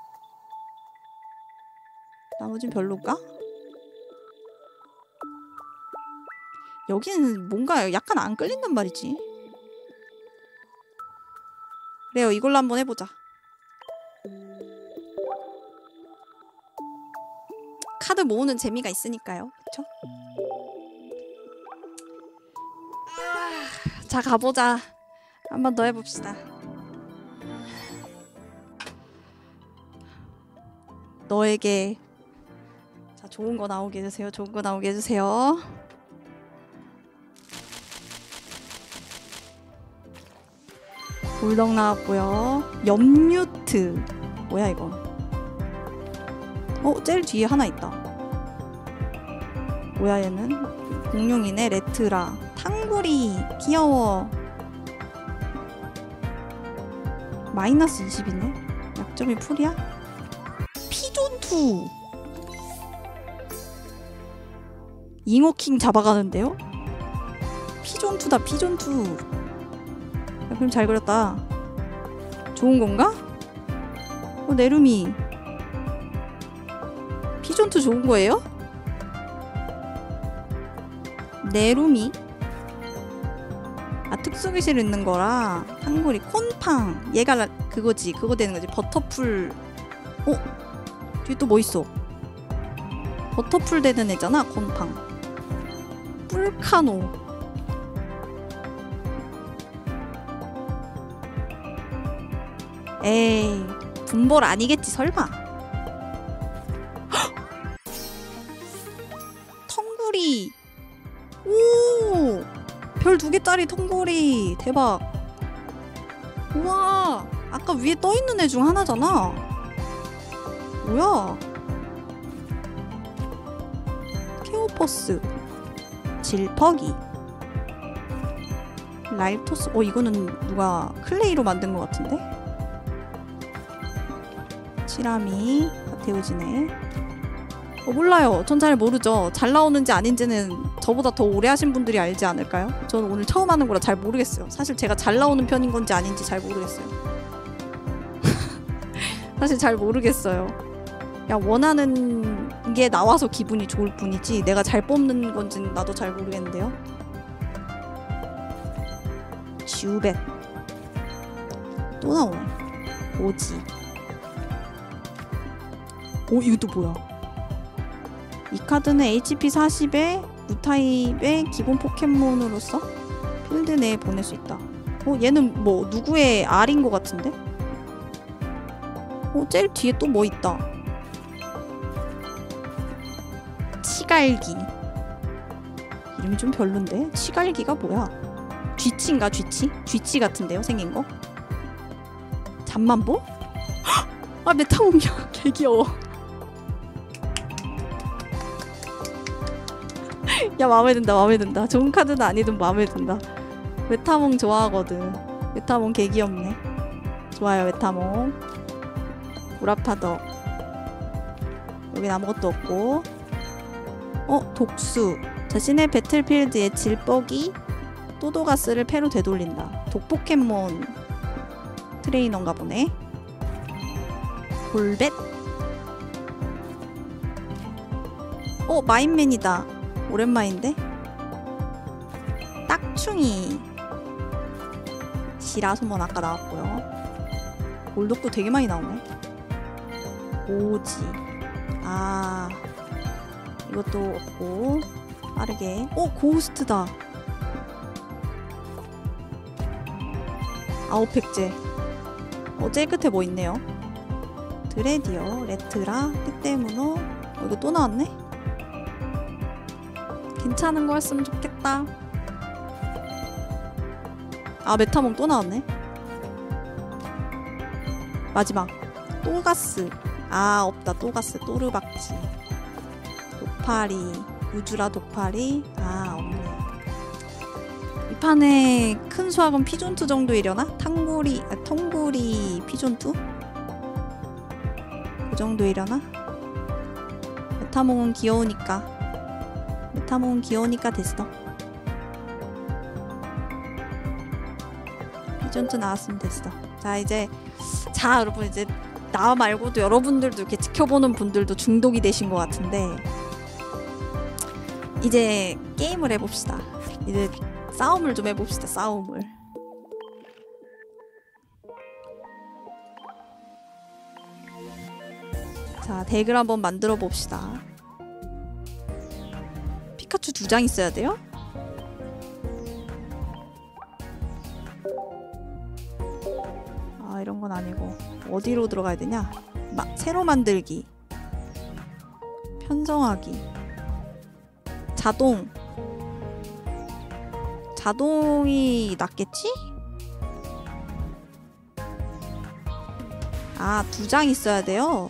나머진 별로인가? 여기는 뭔가 약간 안 끌린단 말이지. 그래요, 이걸로 한번 해보자. 카드 모으는 재미가 있으니까요. 그쵸? 자, 가보자. 한 번 더 해봅시다. 너에게. 자, 좋은 거 나오게 해주세요. 좋은 거 나오게 해주세요. 볼덕 나왔고요. 염뮤트. 뭐야 이건? 제일 뒤에 하나 있다. 뭐야 얘는? 공룡이네. 레트라. 탕구리. 귀여워. 마이너스 20이네. 약점이 풀이야? 피존투. 잉어킹 잡아가는데요? 피존투다, 피존투. 야, 그럼 잘 그렸다. 좋은 건가? 네루미. 피존투 좋은 거예요? 네루미. 아, 특수기술 있는 거라. 탕구리. 콘팡. 얘가 그거지. 그거 되는 거지. 버터풀. 뒤에 또 뭐 있어? 버터풀 되는 애잖아. 콘팡. 뿔카노. 에이, 분볼 아니겠지 설마. 텅구리. 오, 별 2개짜리 텅구리. 대박. 우와, 아까 위에 떠있는 애 중 하나잖아. 뭐야. 케오퍼스. 질퍽이. 라이토스. 이거는 누가 클레이로 만든 것 같은데? 치라미. 태우지네. 몰라요. 전 잘 모르죠. 잘 나오는지 아닌지는 저보다 더 오래 하신 분들이 알지 않을까요? 저는 오늘 처음 하는 거라 잘 모르겠어요. 사실 제가 잘 나오는 편인 건지 아닌지 잘 모르겠어요. 사실 잘 모르겠어요. 그냥 원하는 게 나와서 기분이 좋을 뿐이지 내가 잘 뽑는 건지는 나도 잘 모르겠는데요. 슈벳 또 나오네. 오지. 이것도 뭐야? 이 카드는 HP 40에 무타입의 기본 포켓몬으로서 필드 내에 보낼 수 있다. 얘는 뭐 누구의 R인 것 같은데? 제일 뒤에 또 뭐 있다. 치갈기. 이름이 좀 별론데? 치갈기가 뭐야? 쥐치인가 쥐치? 쥐치 같은데요? 생긴 거? 잠만보? 아 메타몽이야. 개 귀여워. 야 마음에 든다 마음에 든다. 좋은 카드는 아니든 마음에 든다. 메타몽 좋아하거든. 메타몽 개 귀엽네. 좋아요 메타몽. 우라파더. 여긴 아무것도 없고. 독수. 자신의 배틀필드에 질뻑이 또도가스를 패로 되돌린다. 독포켓몬 트레이너인가 보네. 볼벳. 마인맨이다. 오랜만인데? 딱충이. 시라소몬 아까 나왔고요. 골독도 되게 많이 나오네. 오지. 이것도 없고. 빠르게. 고스트다. 아웃팩제. 제일 끝에 뭐 있네요. 드레디어, 레트라, 떼떼무노. 이거 또 나왔네? 괜찮은 거였으면 좋겠다. 메타몽 또 나왔네. 마지막 또가스. 없다. 또가스. 또르박지. 도파리. 우주라 도파리. 없네. 이 판에 큰 수학은 피존투 정도 이려나? 텅구리 피존투? 그 정도 이려나? 메타몽은 귀여우니까. 메타몽은 귀여우니까 됐어. 피존투 나왔으면 됐어. 자 여러분 이제 나 말고도 여러분들도 이렇게 지켜보는 분들도 중독이 되신 것 같은데 이제 게임을 해봅시다. 이제 싸움을 좀 해봅시다. 싸움을. 자 덱을 한번 만들어 봅시다. 피카츄 2장 있어야 돼요? 이런 건 아니고 어디로 들어가야 되냐? 새로 만들기, 편성하기, 자동이 낫겠지? 2장 있어야 돼요.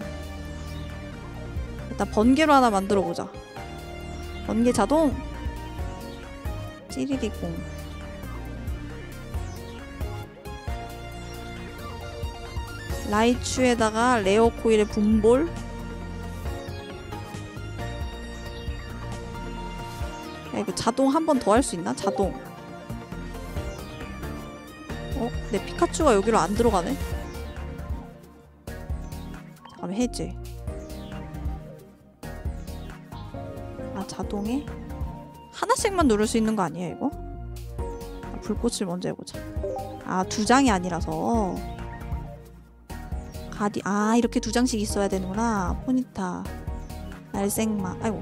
일단 번개로 하나 만들어 보자. 번개 자동. 찌리리공. 라이츄에다가 레어 코일의 분볼. 이거 자동 한 번 더 할 수 있나? 자동. 내 피카츄가 여기로 안 들어가네? 잠깐만 해제. 자동에 하나씩만 누를 수 있는 거 아니에요 이거? 불꽃을 먼저 해보자. 2장이 아니라서 이렇게 2장씩 있어야 되는구나. 포니타, 날생마. 아이고.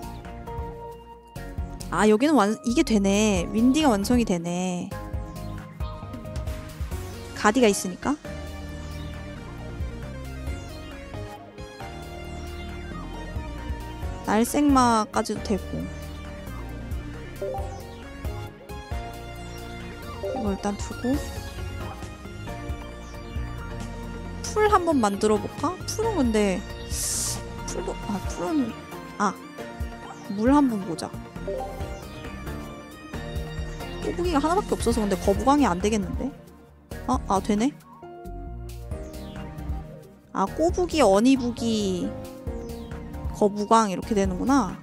여기는 이게 되네. 윈디가 완성이 되네. 가디가 있으니까. 날생마까지도 되고. 이거 일단 두고. 풀 한번 만들어 볼까? 풀은 근데 풀은 물 한번 보자. 꼬부기가 하나밖에 없어서 근데 거부광이 안 되겠는데? 되네? 아, 꼬부기, 어니부기, 거부광 이렇게 되는구나.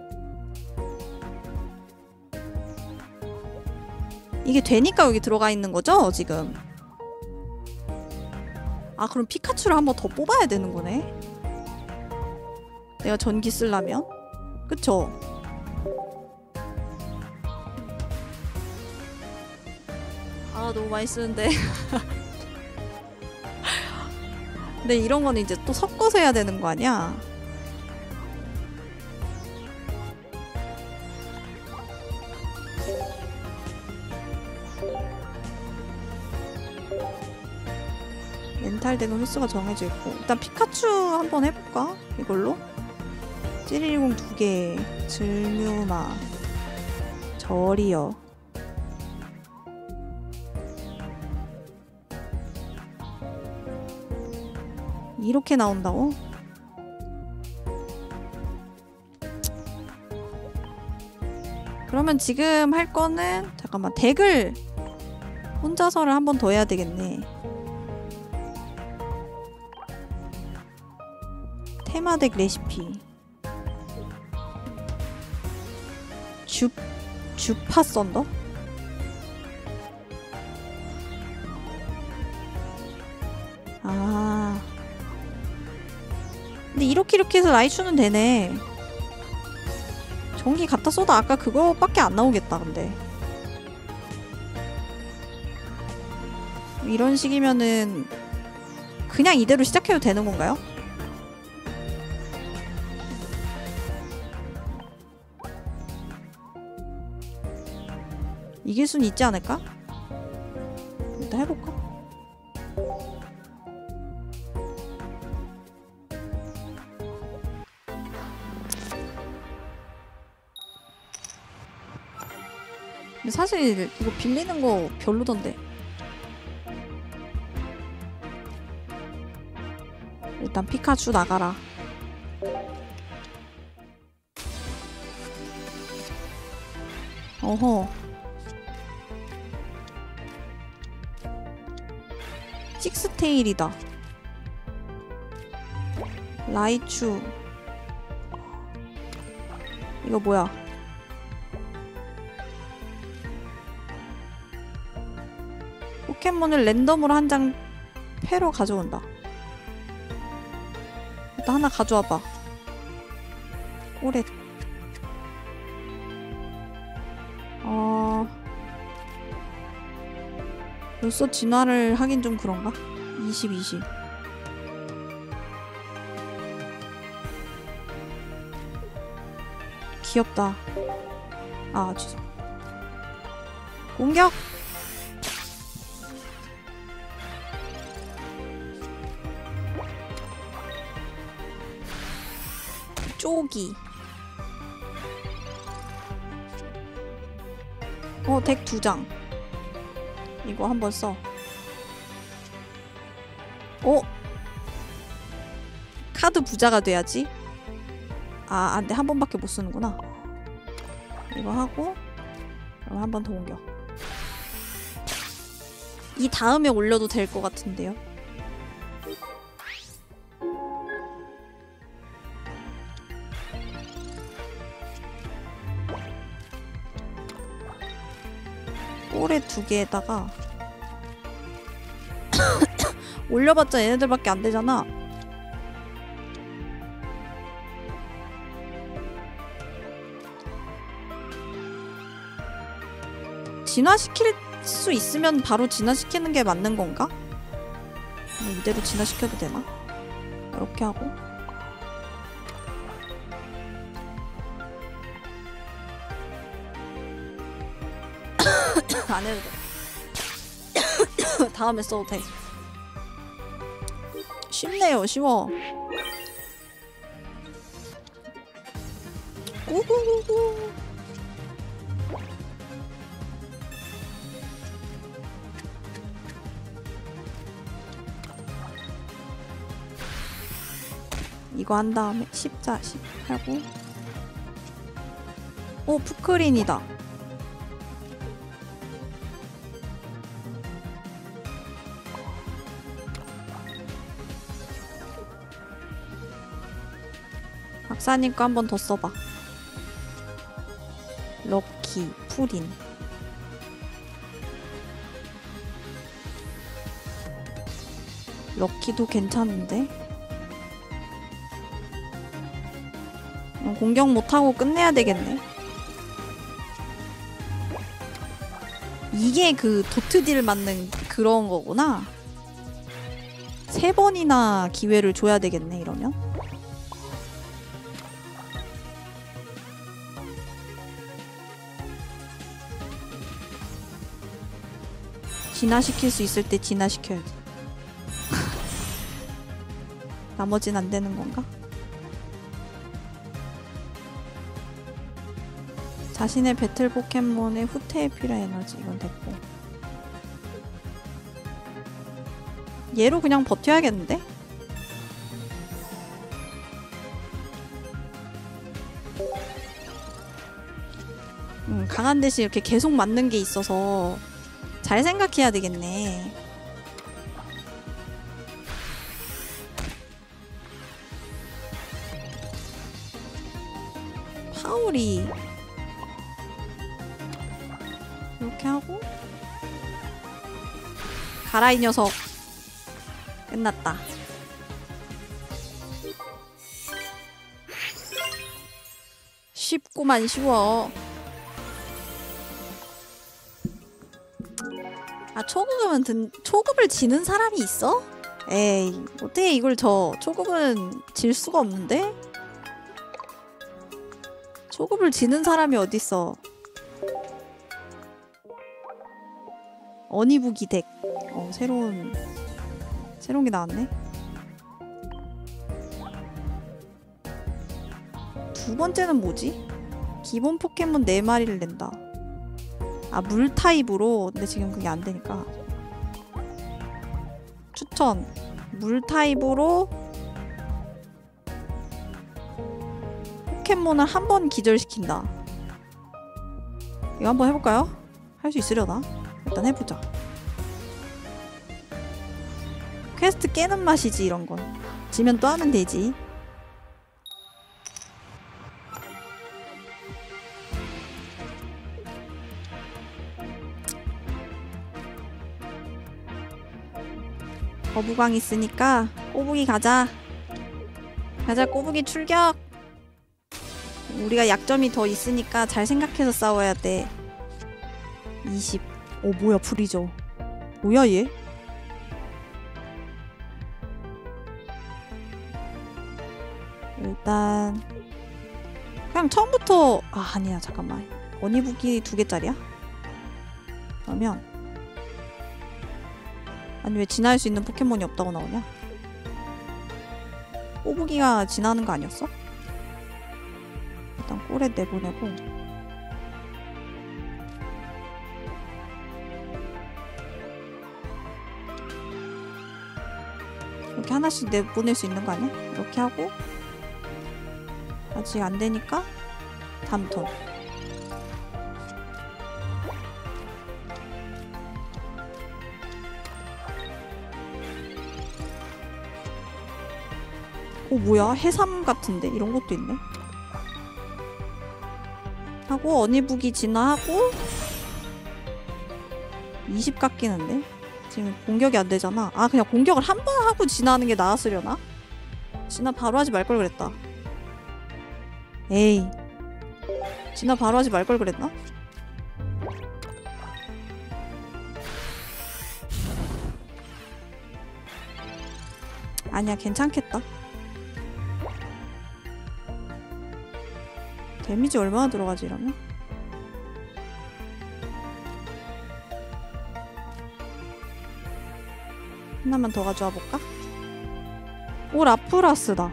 이게 되니까 여기 들어가 있는 거죠, 지금? 아, 그럼 피카츄를 한 번 더 뽑아야 되는 거네. 내가 전기 쓰려면? 그쵸? 아, 너무 많이 쓰는데. 근데 이런 거는 이제 또 섞어서 해야 되는 거 아니야? 멘탈 대금 횟수가 정해져 있고 일단 피카츄 한번 해볼까? 이걸로? 찌리리공 2개, 질뮤마, 저리어. 이렇게 나온다고? 그러면 지금 할 거는 잠깐만, 덱을 혼자서를 한 번 더 해야 되겠네. 테마덱 레시피. 주파 썬더? 아. 근데 이렇게 해서 라이추는 되네. 전기 갖다 써도 아까 그거밖에 안 나오겠다, 근데. 이런 식이면은 그냥 이대로 시작해도 되는 건가요? 이길 순 있지 않을까? 일단 해볼까? 근데 사실 이거 빌리는 거 별로던데. 일단 피카츄 나가라. 어허. 식스테일이다. 라이츄. 이거 뭐야? 포켓몬을 랜덤으로 한 장 패로 가져온다. 일단 하나 가져와봐. 오래. 벌써 진화를 하긴 좀 그런가? 20. 귀엽다. 아, 죄송. 공격! 쪼기. 덱 2장. 이거 한번 써. 카드 부자가 돼야지. 아, 안 돼. 한 번밖에 못 쓰는구나. 이거 하고 그럼 한 번 더 옮겨. 이 다음에 올려도 될 것 같은데요. 꼬레 2개에다가 올려봤자 얘네들밖에 안 되잖아. 진화시킬 수 있으면 바로 진화시키는 게 맞는 건가? 이대로 진화시켜도 되나? 이렇게 하고 안 해도 돼. 다음에 써도 돼. 쉽네요, 쉬워. 우후후후. 이거 한 다음에 10자 10 하고. 오, 푸크린이다. 싸니까 한 번 더 써봐. 럭키, 푸린. 럭키도 괜찮은데? 공격 못하고 끝내야 되겠네. 이게 그 도트딜 맞는 그런 거구나. 3번이나 기회를 줘야 되겠네, 이러면. 진화시킬 수 있을 때 진화시켜야지. 나머진 안 되는 건가? 자신의 배틀 포켓몬의 후퇴에 필요한 에너지. 이건 됐고. 얘로 그냥 버텨야겠는데? 강한 대신 이렇게 계속 맞는 게 있어서 잘 생각해야 되겠네. 파울이 이렇게 하고 가라 이 녀석. 끝났다. 쉽구만 쉬워. 아 초급을 지는 사람이 있어? 에이 어떻게 이걸 초급은 질 수가 없는데? 초급을 지는 사람이 어딨어. 어니부기 덱. 새로운 게 나왔네. 두 번째는 뭐지? 기본 포켓몬 4마리를 낸다. 아, 물 타입으로. 근데 지금 그게 안 되니까. 추천. 물 타입으로 포켓몬을 한 번 기절시킨다. 이거 한번 해볼까요? 할 수 있으려나? 일단 해보자. 퀘스트 깨는 맛이지 이런 건. 지면 또 하면 되지. 거부광 있으니까 꼬부기 가자. 가자 꼬부기 출격. 우리가 약점이 더 있으니까 잘 생각해서 싸워야 돼. 20. 뭐야 프리저. 뭐야 얘? 일단 그냥 처음부터 아니야 잠깐만. 어니부기 2개짜리야? 그러면 아니 왜 진화할 수 있는 포켓몬이 없다고 나오냐? 꼬부기가 진화하는 거 아니었어? 일단 꼴에 내보내고 이렇게 하나씩 내보낼 수 있는 거 아니야? 이렇게 하고 아직 안 되니까 다음 턴. 뭐야? 해삼 같은데? 이런 것도 있네. 하고 어니부기 진화하고 20 깎이는데? 지금 공격이 안 되잖아. 아 그냥 공격을 한 번 하고 진화하는 게 나았으려나? 진화 바로 하지 말 걸 그랬다. 에이 진화 바로 하지 말 걸 그랬나? 아니야 괜찮겠다. 데미지 얼마나 들어가지 이러면? 하나만 더 가져와 볼까? 오 라프라스다.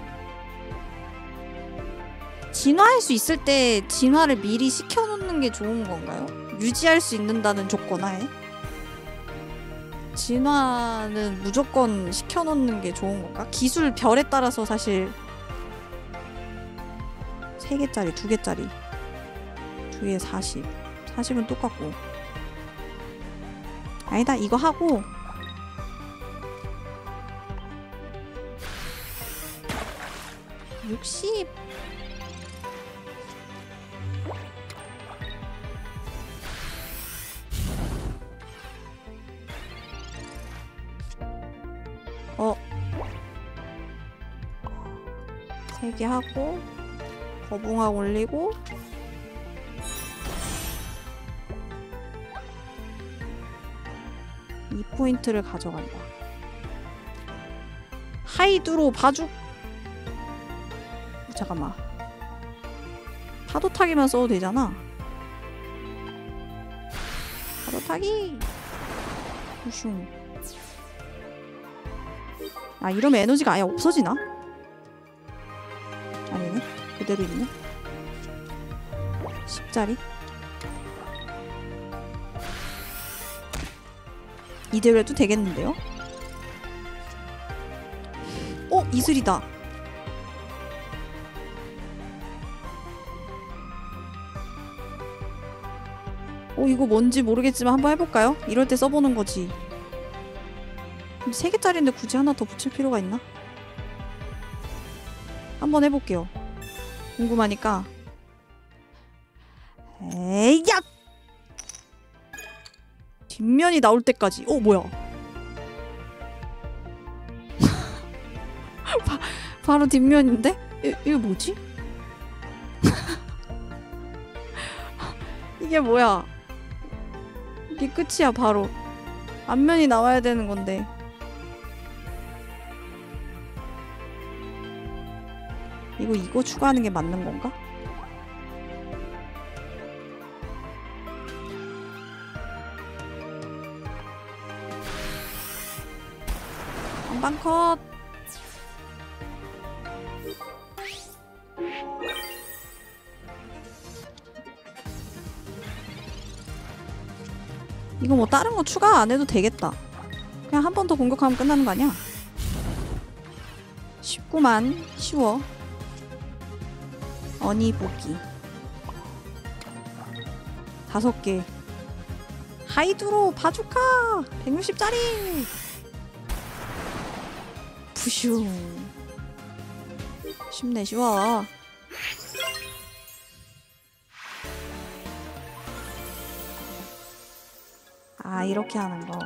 진화할 수 있을 때 진화를 미리 시켜놓는 게 좋은 건가요? 유지할 수 있는다는 조건 하에? 진화는 무조건 시켜놓는 게 좋은 건가? 기술 별에 따라서 사실 3개짜리, 2개짜리 2개 40 40은 똑같고 아니다 이거 하고 60. 어. 3개 하고 거붕학 올리고 이 포인트를 가져간다. 하이드로 바죽. 잠깐만. 파도 타기만 써도 되잖아. 파도 타기. 슝. 아, 이러면 에너지가 아예 없어지나? 아니네. 그대로 있네. 10짜리. 이대로 해도 되겠는데요? 이슬이다. 이거 뭔지 모르겠지만 한번 해볼까요? 이럴 때 써보는 거지. 근데 3개짜리인데 굳이 하나 더 붙일 필요가 있나? 한번 해볼게요. 궁금하니까. 에이, 야! 뒷면이 나올 때까지. 뭐야. 바로 뒷면인데? 이거 뭐지? 이게 뭐야? 이게 끝이야, 바로. 앞면이 나와야 되는 건데. 이거 추가하는 게 맞는 건가? 한방 컷! 이거 뭐 다른 거 추가 안 해도 되겠다. 그냥 한 번 더 공격하면 끝나는 거 아니야? 쉽구만. 쉬워. 어니 보기 5개. 하이드로 바주카 160짜리. 부슈. 쉽네, 쉬워. 아, 이렇게 하는 거.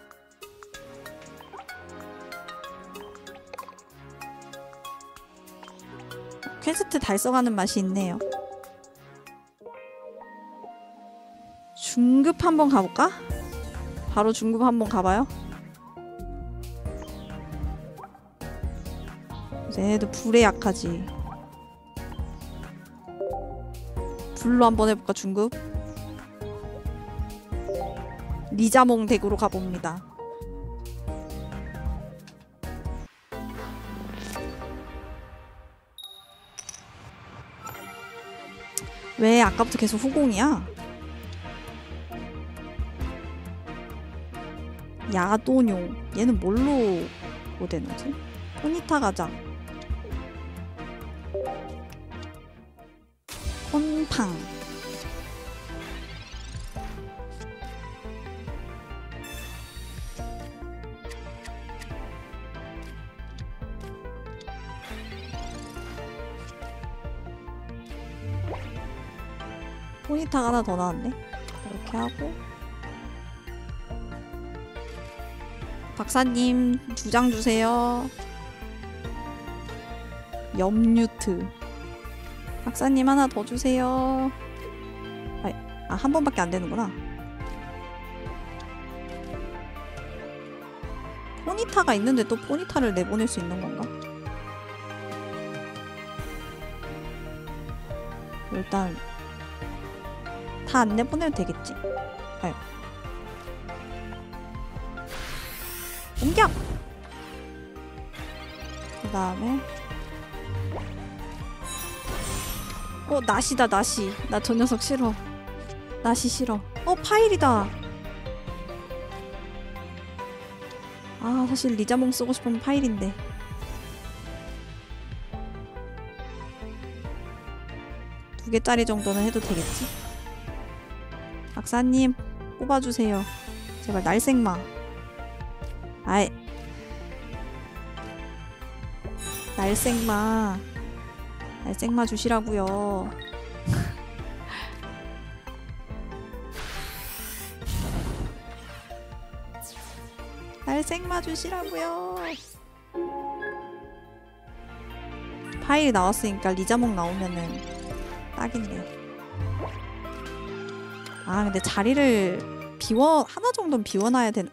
퀘스트 달성하는 맛이 있네요. 중급 한번 가볼까? 바로 중급 한번 가봐요. 얘네도 불에 약하지. 불로 한번 해볼까, 중급? 리자몽 덱으로 가봅니다. 왜 아까부터 계속 후공이야? 야도뇽. 얘는 뭘로 되는지? 포니타 가자. 폰팡. 포니타가 하나 더 나왔네. 이렇게 하고 박사님 2장 주세요. 염유트. 박사님 하나 더 주세요. 한 번밖에 안 되는구나. 포니타가 있는데 또 포니타를 내보낼 수 있는 건가? 일단 다 안 내보내면 되겠지? 아유. 공격! 그 다음에 낫이다, 낫이. 나 저 녀석 싫어. 낫이 싫어. 파일이다. 아, 사실 리자몽 쓰고 싶으면 파일인데. 두 개짜리 정도는 해도 되겠지? 박사님 뽑아주세요. 제발 날생마. 아이, 날생마. 알생마 주시라고요. 알생마 주시라고요. 파일이 나왔으니까 리자몽 나오면은 딱인데. 아 근데 자리를 하나 정도는 비워놔야 되는.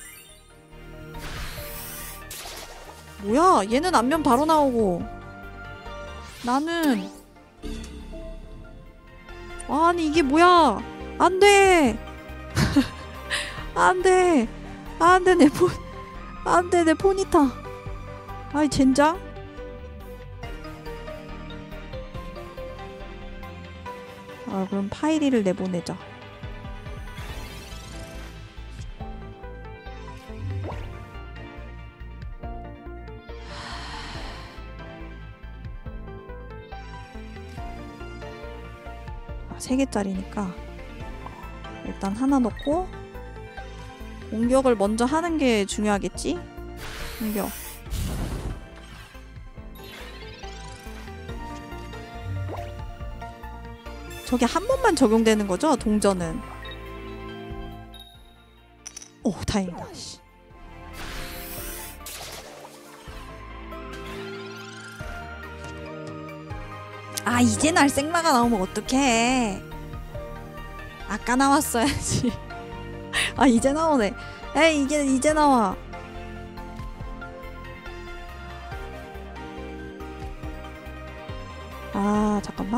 뭐야 얘는 안면 바로 나오고 나는 아니 이게 뭐야. 안돼. 안돼. 안돼 내 폰. 안돼 내 포니타. 아이 젠장. 아 그럼 파이리를 내보내자. 아, 3개짜리니까 일단 하나 넣고 공격을 먼저 하는 게 중요하겠지? 공격. 저게 한 번만 적용되는 거죠? 동전은. 오 다행이다. 씨. 아 이제 날생마가 나오면 어떡해. 아까 나왔어야지. 아 이제 나오네. 에이 이제 나와. 아 잠깐만.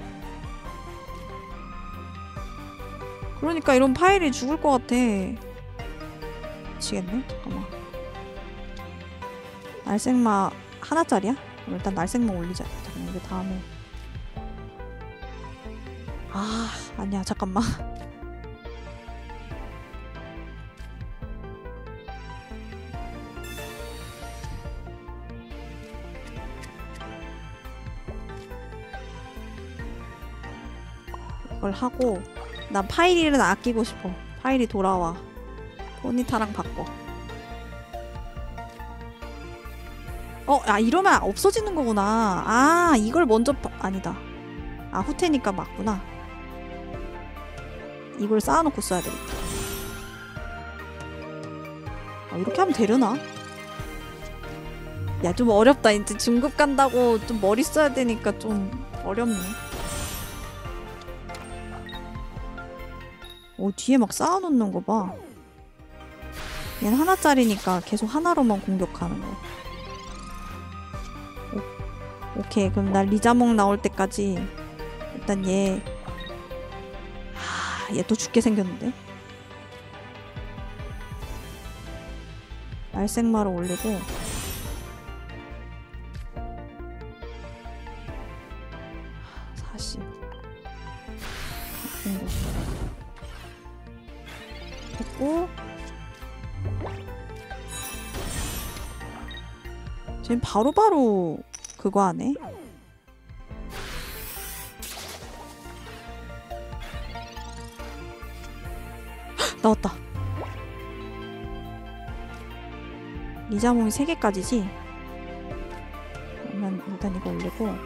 그러니까 이런 파일이 죽을 것 같아. 미치겠네. 잠깐만. 날생마 하나짜리야? 그럼 일단 날생마 올리자. 잠깐만 이게 다음에. 아 아니야 잠깐만. 이걸 하고 난 파이리를 아끼고 싶어. 파이리 돌아와. 포니타랑 바꿔. 아 이러면 없어지는 거구나. 아 이걸 먼저 아니다. 아 후퇴니까 맞구나. 이걸 쌓아놓고 써야 되겠다. 아, 이렇게 하면 되려나? 야 좀 어렵다. 이제 중급 간다고 좀 머리 써야 되니까 좀 어렵네. 뒤에 막 쌓아놓는 거 봐. 얘는 하나짜리니까 계속 하나로만 공격하는 거. 오케이 그럼 나 리자몽 나올 때까지 일단 얘 또 죽게 생겼는데. 날생마를 올리고 40 됐고 쟤는 바로바로 그거 하네. 나왔다. 리자몽이 3개까지지? 그러면 일단 이거 올리고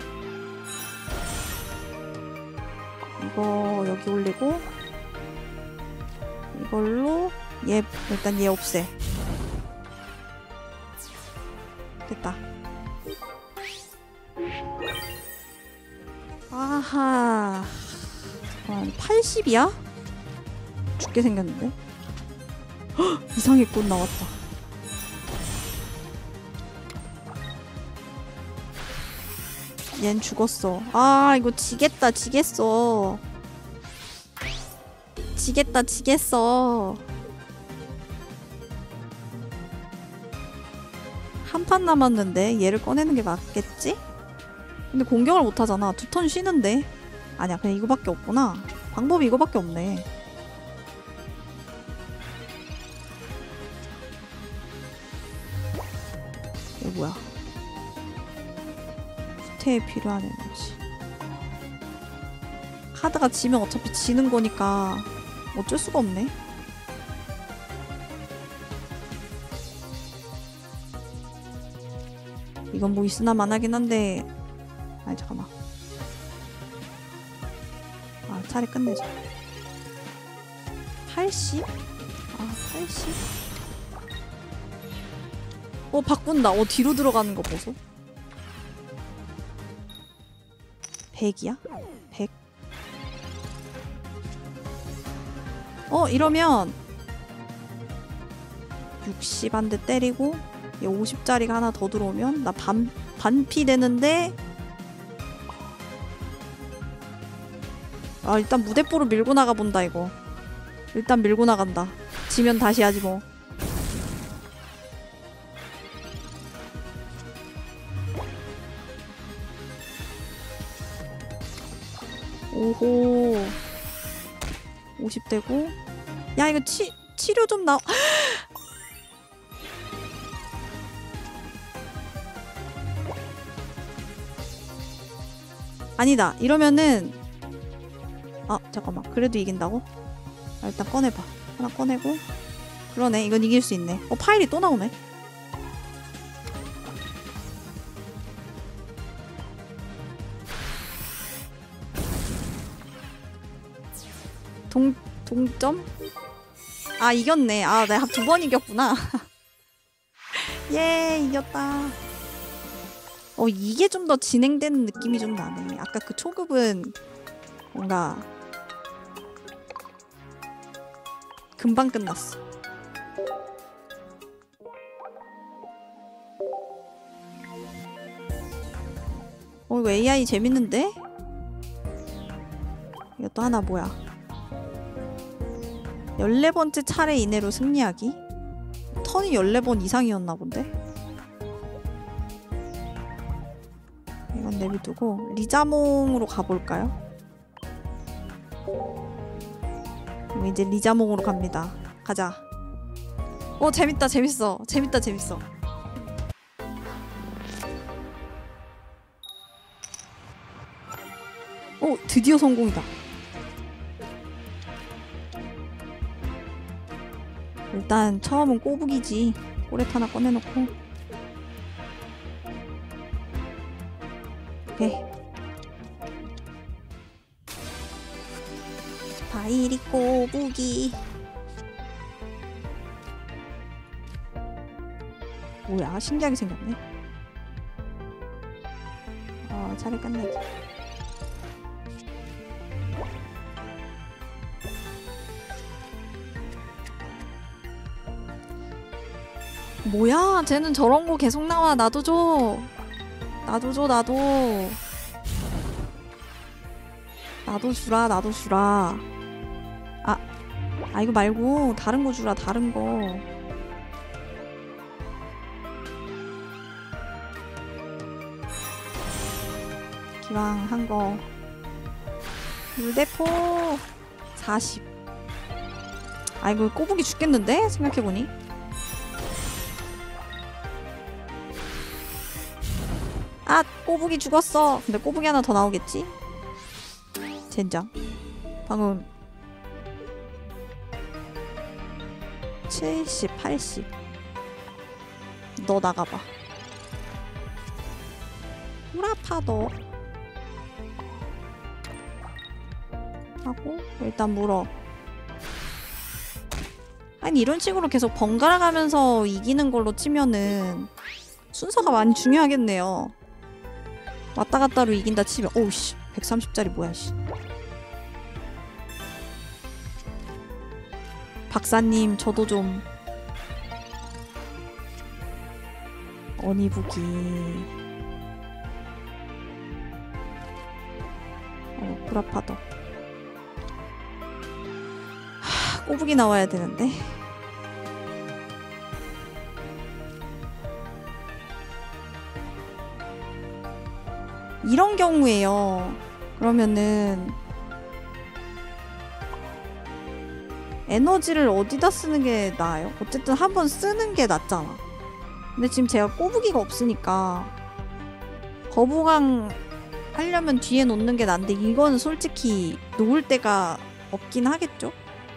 이거 여기 올리고 이걸로 일단 얘 없애. 됐다. 아하 80이야? 죽게 생겼는데? 헉! 이상의 꽃 나왔다. 얜 죽었어. 아 이거 지겠다. 지겠어. 지겠다. 지겠어. 한 판 남았는데 얘를 꺼내는 게 맞겠지? 근데 공격을 못하잖아. 2턴 쉬는데. 아니야 그냥 이거밖에 없구나. 방법이 이거밖에 없네. 이거 뭐야? 후퇴에 필요한 에너지. 카드가 지면 어차피 지는 거니까 어쩔 수가 없네. 이건 뭐 있으나 마나긴 한데. 아니 잠깐만. 차례 끝내자. 80? 아 80? 바꾼다. 뒤로 들어가는 거 보소. 100이야? 100? 이러면 60 한 대 때리고 50짜리가 하나 더 들어오면 나 반피 되는데 일단 무대뽀로 밀고 나가본다 이거. 일단 밀고 나간다. 지면 다시 하지 뭐. 오호 50대고 야 이거 치료 좀 아니다. 이러면은 잠깐만. 그래도 이긴다고? 일단 꺼내봐. 하나 꺼내고. 그러네. 이건 이길 수 있네. 파일이 또 나오네. 동점? 이겼네. 내가 2번 이겼구나. 예, 이겼다. 이게 좀 더 진행되는 느낌이 좀 나네. 아까 그 초급은 뭔가 금방 끝났어. 이거 AI 재밌는데? 이것도 하나 뭐야? 14번째 차례 이내로 승리하기? 턴이 14번 이상이었나 본데? 이건 내비두고 리자몽으로 가볼까요? 이제 리자몽으로 갑니다. 가자. 재밌다 재밌어. 재밌다 재밌어. 드디어 성공이다. 일단 처음은 꼬북이지. 꼬렛 하나 꺼내놓고. 오케이. 바이리 꼬북이. 뭐야, 신기하게 생겼네. 차례 끝내기. 뭐야, 쟤는 저런 거 계속 나와. 나도 줘. 나도 줘, 나도. 나도 주라, 나도 주라. 이거 말고 다른 거 주라, 다른 거. 기왕 한 거. 물대포 40. 이거 꼬부기 죽겠는데? 생각해보니. 꼬부기 죽었어. 근데 꼬부기 하나 더 나오겠지? 젠장. 방금 70, 80. 너 나가봐. 후라파도 하고 일단 물어. 아니 이런 식으로 계속 번갈아 가면서 이기는 걸로 치면은 순서가 많이 중요하겠네요. 왔다 갔다로 이긴다 치면 오우씨 130짜리 뭐야 씨. 박사님 저도 좀 어니부기. 구라파도. 꼬북이 나와야 되는데. 이런 경우에요. 그러면은 에너지를 어디다 쓰는 게 나아요? 어쨌든 한번 쓰는 게 낫잖아. 근데 지금 제가 꼬부기가 없으니까 거부강 하려면 뒤에 놓는 게 난데 이건 솔직히 놓을 데가 없긴 하겠죠?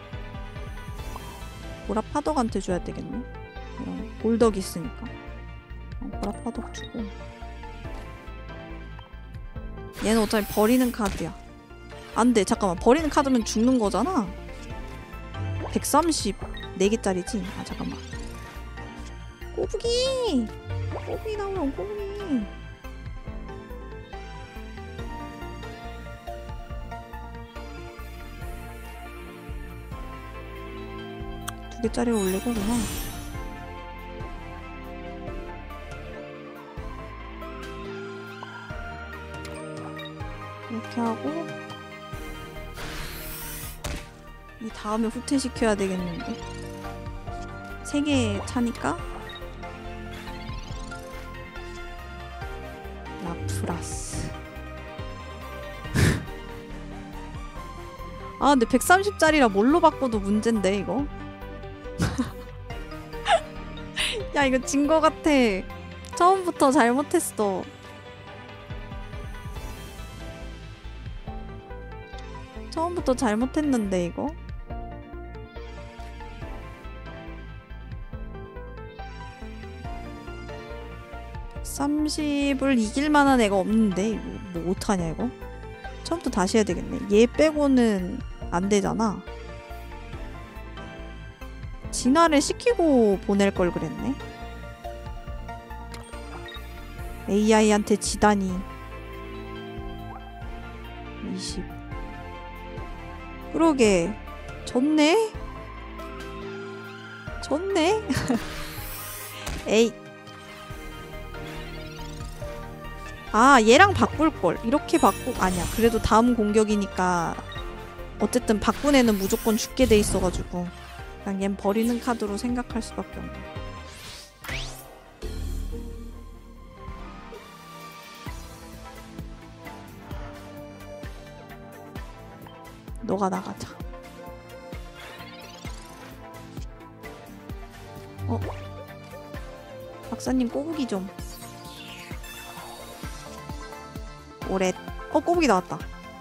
보라파덕한테 줘야 되겠네. 볼덕 있으니까. 보라파덕 주고. 얘는 어차피 버리는 카드야. 안돼. 잠깐만. 버리는 카드면 죽는 거잖아. 130 4개짜리지? 아 잠깐만. 꼬부기! 꼬부기 나오면 꼬부기. 두 개짜리를 올리고 그냥. 이렇게 하고 이 다음에 후퇴시켜야 되겠는데. 3개 차니까 라프라스. 아 근데 130짜리라 뭘로 바꿔도 문제인데 이거. 야 이거 진 거 같아. 처음부터 잘못했어. 처음부터 잘못했는데 이거. 30을 이길 만한 애가 없는데 이거 뭐 어떡하냐 이거. 처음부터 다시 해야 되겠네. 얘 빼고는 안 되잖아. 진화를 시키고 보낼 걸 그랬네. AI한테 지다니. 20. 그러게. 졌네? 졌네? 에이. 아 얘랑 바꿀걸. 이렇게 아니야. 그래도 다음 공격이니까 어쨌든 바꾼 애는 무조건 죽게 돼 있어가지고 그냥 얜 버리는 카드로 생각할 수밖에 없네. 너가 나가자. 박사님 꼬부기 좀. 오렛. 꼬부기 나왔다.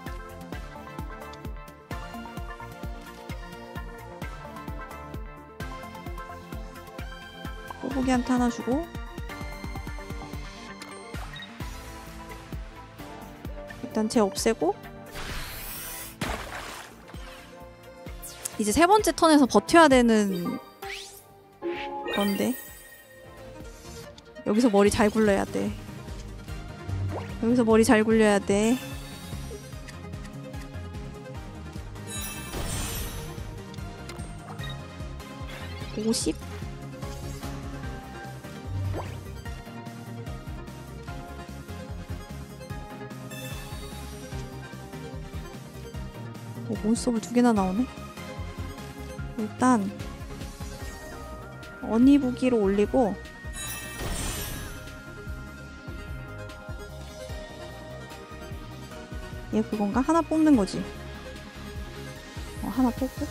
꼬부기한테 하나 주고 일단 쟤 없애고 이제 3번째 턴에서 버텨야 되는 건데 여기서 머리 잘 굴려야 돼. 여기서 머리 잘 굴려야 돼. (50) 몬스터볼 2개나 나오네. 일단 어니부기로 올리고 얘 그건가? 하나 뽑는 거지. 하나 뽑고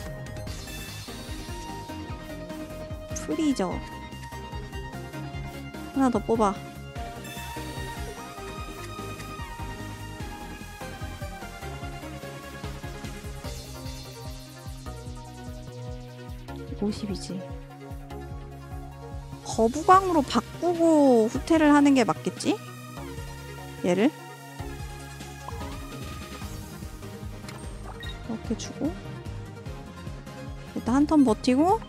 프리저 하나 더 뽑아. (50이지) 거부광으로 바꾸고 후퇴를 하는 게 맞겠지? 얘를 이렇게 주고 일단 한 턴 버티고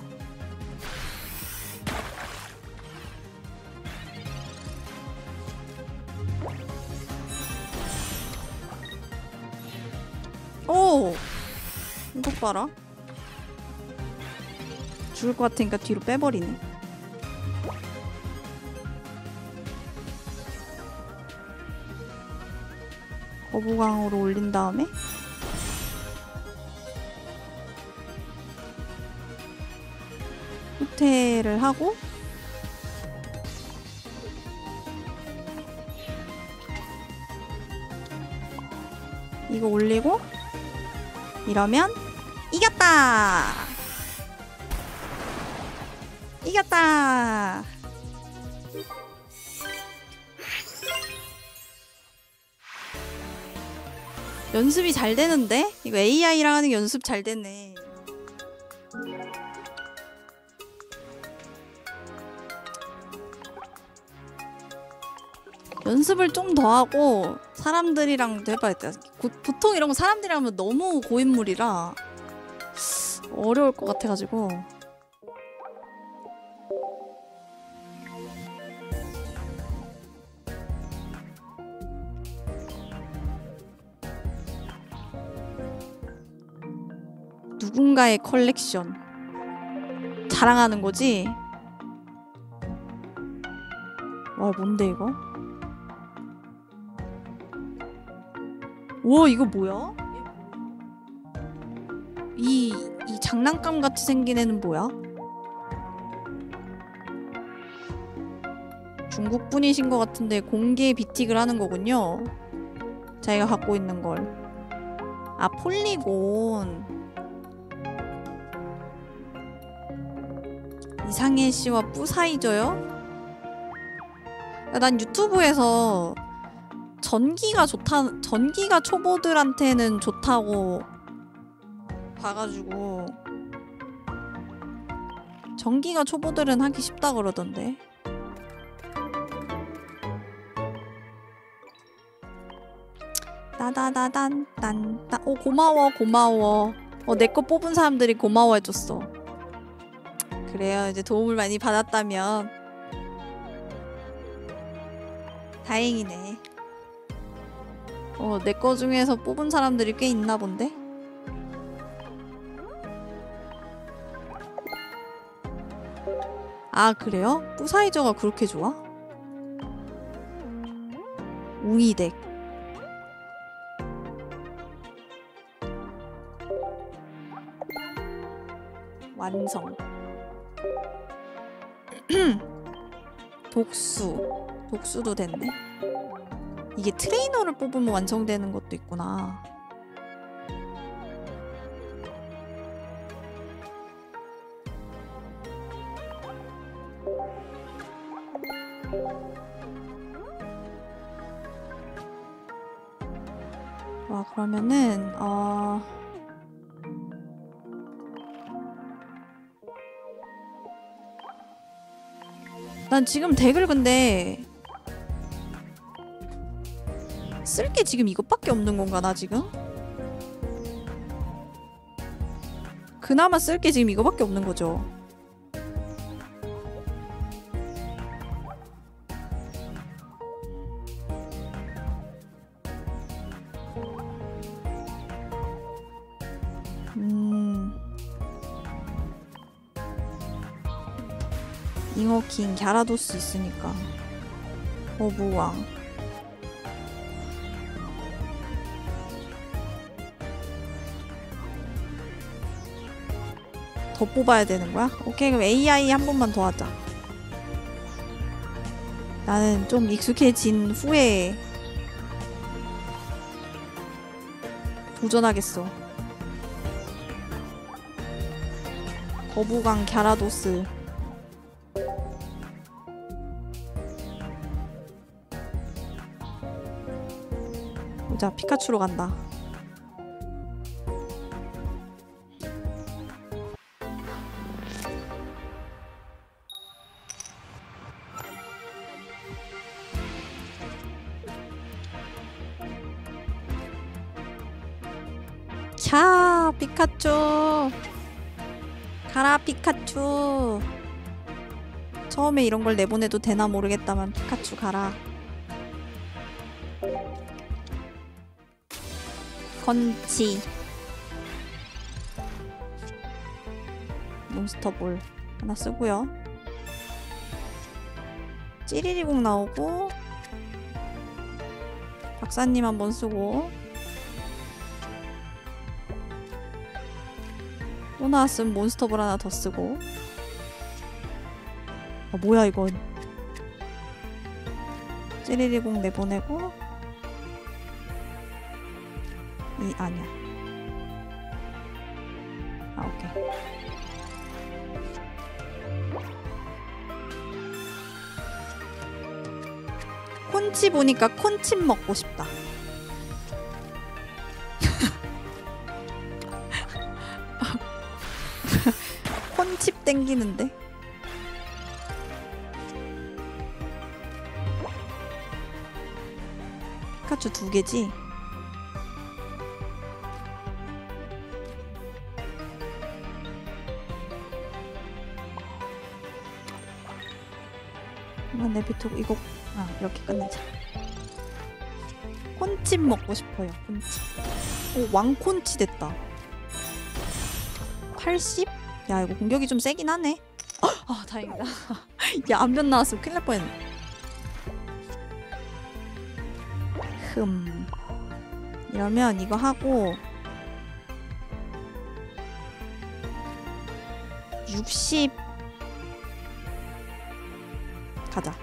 오! 이것 봐라. 죽을 것 같으니까 뒤로 빼버리네. 거부광으로 올린 다음에 후퇴를 하고 이거 올리고 이러면 이겼다! 이겼다! 연습이 잘 되는데? 이거 AI랑 하는 게 연습 잘 되네. 연습을 좀 더 하고 사람들이랑도 해봐야겠다. 보통 이런 거 사람들이랑 하면 너무 고인물이라 어려울 것 같아가지고. 누군가의 컬렉션 자랑하는 거지? 와, 뭔데 이거? 와, 이거 뭐야? 이 장난감 같이 생긴 애는 뭐야? 중국 분이신 것 같은데 공개 비틱을 하는 거군요. 자기가 갖고 있는 걸. 아, 폴리곤. 이상해 씨와 뿌사이저요? 난 유튜브에서 전기가 초보들한테는 좋다고 봐가지고 전기가 초보들은 하기 쉽다 그러던데. 따다다단딴따. 오, 고마워. 내 거 뽑은 사람들이 고마워해줬어. 그래요. 이제 도움을 많이 받았다면 다행이네. 내 거 중에서 뽑은 사람들이 꽤 있나 본데? 아, 그래요? 뿌사이저가 그렇게 좋아? 웅이덱. 완성. 독수도 됐네. 이게 트레이너를 뽑으면 완성되는 것도 있구나. 와, 그러면은 난 지금 덱을 근데 쓸 게 지금 이것밖에 없는 건가, 나 지금? 그나마 쓸 게 지금 이거밖에 없는 거죠. 잉어킹, 갸라도스 있으니까. 어부왕. 더 뽑아야 되는 거야? 오케이, 그럼 AI 한 번만 더 하자. 나는 좀 익숙해진 후에 도전하겠어. 거부강 갸라도스. 자, 피카츄로 간다. 자, 피카츄. 가라, 피카츄. 처음에 이런 걸 내보내도 되나 모르겠다만 피카츄 가라. 건치. 몬스터볼 하나 쓰고요. 찌리리공 나오고 박사님 한번 쓰고 또 나왔으면 몬스터볼 하나 더 쓰고. 아, 뭐야 이건. 찌리리공 내보내고 이 아니야. 아, 오케이. 콘치 보니까 콘칩 먹고 싶다. 콘칩 땡기는데. 피카츄 2개지? 이건 내비두고 이거 이렇게 끝내자. 콘칩 먹고 싶어요. 콘칩. 오, 왕콘치 됐다. 80? 야, 이거 공격이 좀 세긴 하네. 아, 다행이다. 야, 안변 나왔으면 큰일 날 뻔했네. 이러면 이거 하고 60 가자.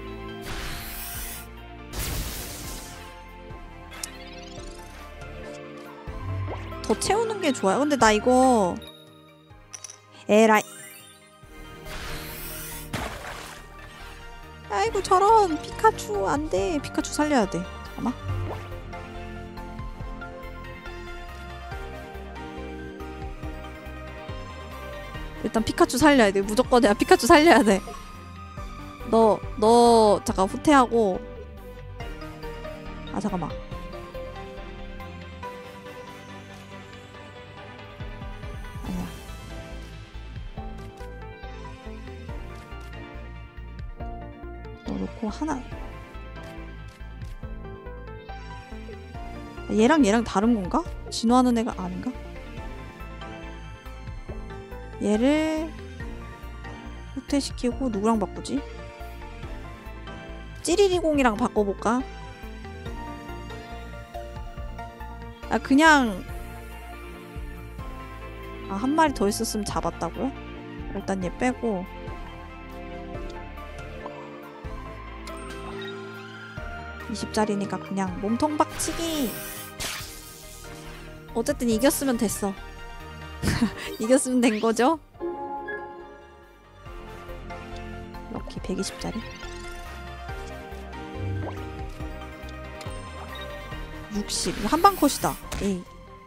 더 채우는 게 좋아요. 근데 나 이거 에라이. 아이고 저런 피카츄 안돼. 피카츄 살려야 돼. 잠깐만. 일단 피카츄 살려야 돼. 무조건 내가 피카츄 살려야 돼. 너 잠깐 후퇴하고. 아 잠깐만. 아니야. 너 놓고 하나. 얘랑 다른 건가? 진화하는 애가 아닌가? 얘를 후퇴시키고 누구랑 바꾸지? 찌리리공이랑 바꿔볼까? 아 그냥 한 마리 더 있었으면 잡았다고요? 일단 얘 빼고 (20짜리니까) 그냥 몸통 박치기. 어쨌든 이겼으면 됐어. 이겼으면 된 거죠? 럭키 120짜리 60 이거 한방 컷이다. 에이.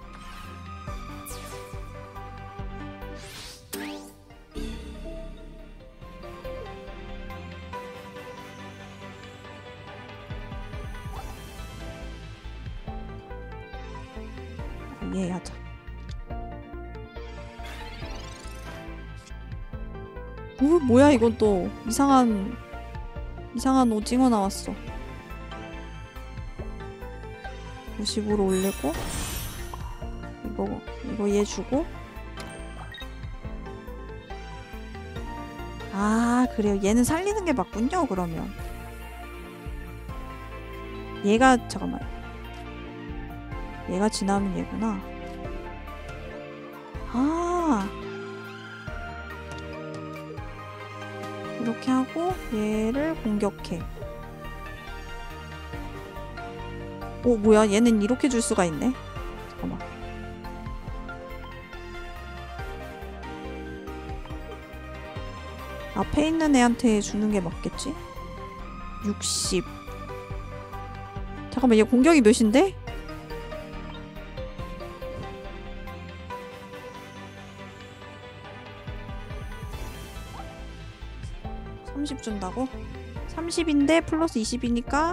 예 하자. 뭐야 이건 또 이상한 오징어 나왔어. 90으로 올리고 이거 얘 주고. 아 그래요. 얘는 살리는 게 맞군요. 그러면 얘가 잠깐만. 얘가 지나면 얘구나. 아 이렇게 하고 얘를 공격해. 오 뭐야 얘는 이렇게 줄 수가 있네. 잠깐만. 앞에 있는 애한테 주는 게 맞겠지? 60 잠깐만 얘 공격이 몇인데? 30 준다고? 30인데 플러스 20이니까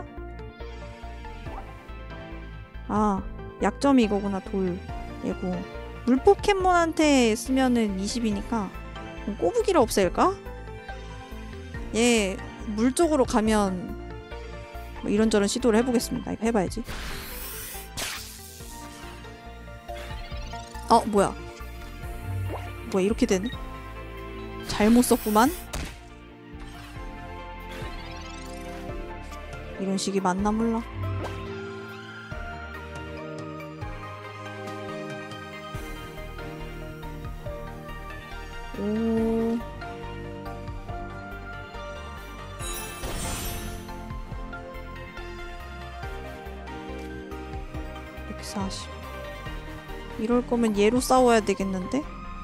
아 약점이 이거구나. 돌 얘고 물 포켓몬한테 쓰면은 20이니까 꼬부기를 없앨까? 얘 물 쪽으로 가면 뭐 이런저런 시도를 해보겠습니다. 이거 해봐야지. 뭐야 이렇게 되네? 잘못 썼구만. 이런 식이 맞나 몰라. 오. (140) 이럴 거면 얘로 싸워야 되겠는데?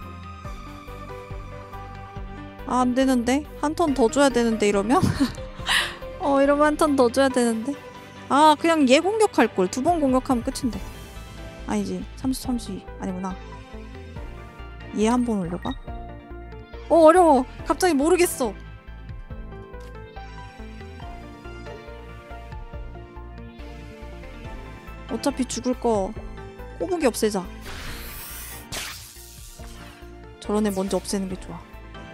아, 안 되는데? 한 턴 더 줘야 되는데, 이러면? 이러면 한 턴 더 줘야 되는데? 아, 그냥 얘 공격할걸. 2번 공격하면 끝인데. 아니지. 30 아니구나. 얘 한 번 올려봐. 어려워. 갑자기 모르겠어. 어차피 죽을 거 꼬부기 없애자. 저런 애 먼저 없애는 게 좋아.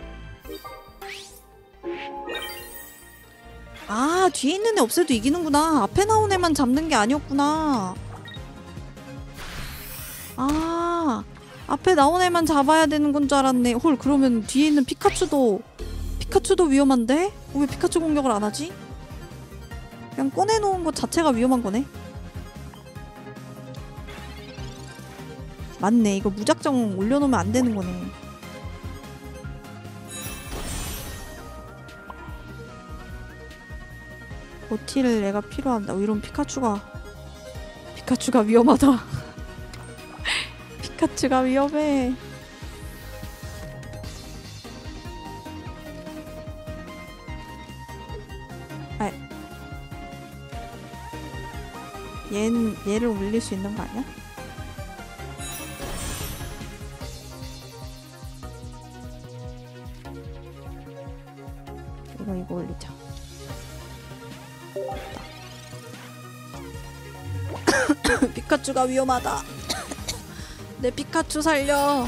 아, 뒤에 있는 애 없애도 이기는구나. 앞에 나온 애만 잡는 게 아니었구나. 아, 앞에 나온 애만 잡아야 되는 건 줄 알았네. 헐, 그러면 뒤에 있는 피카츄도 위험한데? 왜 피카츄 공격을 안 하지? 그냥 꺼내놓은 것 자체가 위험한 거네. 맞네. 이거 무작정 올려놓으면 안 되는 거네. 버티를 애가 필요한다. 이런 피카츄가 위험하다. 피카츄가 위험해. 아, 얘를 올릴 수 있는 거 아니야? 이거 올리자. 피카츄가 위험하다. 내 피카츄 살려.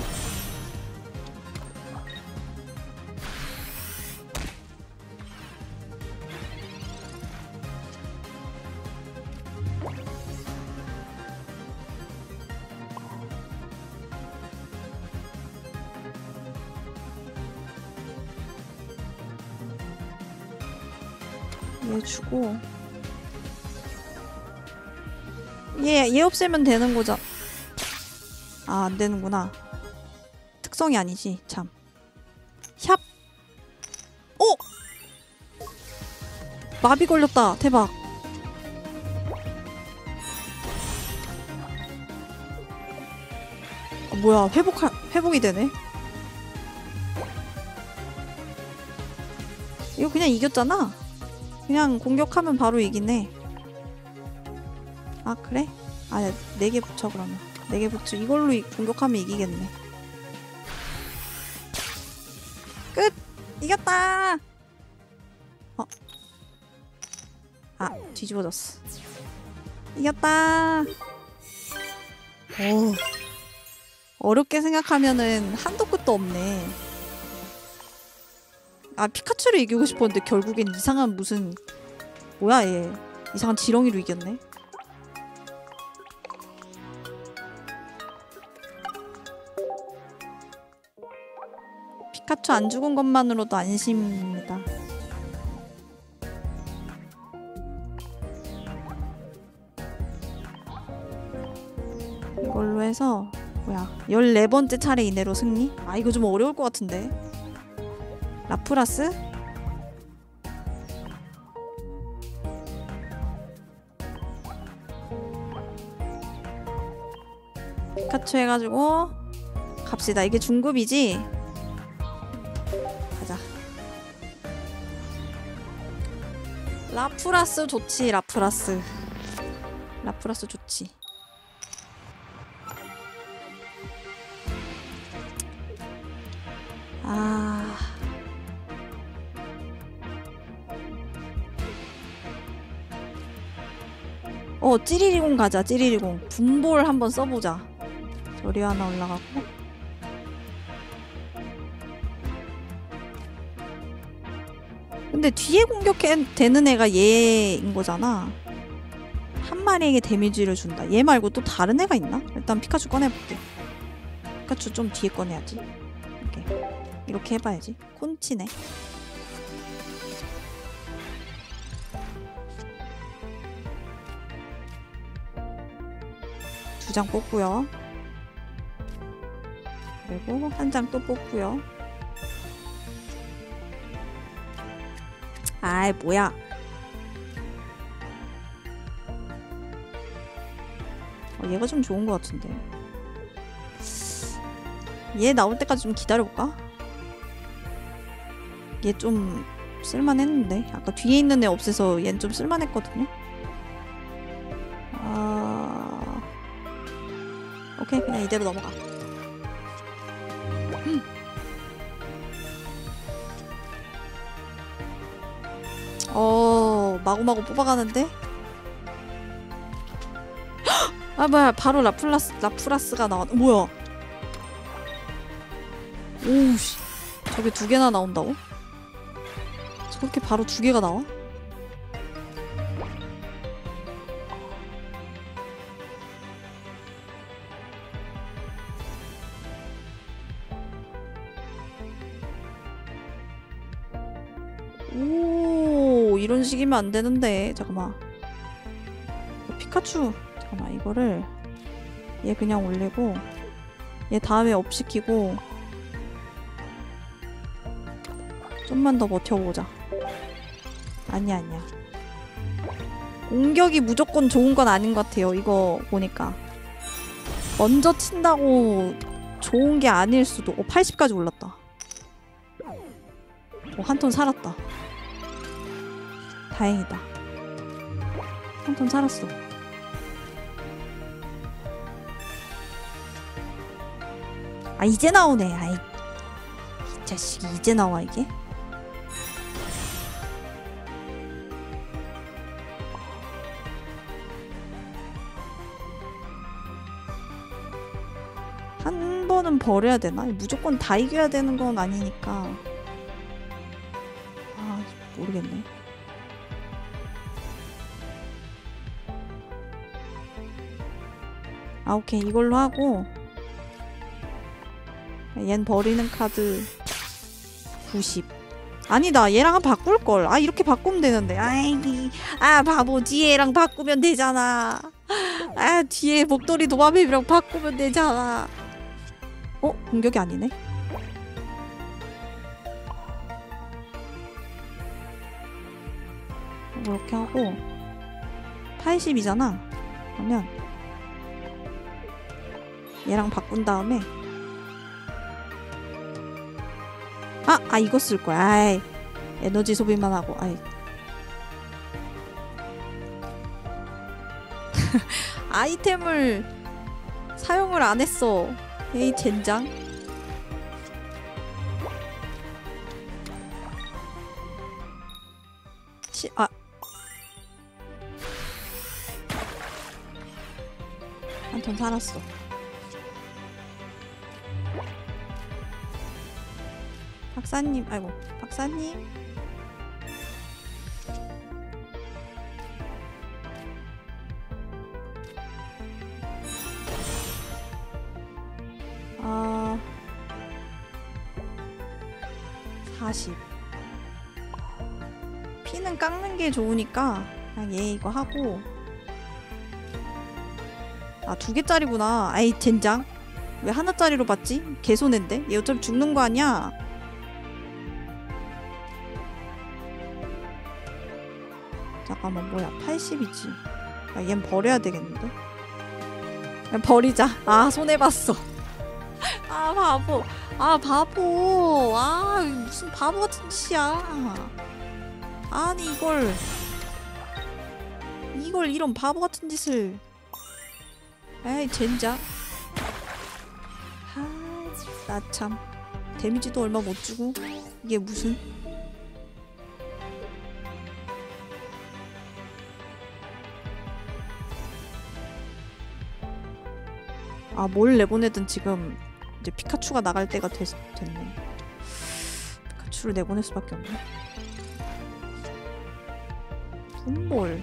얘 주고 얘 없애면 되는 거죠. 아, 안 되는구나. 특성이 아니지, 참. 샵! 오! 마비 걸렸다. 대박. 뭐야, 회복이 되네. 이거 그냥 이겼잖아. 그냥 공격하면 바로 이기네. 아, 그래? 아, 4개 붙여 그러면. 4개 붙여. 이걸로 공격하면 이기겠네. 끝! 이겼다! 아, 뒤집어졌어. 이겼다! 오. 어렵게 생각하면은 한도 끝도 없네. 아, 피카츄를 이기고 싶었는데 결국엔 이상한 무슨 뭐야 얘. 이상한 지렁이로 이겼네. 피카츄 안 죽은 것만으로도 안심입니다. 이걸로 해서 뭐야 14번째 차례 이내로 승리? 아, 이거 좀 어려울 것 같은데. 라프라스? 피카츄 해가지고 갑시다. 이게 중급이지? 가자. 라프라스 좋지. 라프라스 좋지. 아... 찌리리공 가자. 찌리리공 분볼 한번 써보자. 저리 하나 올라가고. 근데 뒤에 공격되는 애가 얘인 거잖아. 한 마리에게 데미지를 준다. 얘 말고 또 다른 애가 있나? 일단 피카츄 꺼내볼게. 피카츄 좀 뒤에 꺼내야지. 이렇게 해봐야지. 콘치네. 두 장 뽑고요. 그리고 한 장 또 뽑고요. 아이, 뭐야. 얘가 좀 좋은 것 같은데. 얘 나올 때까지 좀 기다려볼까? 얘 좀 쓸만했는데. 아까 뒤에 있는 애 없애서 얘는 좀 쓸만했거든요. 오케이, 그냥 이대로 넘어가. 마구마구 뽑아가는데? 아 뭐야 바로 라프라스가 나왔. 뭐야? 오우씨 저게 2개나 나온다고? 저렇게 바로 2개가 나와? 오 이런 식이면 안 되는데. 잠깐만 피카츄 잠깐만 이거를 얘 그냥 올리고 얘 다음에 업 시키고 좀만 더 버텨보자. 아니야 공격이 무조건 좋은 건 아닌 것 같아요. 이거 보니까 먼저 친다고 좋은 게 아닐 수도. 80까지 올랐다. 한 톤 살았다. 다행이다. 한 톤 살았어. 아 이제 나오네. 아이 이 자식이 이제 나와 이게? 한 번은 버려야 되나? 무조건 다 이겨야 되는 건 아니니까. 아 모르겠네. 아 오케이 이걸로 하고 얜 버리는 카드 90. 아니다 얘랑 한 바꿀걸. 아 이렇게 바꾸면 되는데. 아 바보지. 얘랑 바꾸면 되잖아. 아 뒤에 목도리 도마뱀이랑 바꾸면 되잖아. 공격이 아니네. 이렇게 하고 80이잖아. 그러면 얘랑 바꾼 다음에 이거 쓸 거야. 아이 에너지 소비만 하고. 아이 아이템을 사용을 안 했어. 에이 젠장. 한 턴 살았어. 박사님, 아이고, 박사님. 아, 40. 피는 깎는 게 좋으니까 그냥 얘 이거 하고. 아, 2개짜리구나. 아이, 젠장. 왜 하나짜리로 봤지? 개손해인데? 얘 어차피 죽는 거 아니야? 잠깐만, 뭐야. 80이지. 야, 얜 버려야 되겠는데? 야, 버리자. 아, 손해봤어. 아, 바보. 아, 바보. 아, 무슨 바보 같은 짓이야. 아니, 이걸 이런 바보 같은 짓을. 에이, 젠장. 나 참. 데미지도 얼마 못 주고. 이게 무슨. 아, 뭘 내보내든 지금 이제 피카츄가 나갈 때가 됐네. 피카츄를 내보낼 수밖에 없네. 분볼.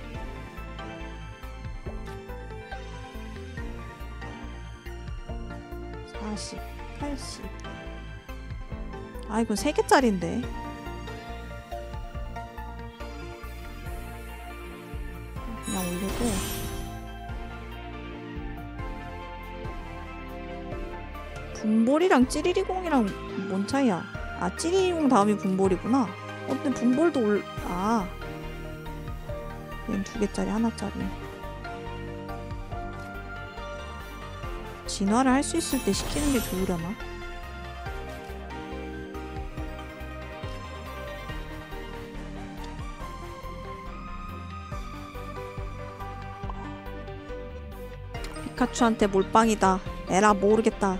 (40) (80) 아, 이건 3개짜리인데. 그냥 올리고. 분볼이랑 찌리리공이랑 뭔 차이야? 아, 찌리리공 다음이 분볼이구나. 근데 분볼도 아, 얘는 2개짜리, 하나짜리. 진화를 할 수 있을 때 시키는 게 좋으려나? 피카츄한테 몰빵이다. 에라, 모르겠다.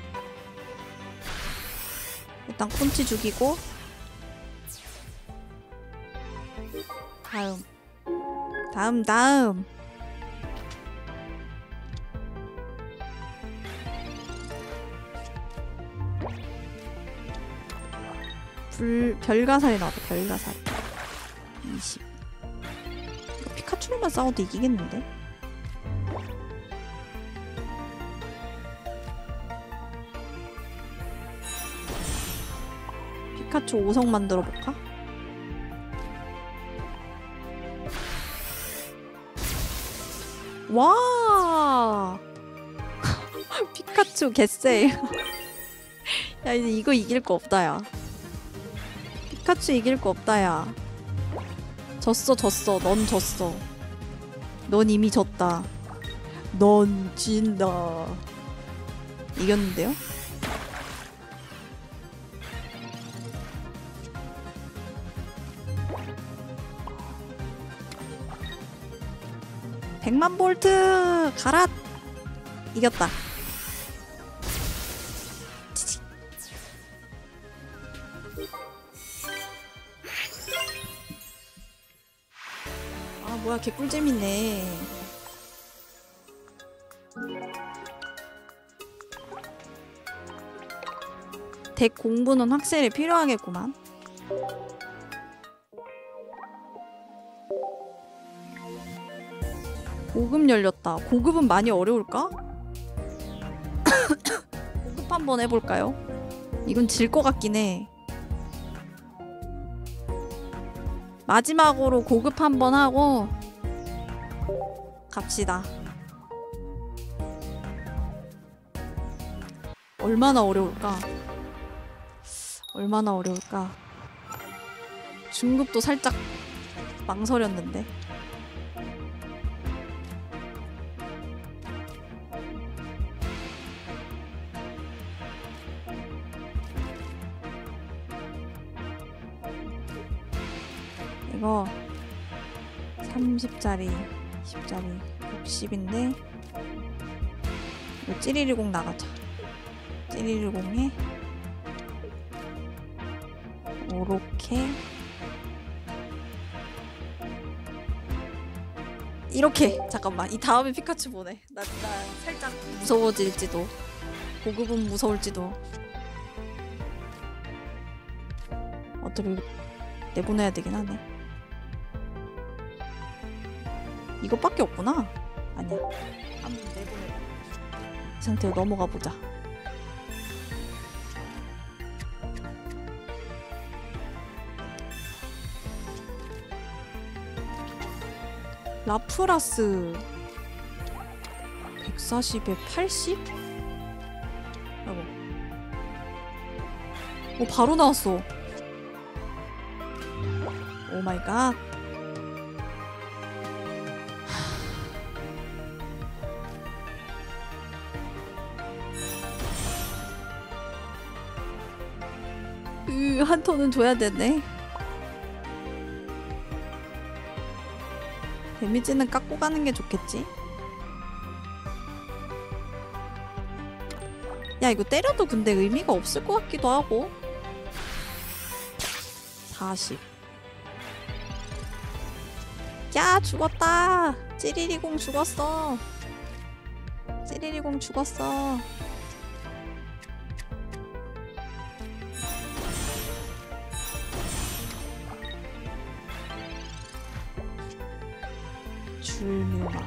일단 콘치 죽이고. 다음. 별가살이 나왔다. 별가살 20. 이거 피카츄로만 싸워도 이기겠는데? 피카츄 5성 만들어볼까? 와 피카츄 개쎄. 야 이제 이거 이길 거 없다 야. 피카츄 이길 거 없다 야. 졌어. 넌 졌어. 넌 이미 졌다. 넌 진다. 이겼는데요? 백만 볼트 가라. 이겼다. 치치. 아 뭐야 개꿀잼이네. 덱 공부는 확실히 필요하겠구만. 고급 열렸다. 고급은 많이 어려울까? 고급 한번 해볼까요? 이건 질 것 같긴 해. 마지막으로 고급 한번 하고 갑시다. 얼마나 어려울까? 얼마나 어려울까? 중급도 살짝 망설였는데. 이거 30짜리, 10짜리, 60인데 이거 찌리리공 나가자. 찌리리공에 요렇게 이렇게. 잠깐만 이 다음에 피카츄 보내. 나 살짝 무서워질지도. 고급은 무서울지도. 어차피 내보내야 되긴 하네. 이것밖에 없구나. 아니야. 한번 내보내봐. 이 상태로 넘어가 보자. 라프라스 140에 80? 여보. 오 바로 나왔어. 오 마이 갓. 한 톤은 줘야 되네. 데미지는 깎고 가는 게 좋겠지? 야 이거 때려도 근데 의미가 없을 것 같기도 하고. 40. 야 죽었다. 찌리리공 죽었어. 찌리리공 죽었어. 줄뮤마.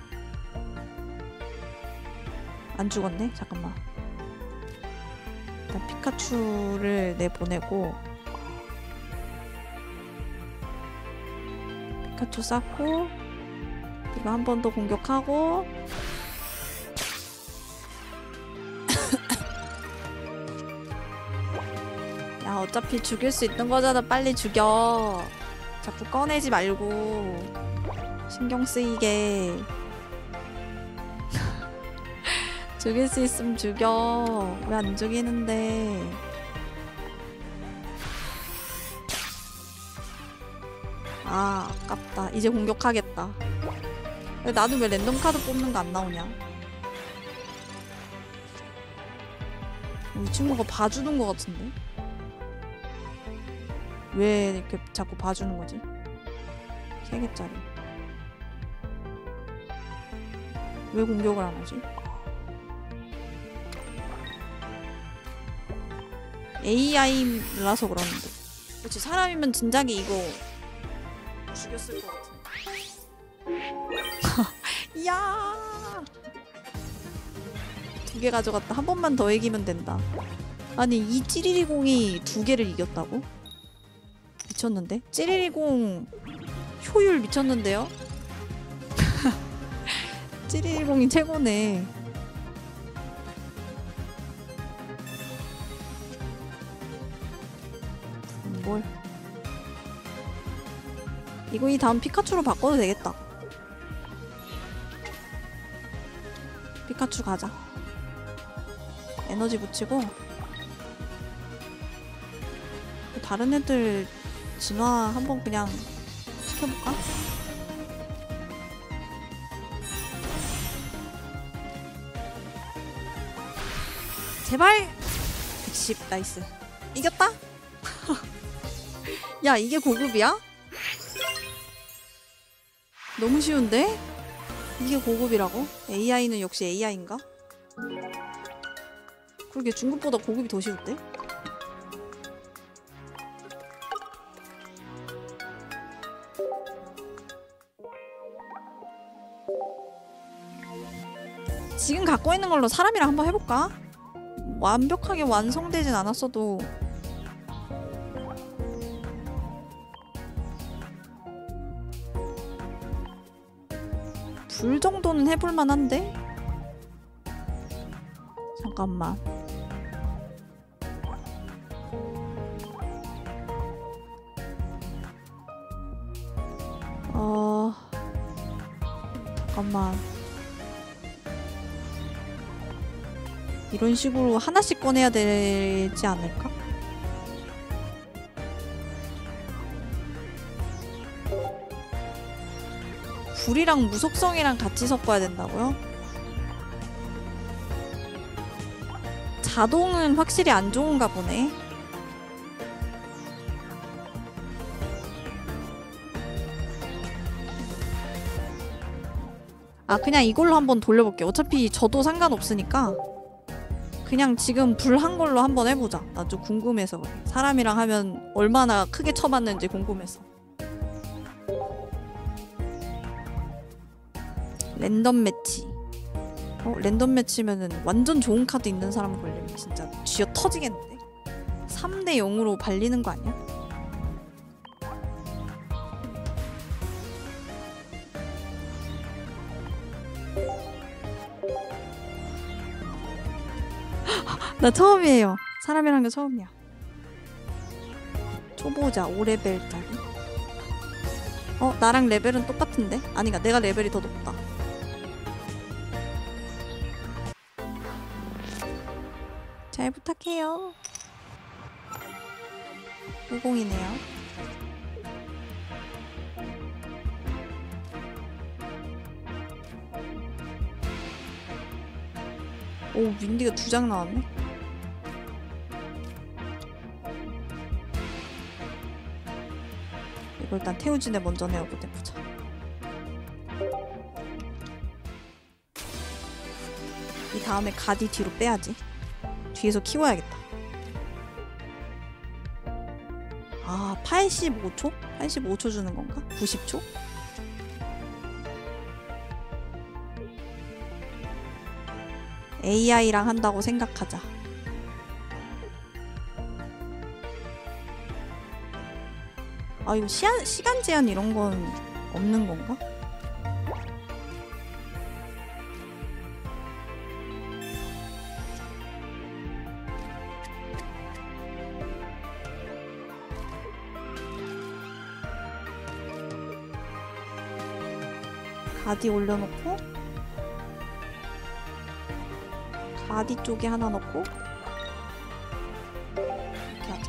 안 죽었네? 잠깐만. 일단 피카츄를 내보내고 피카츄 쌓고 이거 한 번 더 공격하고 야 어차피 죽일 수 있는 거잖아. 빨리 죽여. 자꾸 꺼내지 말고 신경 쓰이게. 죽일 수 있으면 죽여. 왜 안 죽이는데. 아 아깝다. 이제 공격하겠다. 나는 왜 랜덤 카드 뽑는 거 안 나오냐. 이 친구가 봐주는 거 같은데. 왜 이렇게 자꾸 봐주는 거지? 3개짜리. 왜 공격을 안 하지? AI라서 그러는데. 그렇지, 사람이면 진작에 이거 죽였을 것 같은데. 이야, 2개 가져갔다. 한 번만 더 이기면 된다. 아니, 이 찌리리공이 2개를 이겼다고? 미쳤는데? 찌리리공 효율 미쳤는데요? 찌리리공이 최고네. 뭘? 이거 이 다음 피카츄로 바꿔도 되겠다. 피카츄 가자. 에너지 붙이고 다른 애들 진화 한번 그냥 시켜볼까? 제발! 110 나이스. 이겼다? 야, 이게 고급이야? 너무 쉬운데? 이게 고급이라고? AI는 역시 AI인가? 그러게 중급보다 고급이 더 쉬운데? 지금 갖고 있는 걸로 사람이랑 한번 해볼까? 완벽하게 완성되진 않았어도 불 정도는 해볼만 한데? 잠깐만. 잠깐만. 이런 식으로 하나씩 꺼내야 되지 않을까? 불이랑 무속성이랑 같이 섞어야 된다고요? 자동은 확실히 안 좋은가 보네. 아, 그냥 이걸로 한번 돌려볼게. 어차피 저도 상관없으니까 그냥 지금 불 한 걸로 한번 해보자. 나 좀 궁금해서 그래. 사람이랑 하면 얼마나 크게 쳐맞는지 궁금해서. 랜덤 매치. 랜덤 매치면은 완전 좋은 카드 있는 사람 걸리면 진짜 쥐어 터지겠는데? 3대 0으로 발리는 거 아니야? 나 처음이에요. 사람이란 게 처음이야. 초보자 5레벨짜리. 나랑 레벨은 똑같은데? 아니가 내가 레벨이 더 높다. 잘 부탁해요. 50이네요. 오, 윈디가 2장 나왔네. 이거 일단 태우진에 먼저 내어보자. 보자. 이 다음에 가디 뒤로 빼야지. 뒤에서 키워야겠다. 아, 85초? 85초 주는 건가? 90초? AI랑 한다고 생각하자. 아, 이거 시간 제한 이런 건 없는 건가? 가디 올려놓고 가디 쪽에 하나 넣고 이렇게 하자.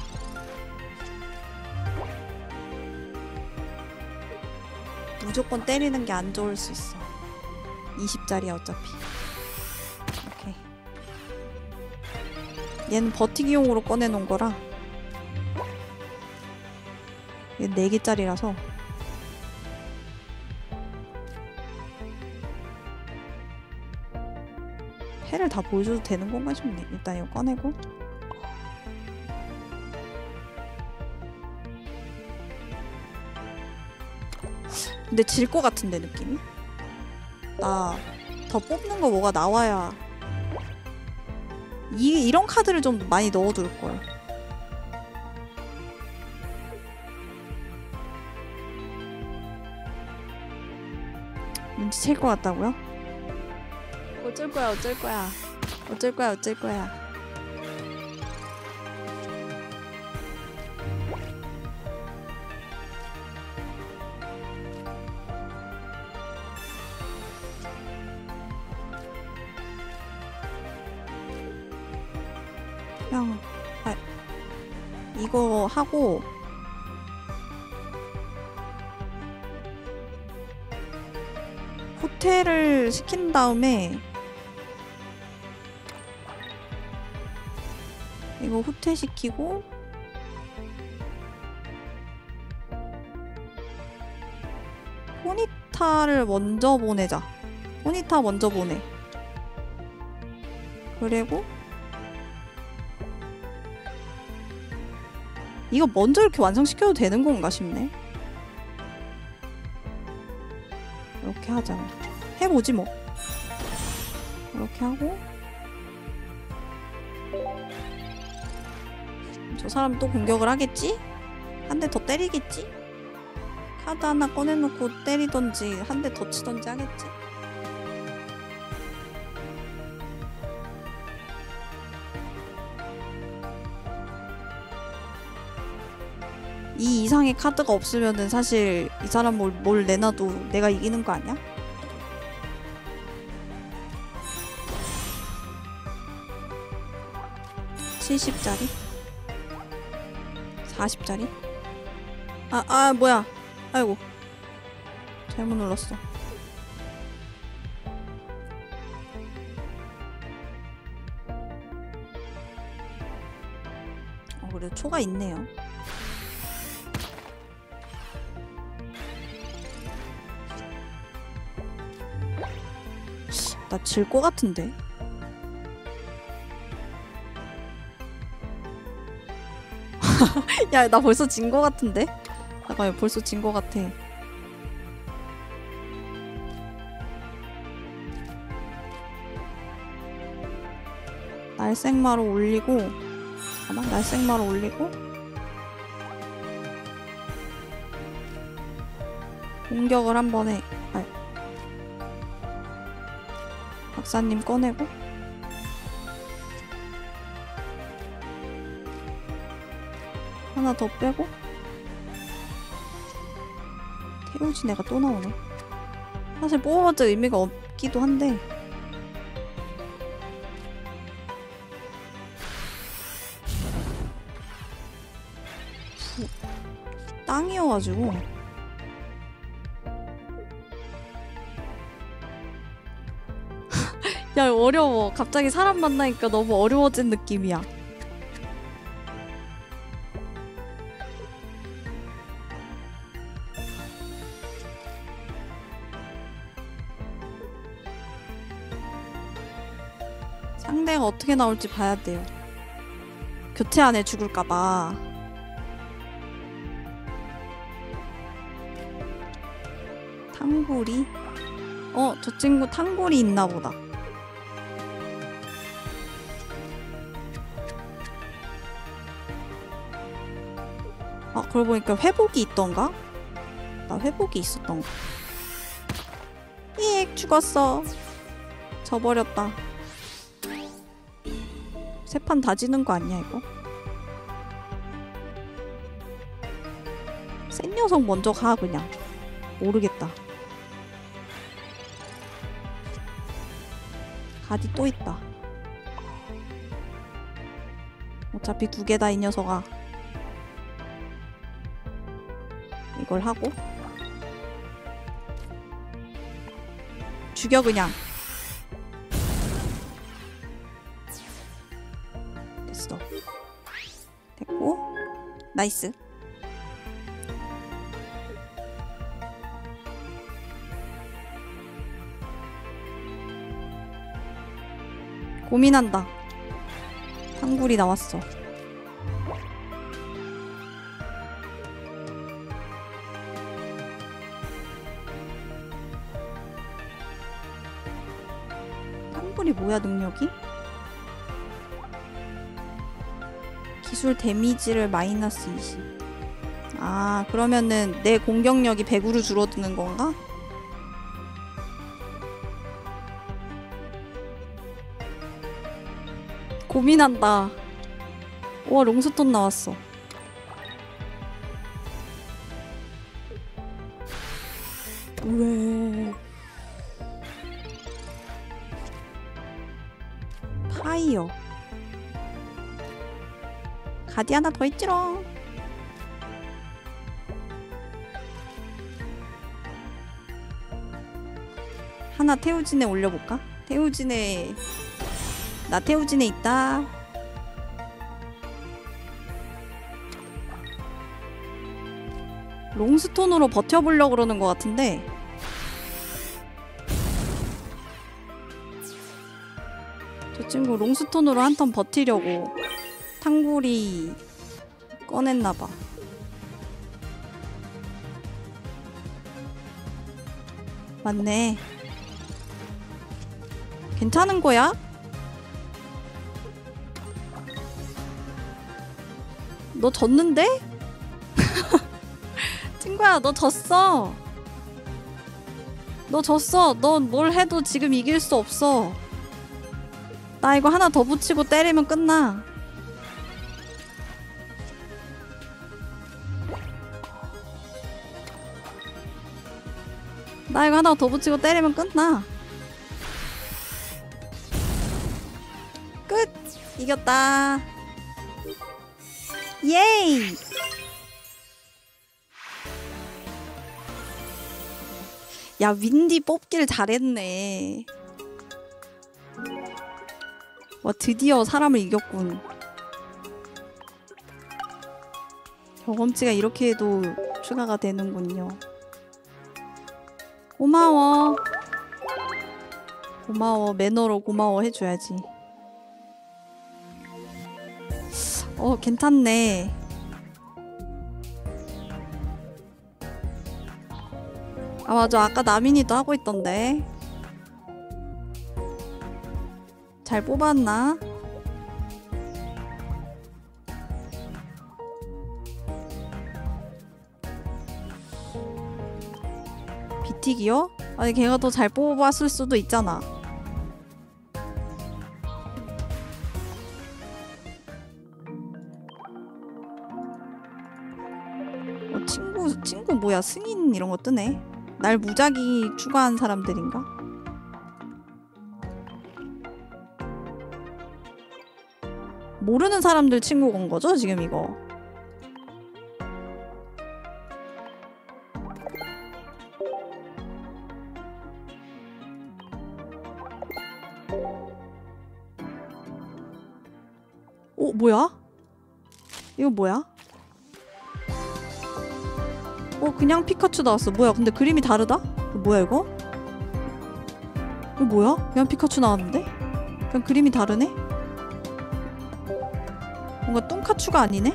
무조건 때리는 게 안 좋을 수 있어. 20짜리야 어차피. 오케이. 얘는 버티기용으로 꺼내놓은 거라 얘는 4개짜리라서 패를 다 보여줘도 되는 건가 싶네. 일단 이거 꺼내고 근데 질 것 같은데 느낌이? 나 더 뽑는 거 뭐가 나와야 이런 카드를 좀 많이 넣어둘 걸. 눈치챌 것 같다고요? 어쩔 거야 어쩔 거야 어쩔 거야 어쩔 거야. 그냥 이거 하고 호텔을 시킨 다음에 이거 호텔 시키고 포니타를 먼저 보내자. 포니타 먼저 보내. 그리고 이거 먼저 이렇게 완성시켜도 되는 건가 싶네. 이렇게 하자. 해보지 뭐. 이렇게 하고 저 사람 또 공격을 하겠지? 한 대 더 때리겠지? 카드 하나 꺼내놓고 때리던지 한 대 더 치던지 하겠지? 이 이상의 카드가 없으면은 사실 이 사람 뭘 내놔도 내가 이기는 거 아니야? (70짜리) (40짜리) 뭐야. 아이고 잘못 눌렀어. 그래 초가 있네요. 나 질 것 같은데. 야, 나 벌써 진 것 같은데? 잠깐만, 벌써 진 것 같아. 날생마로 올리고, 잠깐만, 날생마로 올리고, 공격을 한 번에, 박사님 꺼내고, 하나 더 빼고, 태우진 애가 또 나오네. 사실 뽑아봤자 의미가 없기도 한데, 땅이어가지고 야 어려워. 갑자기 사람 만나니까 너무 어려워진 느낌이야. 상대가 어떻게 나올지 봐야 돼요. 교체 안에 죽을까봐. 탕구리? 저 친구 탕구리 있나 보다. 그러고 보니까 회복이 있던가? 나 회복이 있었던가? 죽었어. 져버렸다. 세 판 다 지는 거 아니야 이거? 센 녀석 먼저 가 그냥. 모르겠다. 가디 또 있다. 어차피 두 개다 이 녀석아. 이걸 하고 죽여 그냥. 됐어. 됐고 나이스. 고민한다. 탕굴이 나왔어. 탱글이 뭐야 능력이? 기술 데미지를 마이너스 20. 아 그러면은 내 공격력이 100으로 줄어드는 건가? 고민한다. 와 롱스톤 나왔어. 왜? 파이어. 가디 하나 더 있지롱. 하나 태우진에 올려볼까? 태우진에 나 태우진에 있다. 롱스톤으로 버텨보려고 그러는 것 같은데 저 친구 롱스톤으로 한 턴 버티려고 탕구리 꺼냈나봐. 맞네. 괜찮은 거야? 너 졌는데? 친구야 너 졌어. 너 졌어. 넌 뭘 해도 지금 이길 수 없어. 나 이거 하나 더 붙이고 때리면 끝나. 나 이거 하나 더 붙이고 때리면 끝나. 끝! 이겼다. 예이! 야 윈디 뽑기를 잘했네. 와 드디어 사람을 이겼군. 경험치가 이렇게 해도 추가가 되는군요. 고마워. 고마워. 매너로 고마워 해줘야지. 괜찮네. 아 맞아 아까 나민이도 하고 있던데. 잘 뽑았나? 비틱이요? 아니 걔가 더 잘 뽑았을 수도 있잖아. 친구 뭐야 승인 이런 거 뜨네. 날 무작위 추가한 사람들인가? 모르는 사람들 친구 건 거죠 지금 이거? 뭐야? 이거 뭐야? 그냥 피카츄 나왔어. 뭐야 근데 그림이 다르다? 뭐야 이거? 이거 뭐야? 그냥 피카츄 나왔는데? 그냥 그림이 다르네? 뭔가 똥카츄가 아니네?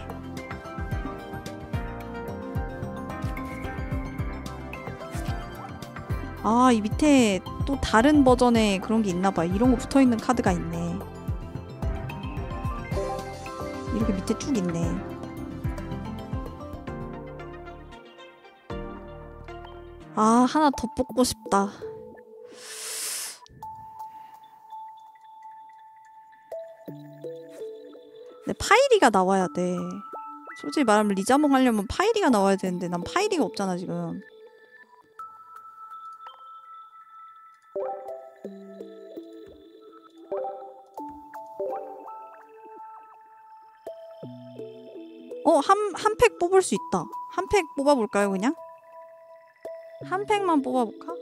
아, 이 밑에 또 다른 버전의 그런 게 있나봐. 이런 거 붙어있는 카드가 있네. 이렇게 밑에 쭉 있네. 아, 하나 더 뽑고 싶다. 근데 파이리가 나와야 돼. 솔직히 말하면 리자몽 하려면 파이리가 나와야 되는데 난 파이리가 없잖아 지금. 한 팩 뽑을 수 있다. 한 팩 뽑아볼까요 그냥? 한 팩만 뽑아볼까?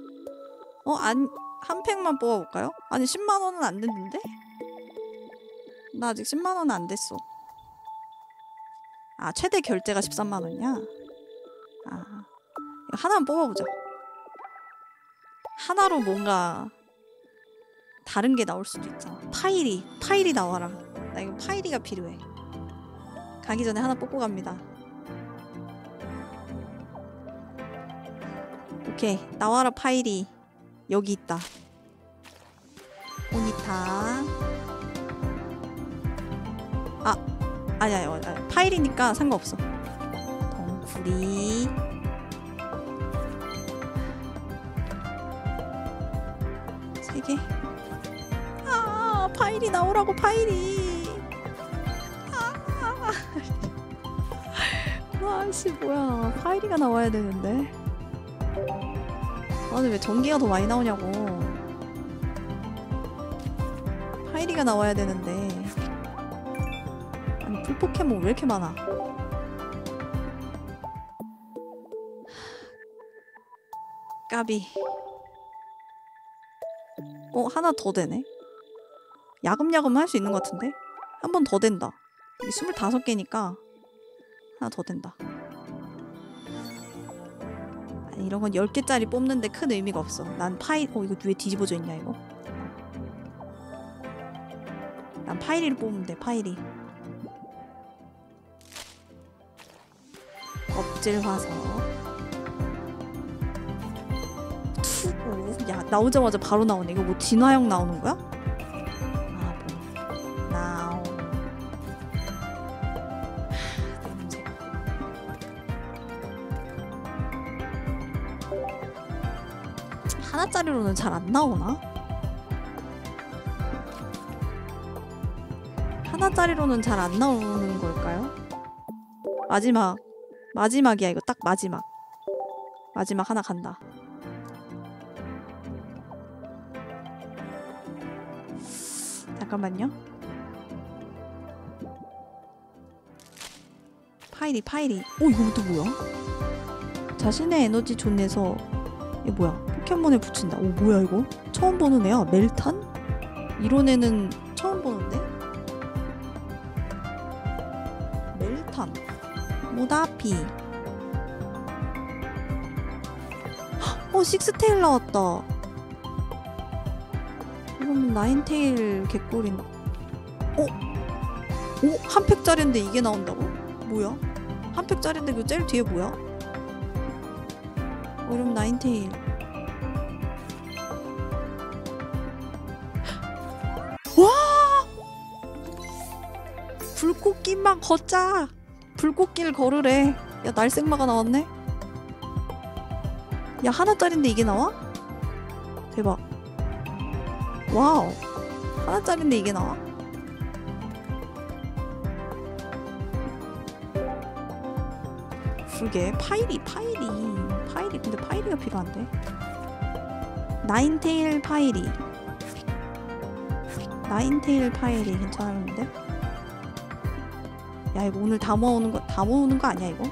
한 팩만 뽑아볼까요? 아니 10만원은 안 됐는데? 나 아직 10만원은 안 됐어. 아 최대 결제가 13만원이야? 아 하나만 뽑아보자. 하나로 뭔가 다른 게 나올 수도 있잖아. 파이리 나와라. 나 이거 파이리가 필요해. 가기 전에 하나 뽑고 갑니다. 오케이 나와라 파이리. 여기 있다. 포니타. 아니야. 파일이니까 상관없어. 덩구리. 세 개. 파일이 나오라고, 파일이. 아씨, 뭐야. 파일이가 나와야 되는데. 아니, 왜 전기가 더 많이 나오냐고. 파일이가 나와야 되는데. 아니, 풀포켓몬 왜 이렇게 많아? 까비. 하나 더 되네. 야금야금 할 수 있는 것 같은데? 한 번 더 된다. 이게 25개니까 하나 더 된다. 아니, 이런 건 10개짜리 뽑는데 큰 의미가 없어. 난 파일... 이거 왜 뒤집어져 있냐 이거? 난 파이리를 뽑으면 돼. 파이리. 껍질 화석. 투구. 야, 나오자마자 바로 나오네. 이거 뭐 진화형 나오는 거야? 나오. 냄새. 하나짜리로는 잘 안 나오나? 하나짜리로는 잘 안 나오는 걸까요? 마지막이야. 이거 딱 마지막 하나 간다. 잠깐만요. 파이리. 이거 또 뭐야? 자신의 에너지 존에서 이게 뭐야? 포켓몬을 붙인다. 뭐야 이거? 처음 보는 애야. 멜탄? 이런 애는 처음 보는데? 멜탄. 모다피. 식스테일 나왔다. 이러면 나인테일 개꿀인. 한 팩짜리인데 이게 나온다고? 뭐야? 한 팩짜리인데 그 제일 뒤에 뭐야? 이러면 나인테일. 와! 불꽃길만 걷자. 불꽃길 걸으래. 야, 날생마가 나왔네? 야, 하나짜린데 이게 나와? 대박. 와우. 하나짜린데 이게 나와? 그러게. 파이리. 근데 파이리가 필요한데. 나인테일 파이리 괜찮은데? 야, 이거 오늘 다 모으는 거 아니야 이거?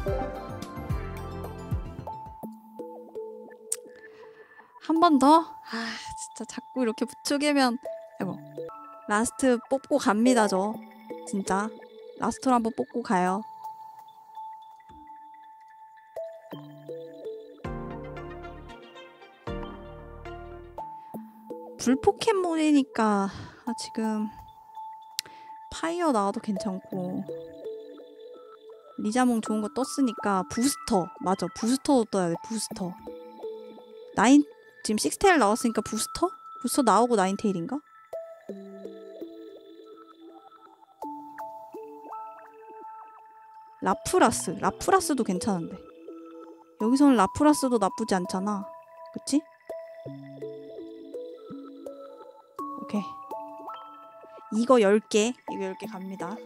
한 번 더? 진짜 자꾸 이렇게 부추기면. 아이고. 라스트 뽑고 갑니다. 저 진짜 라스트로 한번 뽑고 가요. 불 포켓몬이니까 지금 파이어 나와도 괜찮고, 리자몽 좋은 거 떴으니까 부스터. 맞아, 부스터도 떠야 돼. 부스터. 지금 식스테일 나왔으니까 부스터 나오고 나인테일인가? 라프라스도 괜찮은데. 여기서는 라프라스도 나쁘지 않잖아. 그치? 오케이. 이거 10개 갑니다.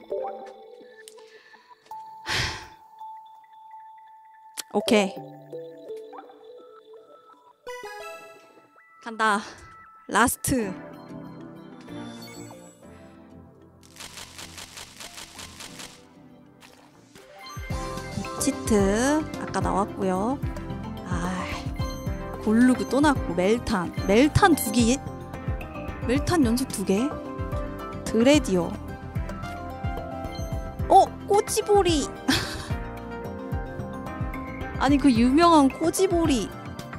오케이. 간다. 라스트. 치트 아까 나왔고요. 골루그 또 나왔고, 멜탄 2개. 멜탄 연속 2개. 드레디오. 꼬지보리. 아니, 그 유명한 꼬지보리.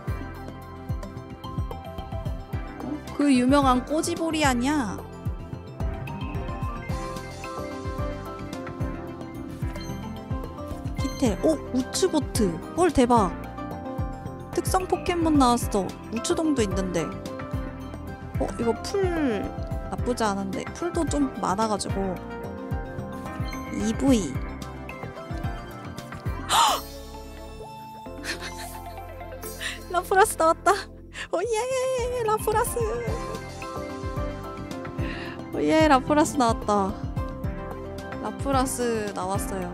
그 유명한 꼬지보리 아니야? 키텔. 우츠보트. 헐, 대박. 특성 포켓몬 나왔어. 우츠동도 있는데. 이거 풀 나쁘지 않은데 풀도 좀 많아가지고 EV 라프라스 나왔다. 오예 라프라스. 오예 라프라스 나왔다. 라프라스 나왔어요.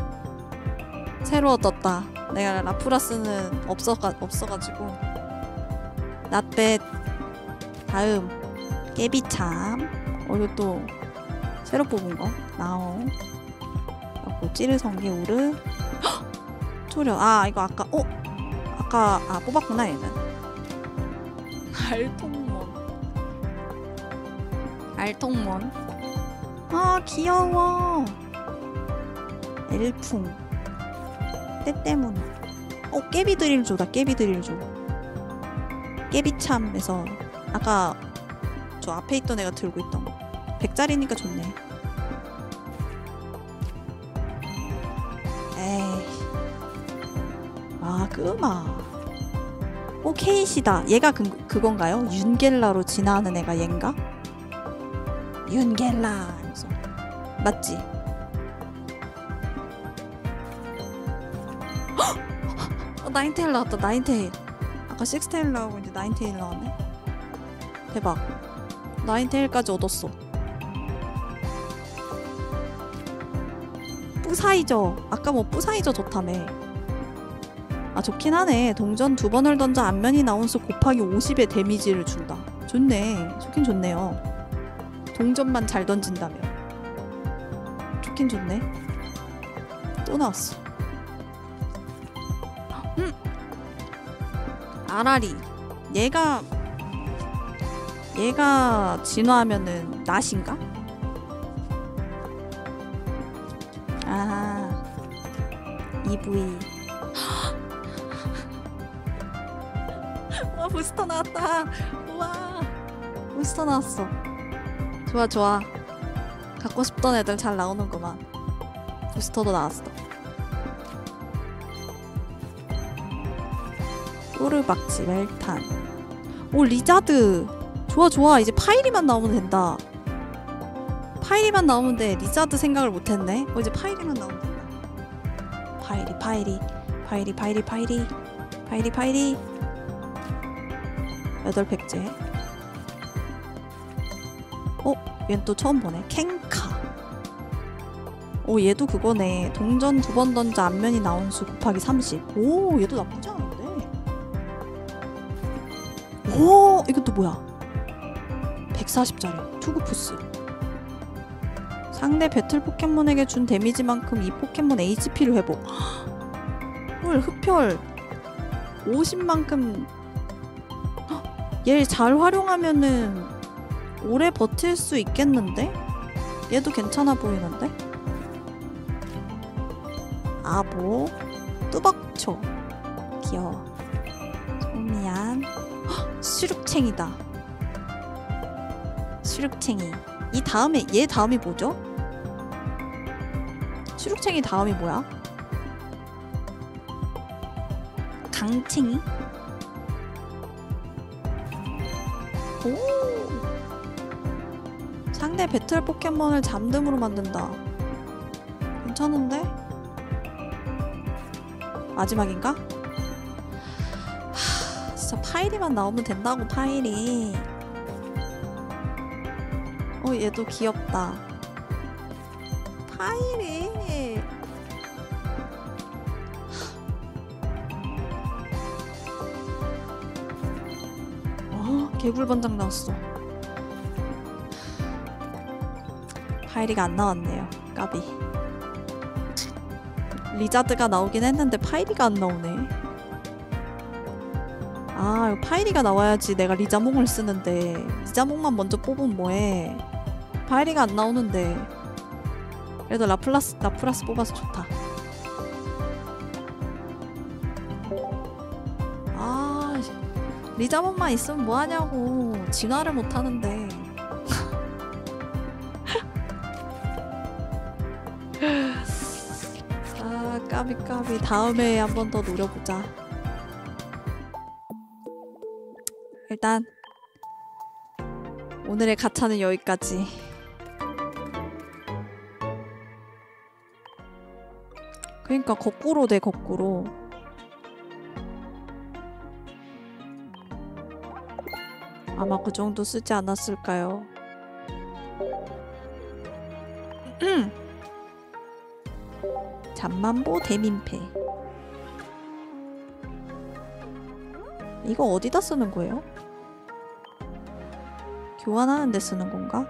새로 얻었다. 내가 라프라스는 없어가지고. Not bad. 다음 깨비참. 이것도 새로 뽑은 거. 나오. 그리고 찌르성게우르. 초려. 이거 아까 뽑았구나 얘는. 알통몬. 귀여워. 엘풍. 때때문. 깨비드릴조다. 깨비드릴조. 깨비참에서 아까 저 앞에 있던 애가 들고 있던 거. 100짜리니까 좋네. 에이. 끄마. 케이시다. 얘가 그건가요? 윤겔라로 진화하는 애가 얘인가? 윤겔라 하면서. 맞지? 나인테일 나왔다. 나인테일. 아까 식스테일 나오고 이제 나인테일 나왔네. 대박. 나인테일까지 얻었어. 뿌사이저. 아까 뭐 뿌사이저 좋다며. 좋긴 하네. 동전 2번을 던져 앞면이 나온 수 곱하기 50의 데미지를 준다. 좋네. 좋긴 좋네요. 동전만 잘 던진다면. 좋긴 좋네. 또 나왔어. 아라리. 얘가 진화하면은 낫인가? EV. 와, 부스터 나왔다. 우와, 부스터 나왔어. 좋아. 갖고 싶던 애들 잘 나오는구만. 부스터도 나왔어. 꼬르박쥐, 멜탄. 리자드. 좋아. 이제 파이리만 나오면 된다. 파이리만 나오면 돼. 리자드 생각을 못했네. 이제 파이리만 나오면 된다. 파이리. 800째. 얘는 또 처음 보네. 캔카. 얘도 그거네. 동전 2번 던져 앞면이 나온 수 곱하기 30. 얘도 나쁘지 않은데. 이것도 뭐야? 140짜리 투구푸스. 상대 배틀 포켓몬에게 준 데미지만큼 이 포켓몬 HP를 회복. 흡혈 50만큼. 얘를 잘 활용하면은 오래 버틸 수 있겠는데? 얘도 괜찮아 보이는데? 아보. 뚜벅초. 귀여워. 소미안. 수륙챙이다. 수륙챙이. 얘 다음이 뭐죠? 수륙챙이 다음이 뭐야? 강챙이? 상대 배틀 포켓몬을 잠듦으로 만든다. 괜찮은데? 마지막인가? 진짜 파이리만 나오면 된다고. 파이리. 얘도 귀엽다. 파이리. 개굴번장 나왔어. 파이리가 안 나왔네요. 까비. 리자드가 나오긴 했는데 파이리가 안 나오네. 이거 파이리가 나와야지 내가 리자몽을 쓰는데. 리자몽만 먼저 뽑으면 뭐해. 파이리가 안 나오는데. 그래도 라프라스 뽑아서 좋다. 리자몽만 있으면 뭐하냐고. 진화를 못하는데. 까비. 다음에 한 번 더 노려보자. 일단 오늘의 가차는 여기까지. 그러니까 거꾸로 돼, 거꾸로. 아마 그 정도 쓰지 않았을까요? 잠만보 대민패. 이거 어디다 쓰는 거예요? 교환하는 데 쓰는 건가?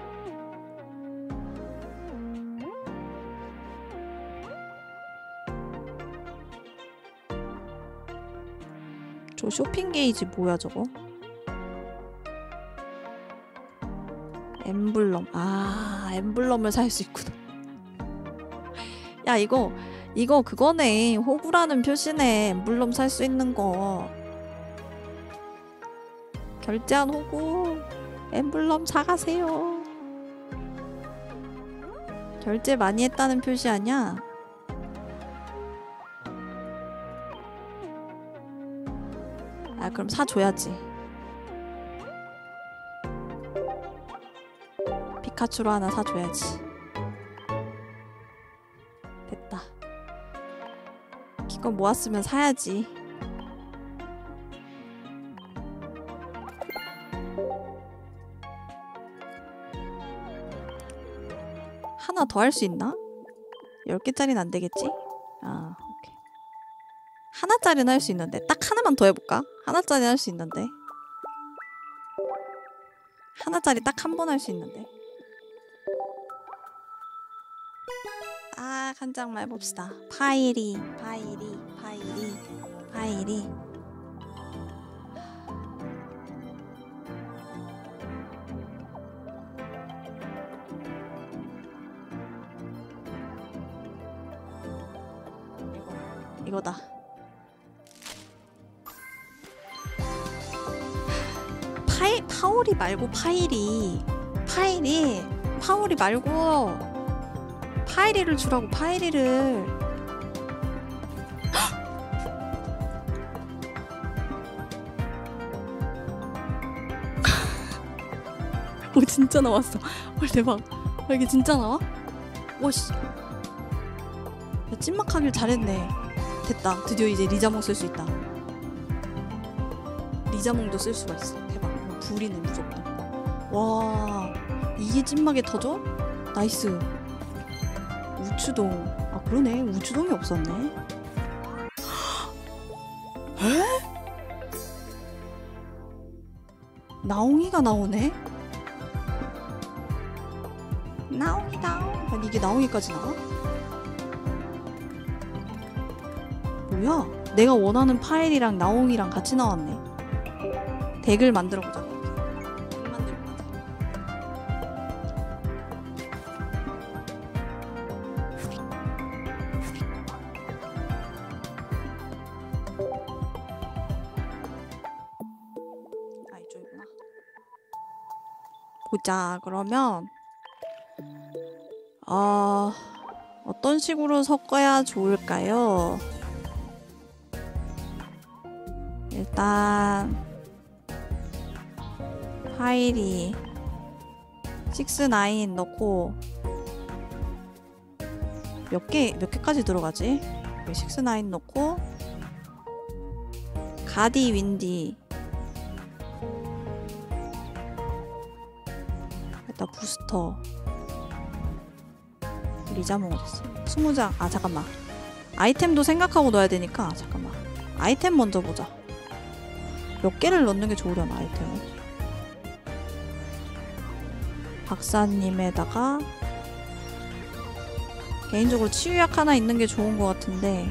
저 쇼핑 게이지 뭐야 저거? 엠블럼. 아, 엠블럼을 살 수 있구나. 야, 이거 그거네. 호구라는 표시네. 엠블럼 살 수 있는 거. 결제한 호구. 엠블럼 사가세요. 결제 많이 했다는 표시 아니야? 아, 그럼 사줘야지. 피카츄로 하나 사줘야지. 됐다. 기껏 모았으면 사야지. 하나 더 할 수 있나? 10개짜리는 안 되겠지? 아, 오케이. 하나짜리는 할 수 있는데. 딱 하나만 더 해볼까? 하나짜리는 할 수 있는데. 하나짜리 딱 한 번 할 수 있는데. 딱 한 장만 해봅시다. 파이리. 이거다. 파오리 말고 파이리 파오리 말고 파이리를 주라고. 파이리를. 오, 진짜 나왔어. 헐, 대박. 이게 진짜 나와? 오씨. 야, 찐막하길 잘했네. 됐다. 드디어 이제 리자몽 쓸 수 있다. 리자몽도 쓸 수가 있어. 대박. 불이네, 무조건. 와, 이게 찐막에 터져? 나이스. 우추동. 아, 그러네. 우추동이 없었네. 에? 나옹이가 나오네? 나옹이다. 아니, 이게 나옹이까지 나와? 뭐야? 내가 원하는 파일이랑 나옹이랑 같이 나왔네. 덱을 만들어보자. 덱 만들고 가자. 아, 이쪽이구나. 보자. 그러면 어떤 식으로 섞어야 좋을까요? 일단 파이리 6, 9 넣고 몇 개까지 들어가지? 6, 9 넣고 가디 윈디 일단 부스터 리자몽 어딨어? 20장. 아, 잠깐만. 아이템도 생각하고 넣어야 되니까 잠깐만. 아이템 먼저 보자. 몇 개를 넣는 게 좋으려나, 아이템을. 박사님에다가 개인적으로 치유약 하나 있는 게 좋은 것 같은데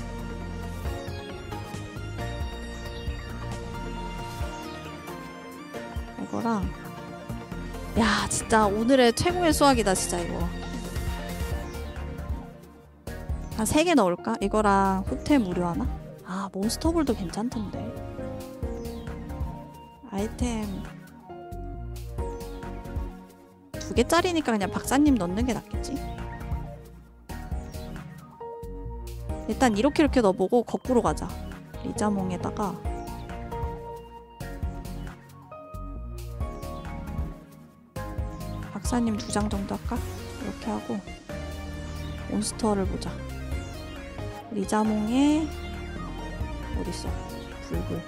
이거랑 야, 진짜 오늘의 최고의 수학이다, 진짜 이거. 한 3개 넣을까? 이거랑 후퇴 무료 하나? 아, 몬스터볼도 괜찮던데. 아이템 2개짜리니까 그냥 박사님 넣는 게 낫겠지? 일단 이렇게 넣어보고 거꾸로 가자. 리자몽에다가 박사님 2장 정도 할까? 이렇게 하고 몬스터를 보자. 리자몽의 어딨어? 불불.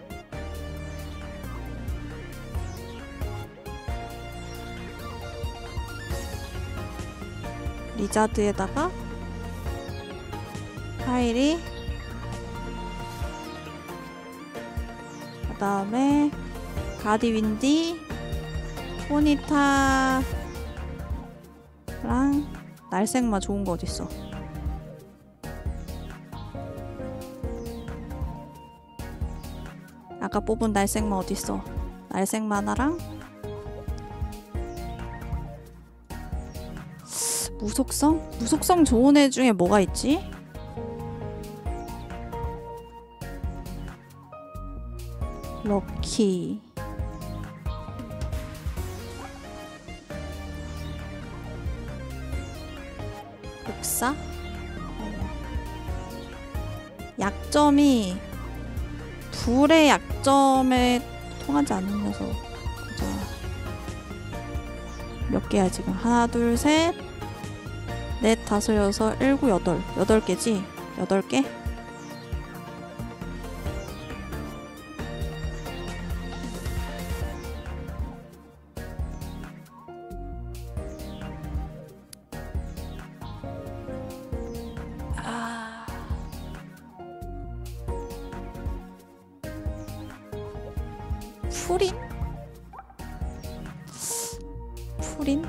리자드에다가 파이리, 그 다음에 가디윈디, 포니타랑 날생마 좋은 거 어딨어? 아까 뽑은 날생마 어딨어? 날생마 하나랑 무속성? 무속성 좋은 애 중에 뭐가 있지? 럭키, 복사? 약점이 불의 약점에 통하지 않는 녀석. 보자. 몇 개야 지금? 하나, 둘, 셋, 넷, 다섯, 여섯, 일곱, 여덟. 8개지? 8개? 푸린? 푸린?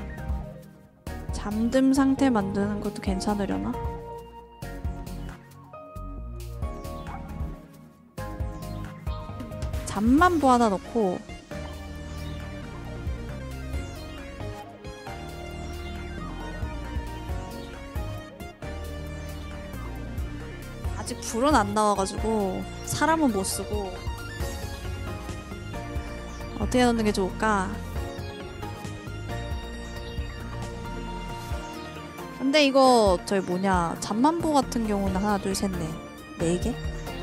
잠듦 상태 만드는 것도 괜찮으려나? 잠만보 하나 넣고 아직 불은 안 나와가지고 사람은 못 쓰고 어떻게 넣는 게 좋을까? 근데 이거 저희 뭐냐 잠만보 같은 경우는 하나 둘 셋 넷 4개?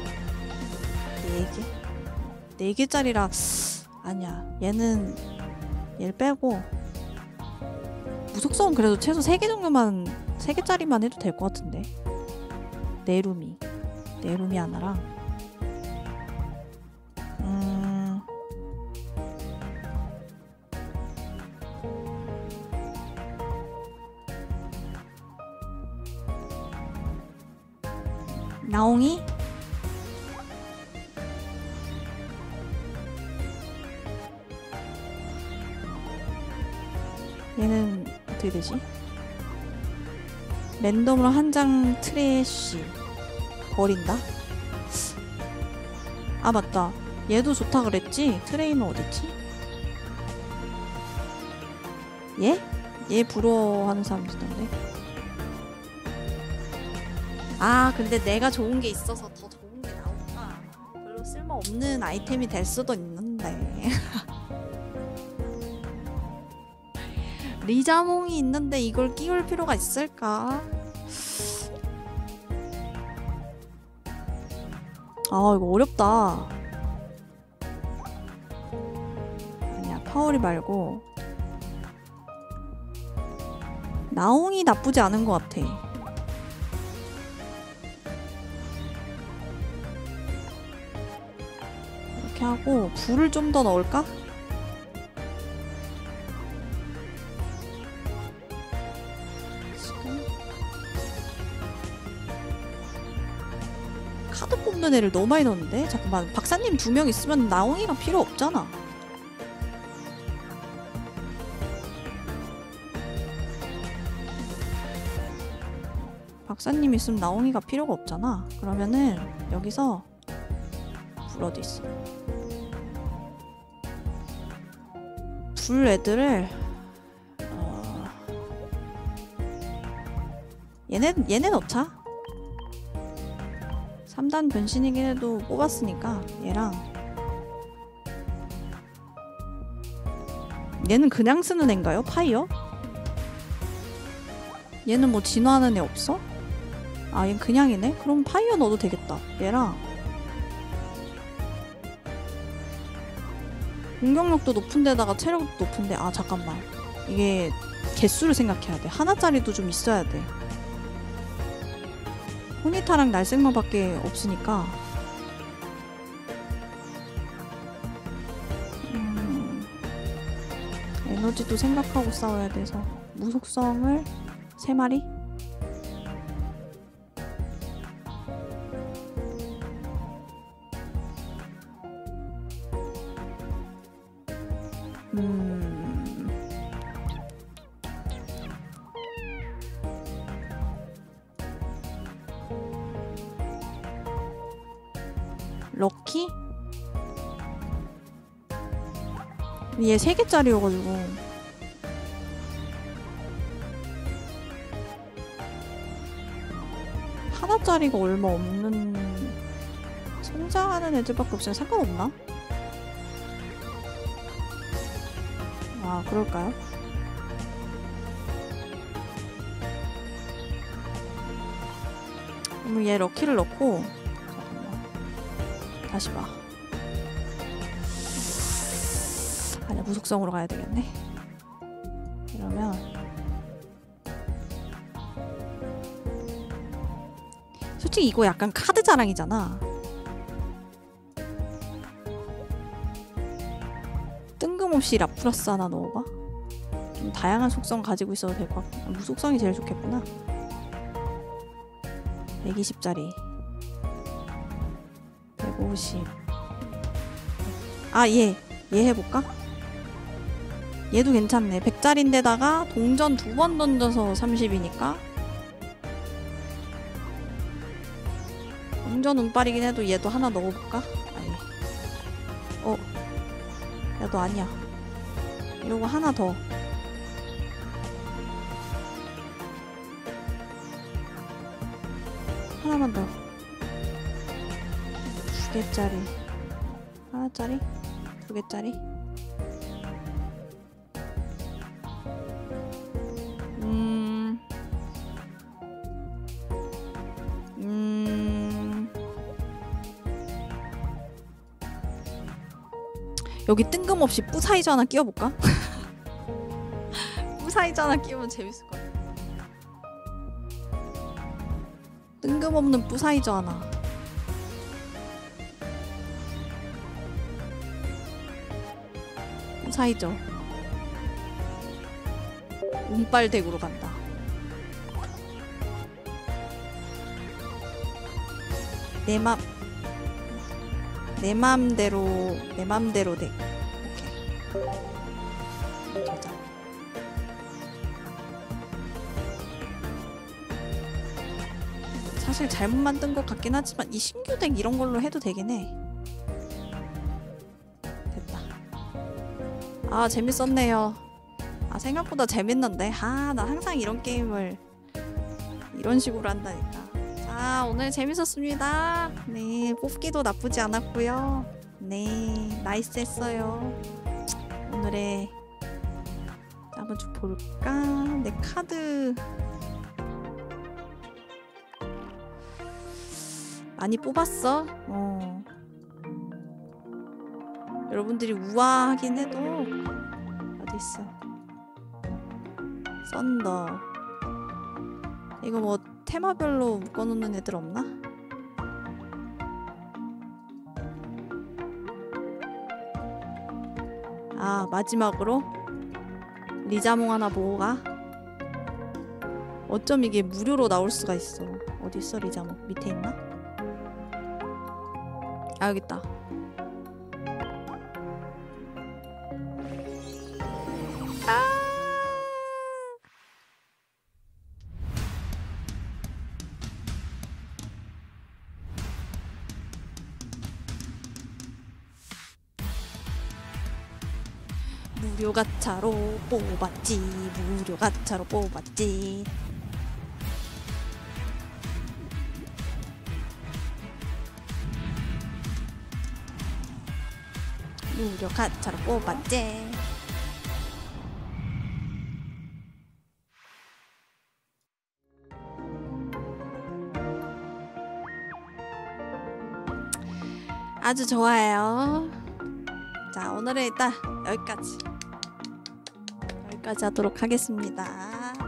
4개? 4개짜리라 아니야 얘는 얘를 빼고 무속성은 그래도 최소 3개 정도만 3개짜리만 해도 될 것 같은데 네루미 하나랑 나옹이? 얘는 어떻게 되지? 랜덤으로 한 장 트래쉬 버린다? 아 맞다 얘도 좋다 그랬지? 트레이너 어딨지? 얘? 얘 부러워하는 사람 있던데 아 근데 내가 좋은 게 있어서 더 좋은 게 나올까? 별로 쓸모없는 아이템이 될 수도 있는데 리자몽이 있는데 이걸 끼울 필요가 있을까? 아 이거 어렵다 아니야 파워리 말고 나옹이 나쁘지 않은 것 같아 이렇게 하고 불을 좀 더 넣을까? 지금 카드 뽑는 애를 너무 많이 넣었는데? 잠깐만 박사님 2명 있으면 나옹이가 필요 없잖아 박사님 있으면 나옹이가 필요가 없잖아 그러면은 여기서 불 어디 있어 불 애들을 얘네 넣자 3단 변신이긴 해도 뽑았으니까 얘랑 얘는 그냥 쓰는 앤가요? 파이어? 얘는 뭐 진화하는 애 없어? 아 얘는 그냥이네? 그럼 파이어 넣어도 되겠다 얘랑 공격력도 높은데다가 체력도 높은데 아 잠깐만 이게 개수를 생각해야 돼. 하나짜리도 좀 있어야 돼. 호니타랑 날생마밖에 없으니까. 에너지도 생각하고 싸워야 돼서 무속성을 3마리? 럭키? 얘 3개짜리여가지고 하나짜리가 얼마 없는 성장하는 애들밖에 없으면 상관없나? 아 그럴까요? 그럼 얘 럭키를 넣고 잠깐만 다시 봐. 아니야 무속성으로 가야 되겠네. 이러면 솔직히 이거 약간 카드 자랑이잖아. 뜬금없이 라프라스 하나 넣어봐. 좀 다양한 속성 가지고 있어도 될 것 같고. 무속성이 제일 좋겠구나. 120짜리 150. 아 얘 해볼까? 얘도 괜찮네. 100짜리인데다가 동전 2번 던져서 30이니까 동전 운빨이긴 해도 얘도 하나 넣어볼까? 아니. 야 너 아니야. 이러고 하나 더. 하나만 더. 2개짜리. 하나짜리? 2개짜리? 여기 뜬금없이 뿌사이저 하나 끼워볼까? 뿌사이저 하나 끼우면 재밌을 것 같아. 뜬금없는 뿌사이저 하나. 뿌사이저 운빨 덱으로 간다. 내 맘대로 돼. 오케이. 저장. 사실 잘못 만든 것 같긴 하지만 이 신규 덱 이런 걸로 해도 되긴 해. 됐다. 아 재밌었네요. 아 생각보다 재밌는데. 아 나 항상 이런 게임을 이런 식으로 한다니까. 자 오늘 재밌었습니다. 네 뽑기도 나쁘지 않았고요. 네 나이스 했어요. 오늘의 한번 좀 볼까? 내 카드 많이 뽑았어. 여러분들이 우아하긴 해도 어딨어? 썬더. 이거 뭐 테마별로 묶어놓는 애들 없나? 아 마지막으로 리자몽 하나 보고 가. 어쩜 이게 무료로 나올 수가 있어. 어디 있어 리자몽? 밑에 있나? 아 여기 있다. 무료 가차로 뽑았지. 무료 가차로 뽑았지. 무료 가차로 뽑았지. 아주 좋아요. 자 오늘은 일단 여기까지 여기까지 하도록 하겠습니다.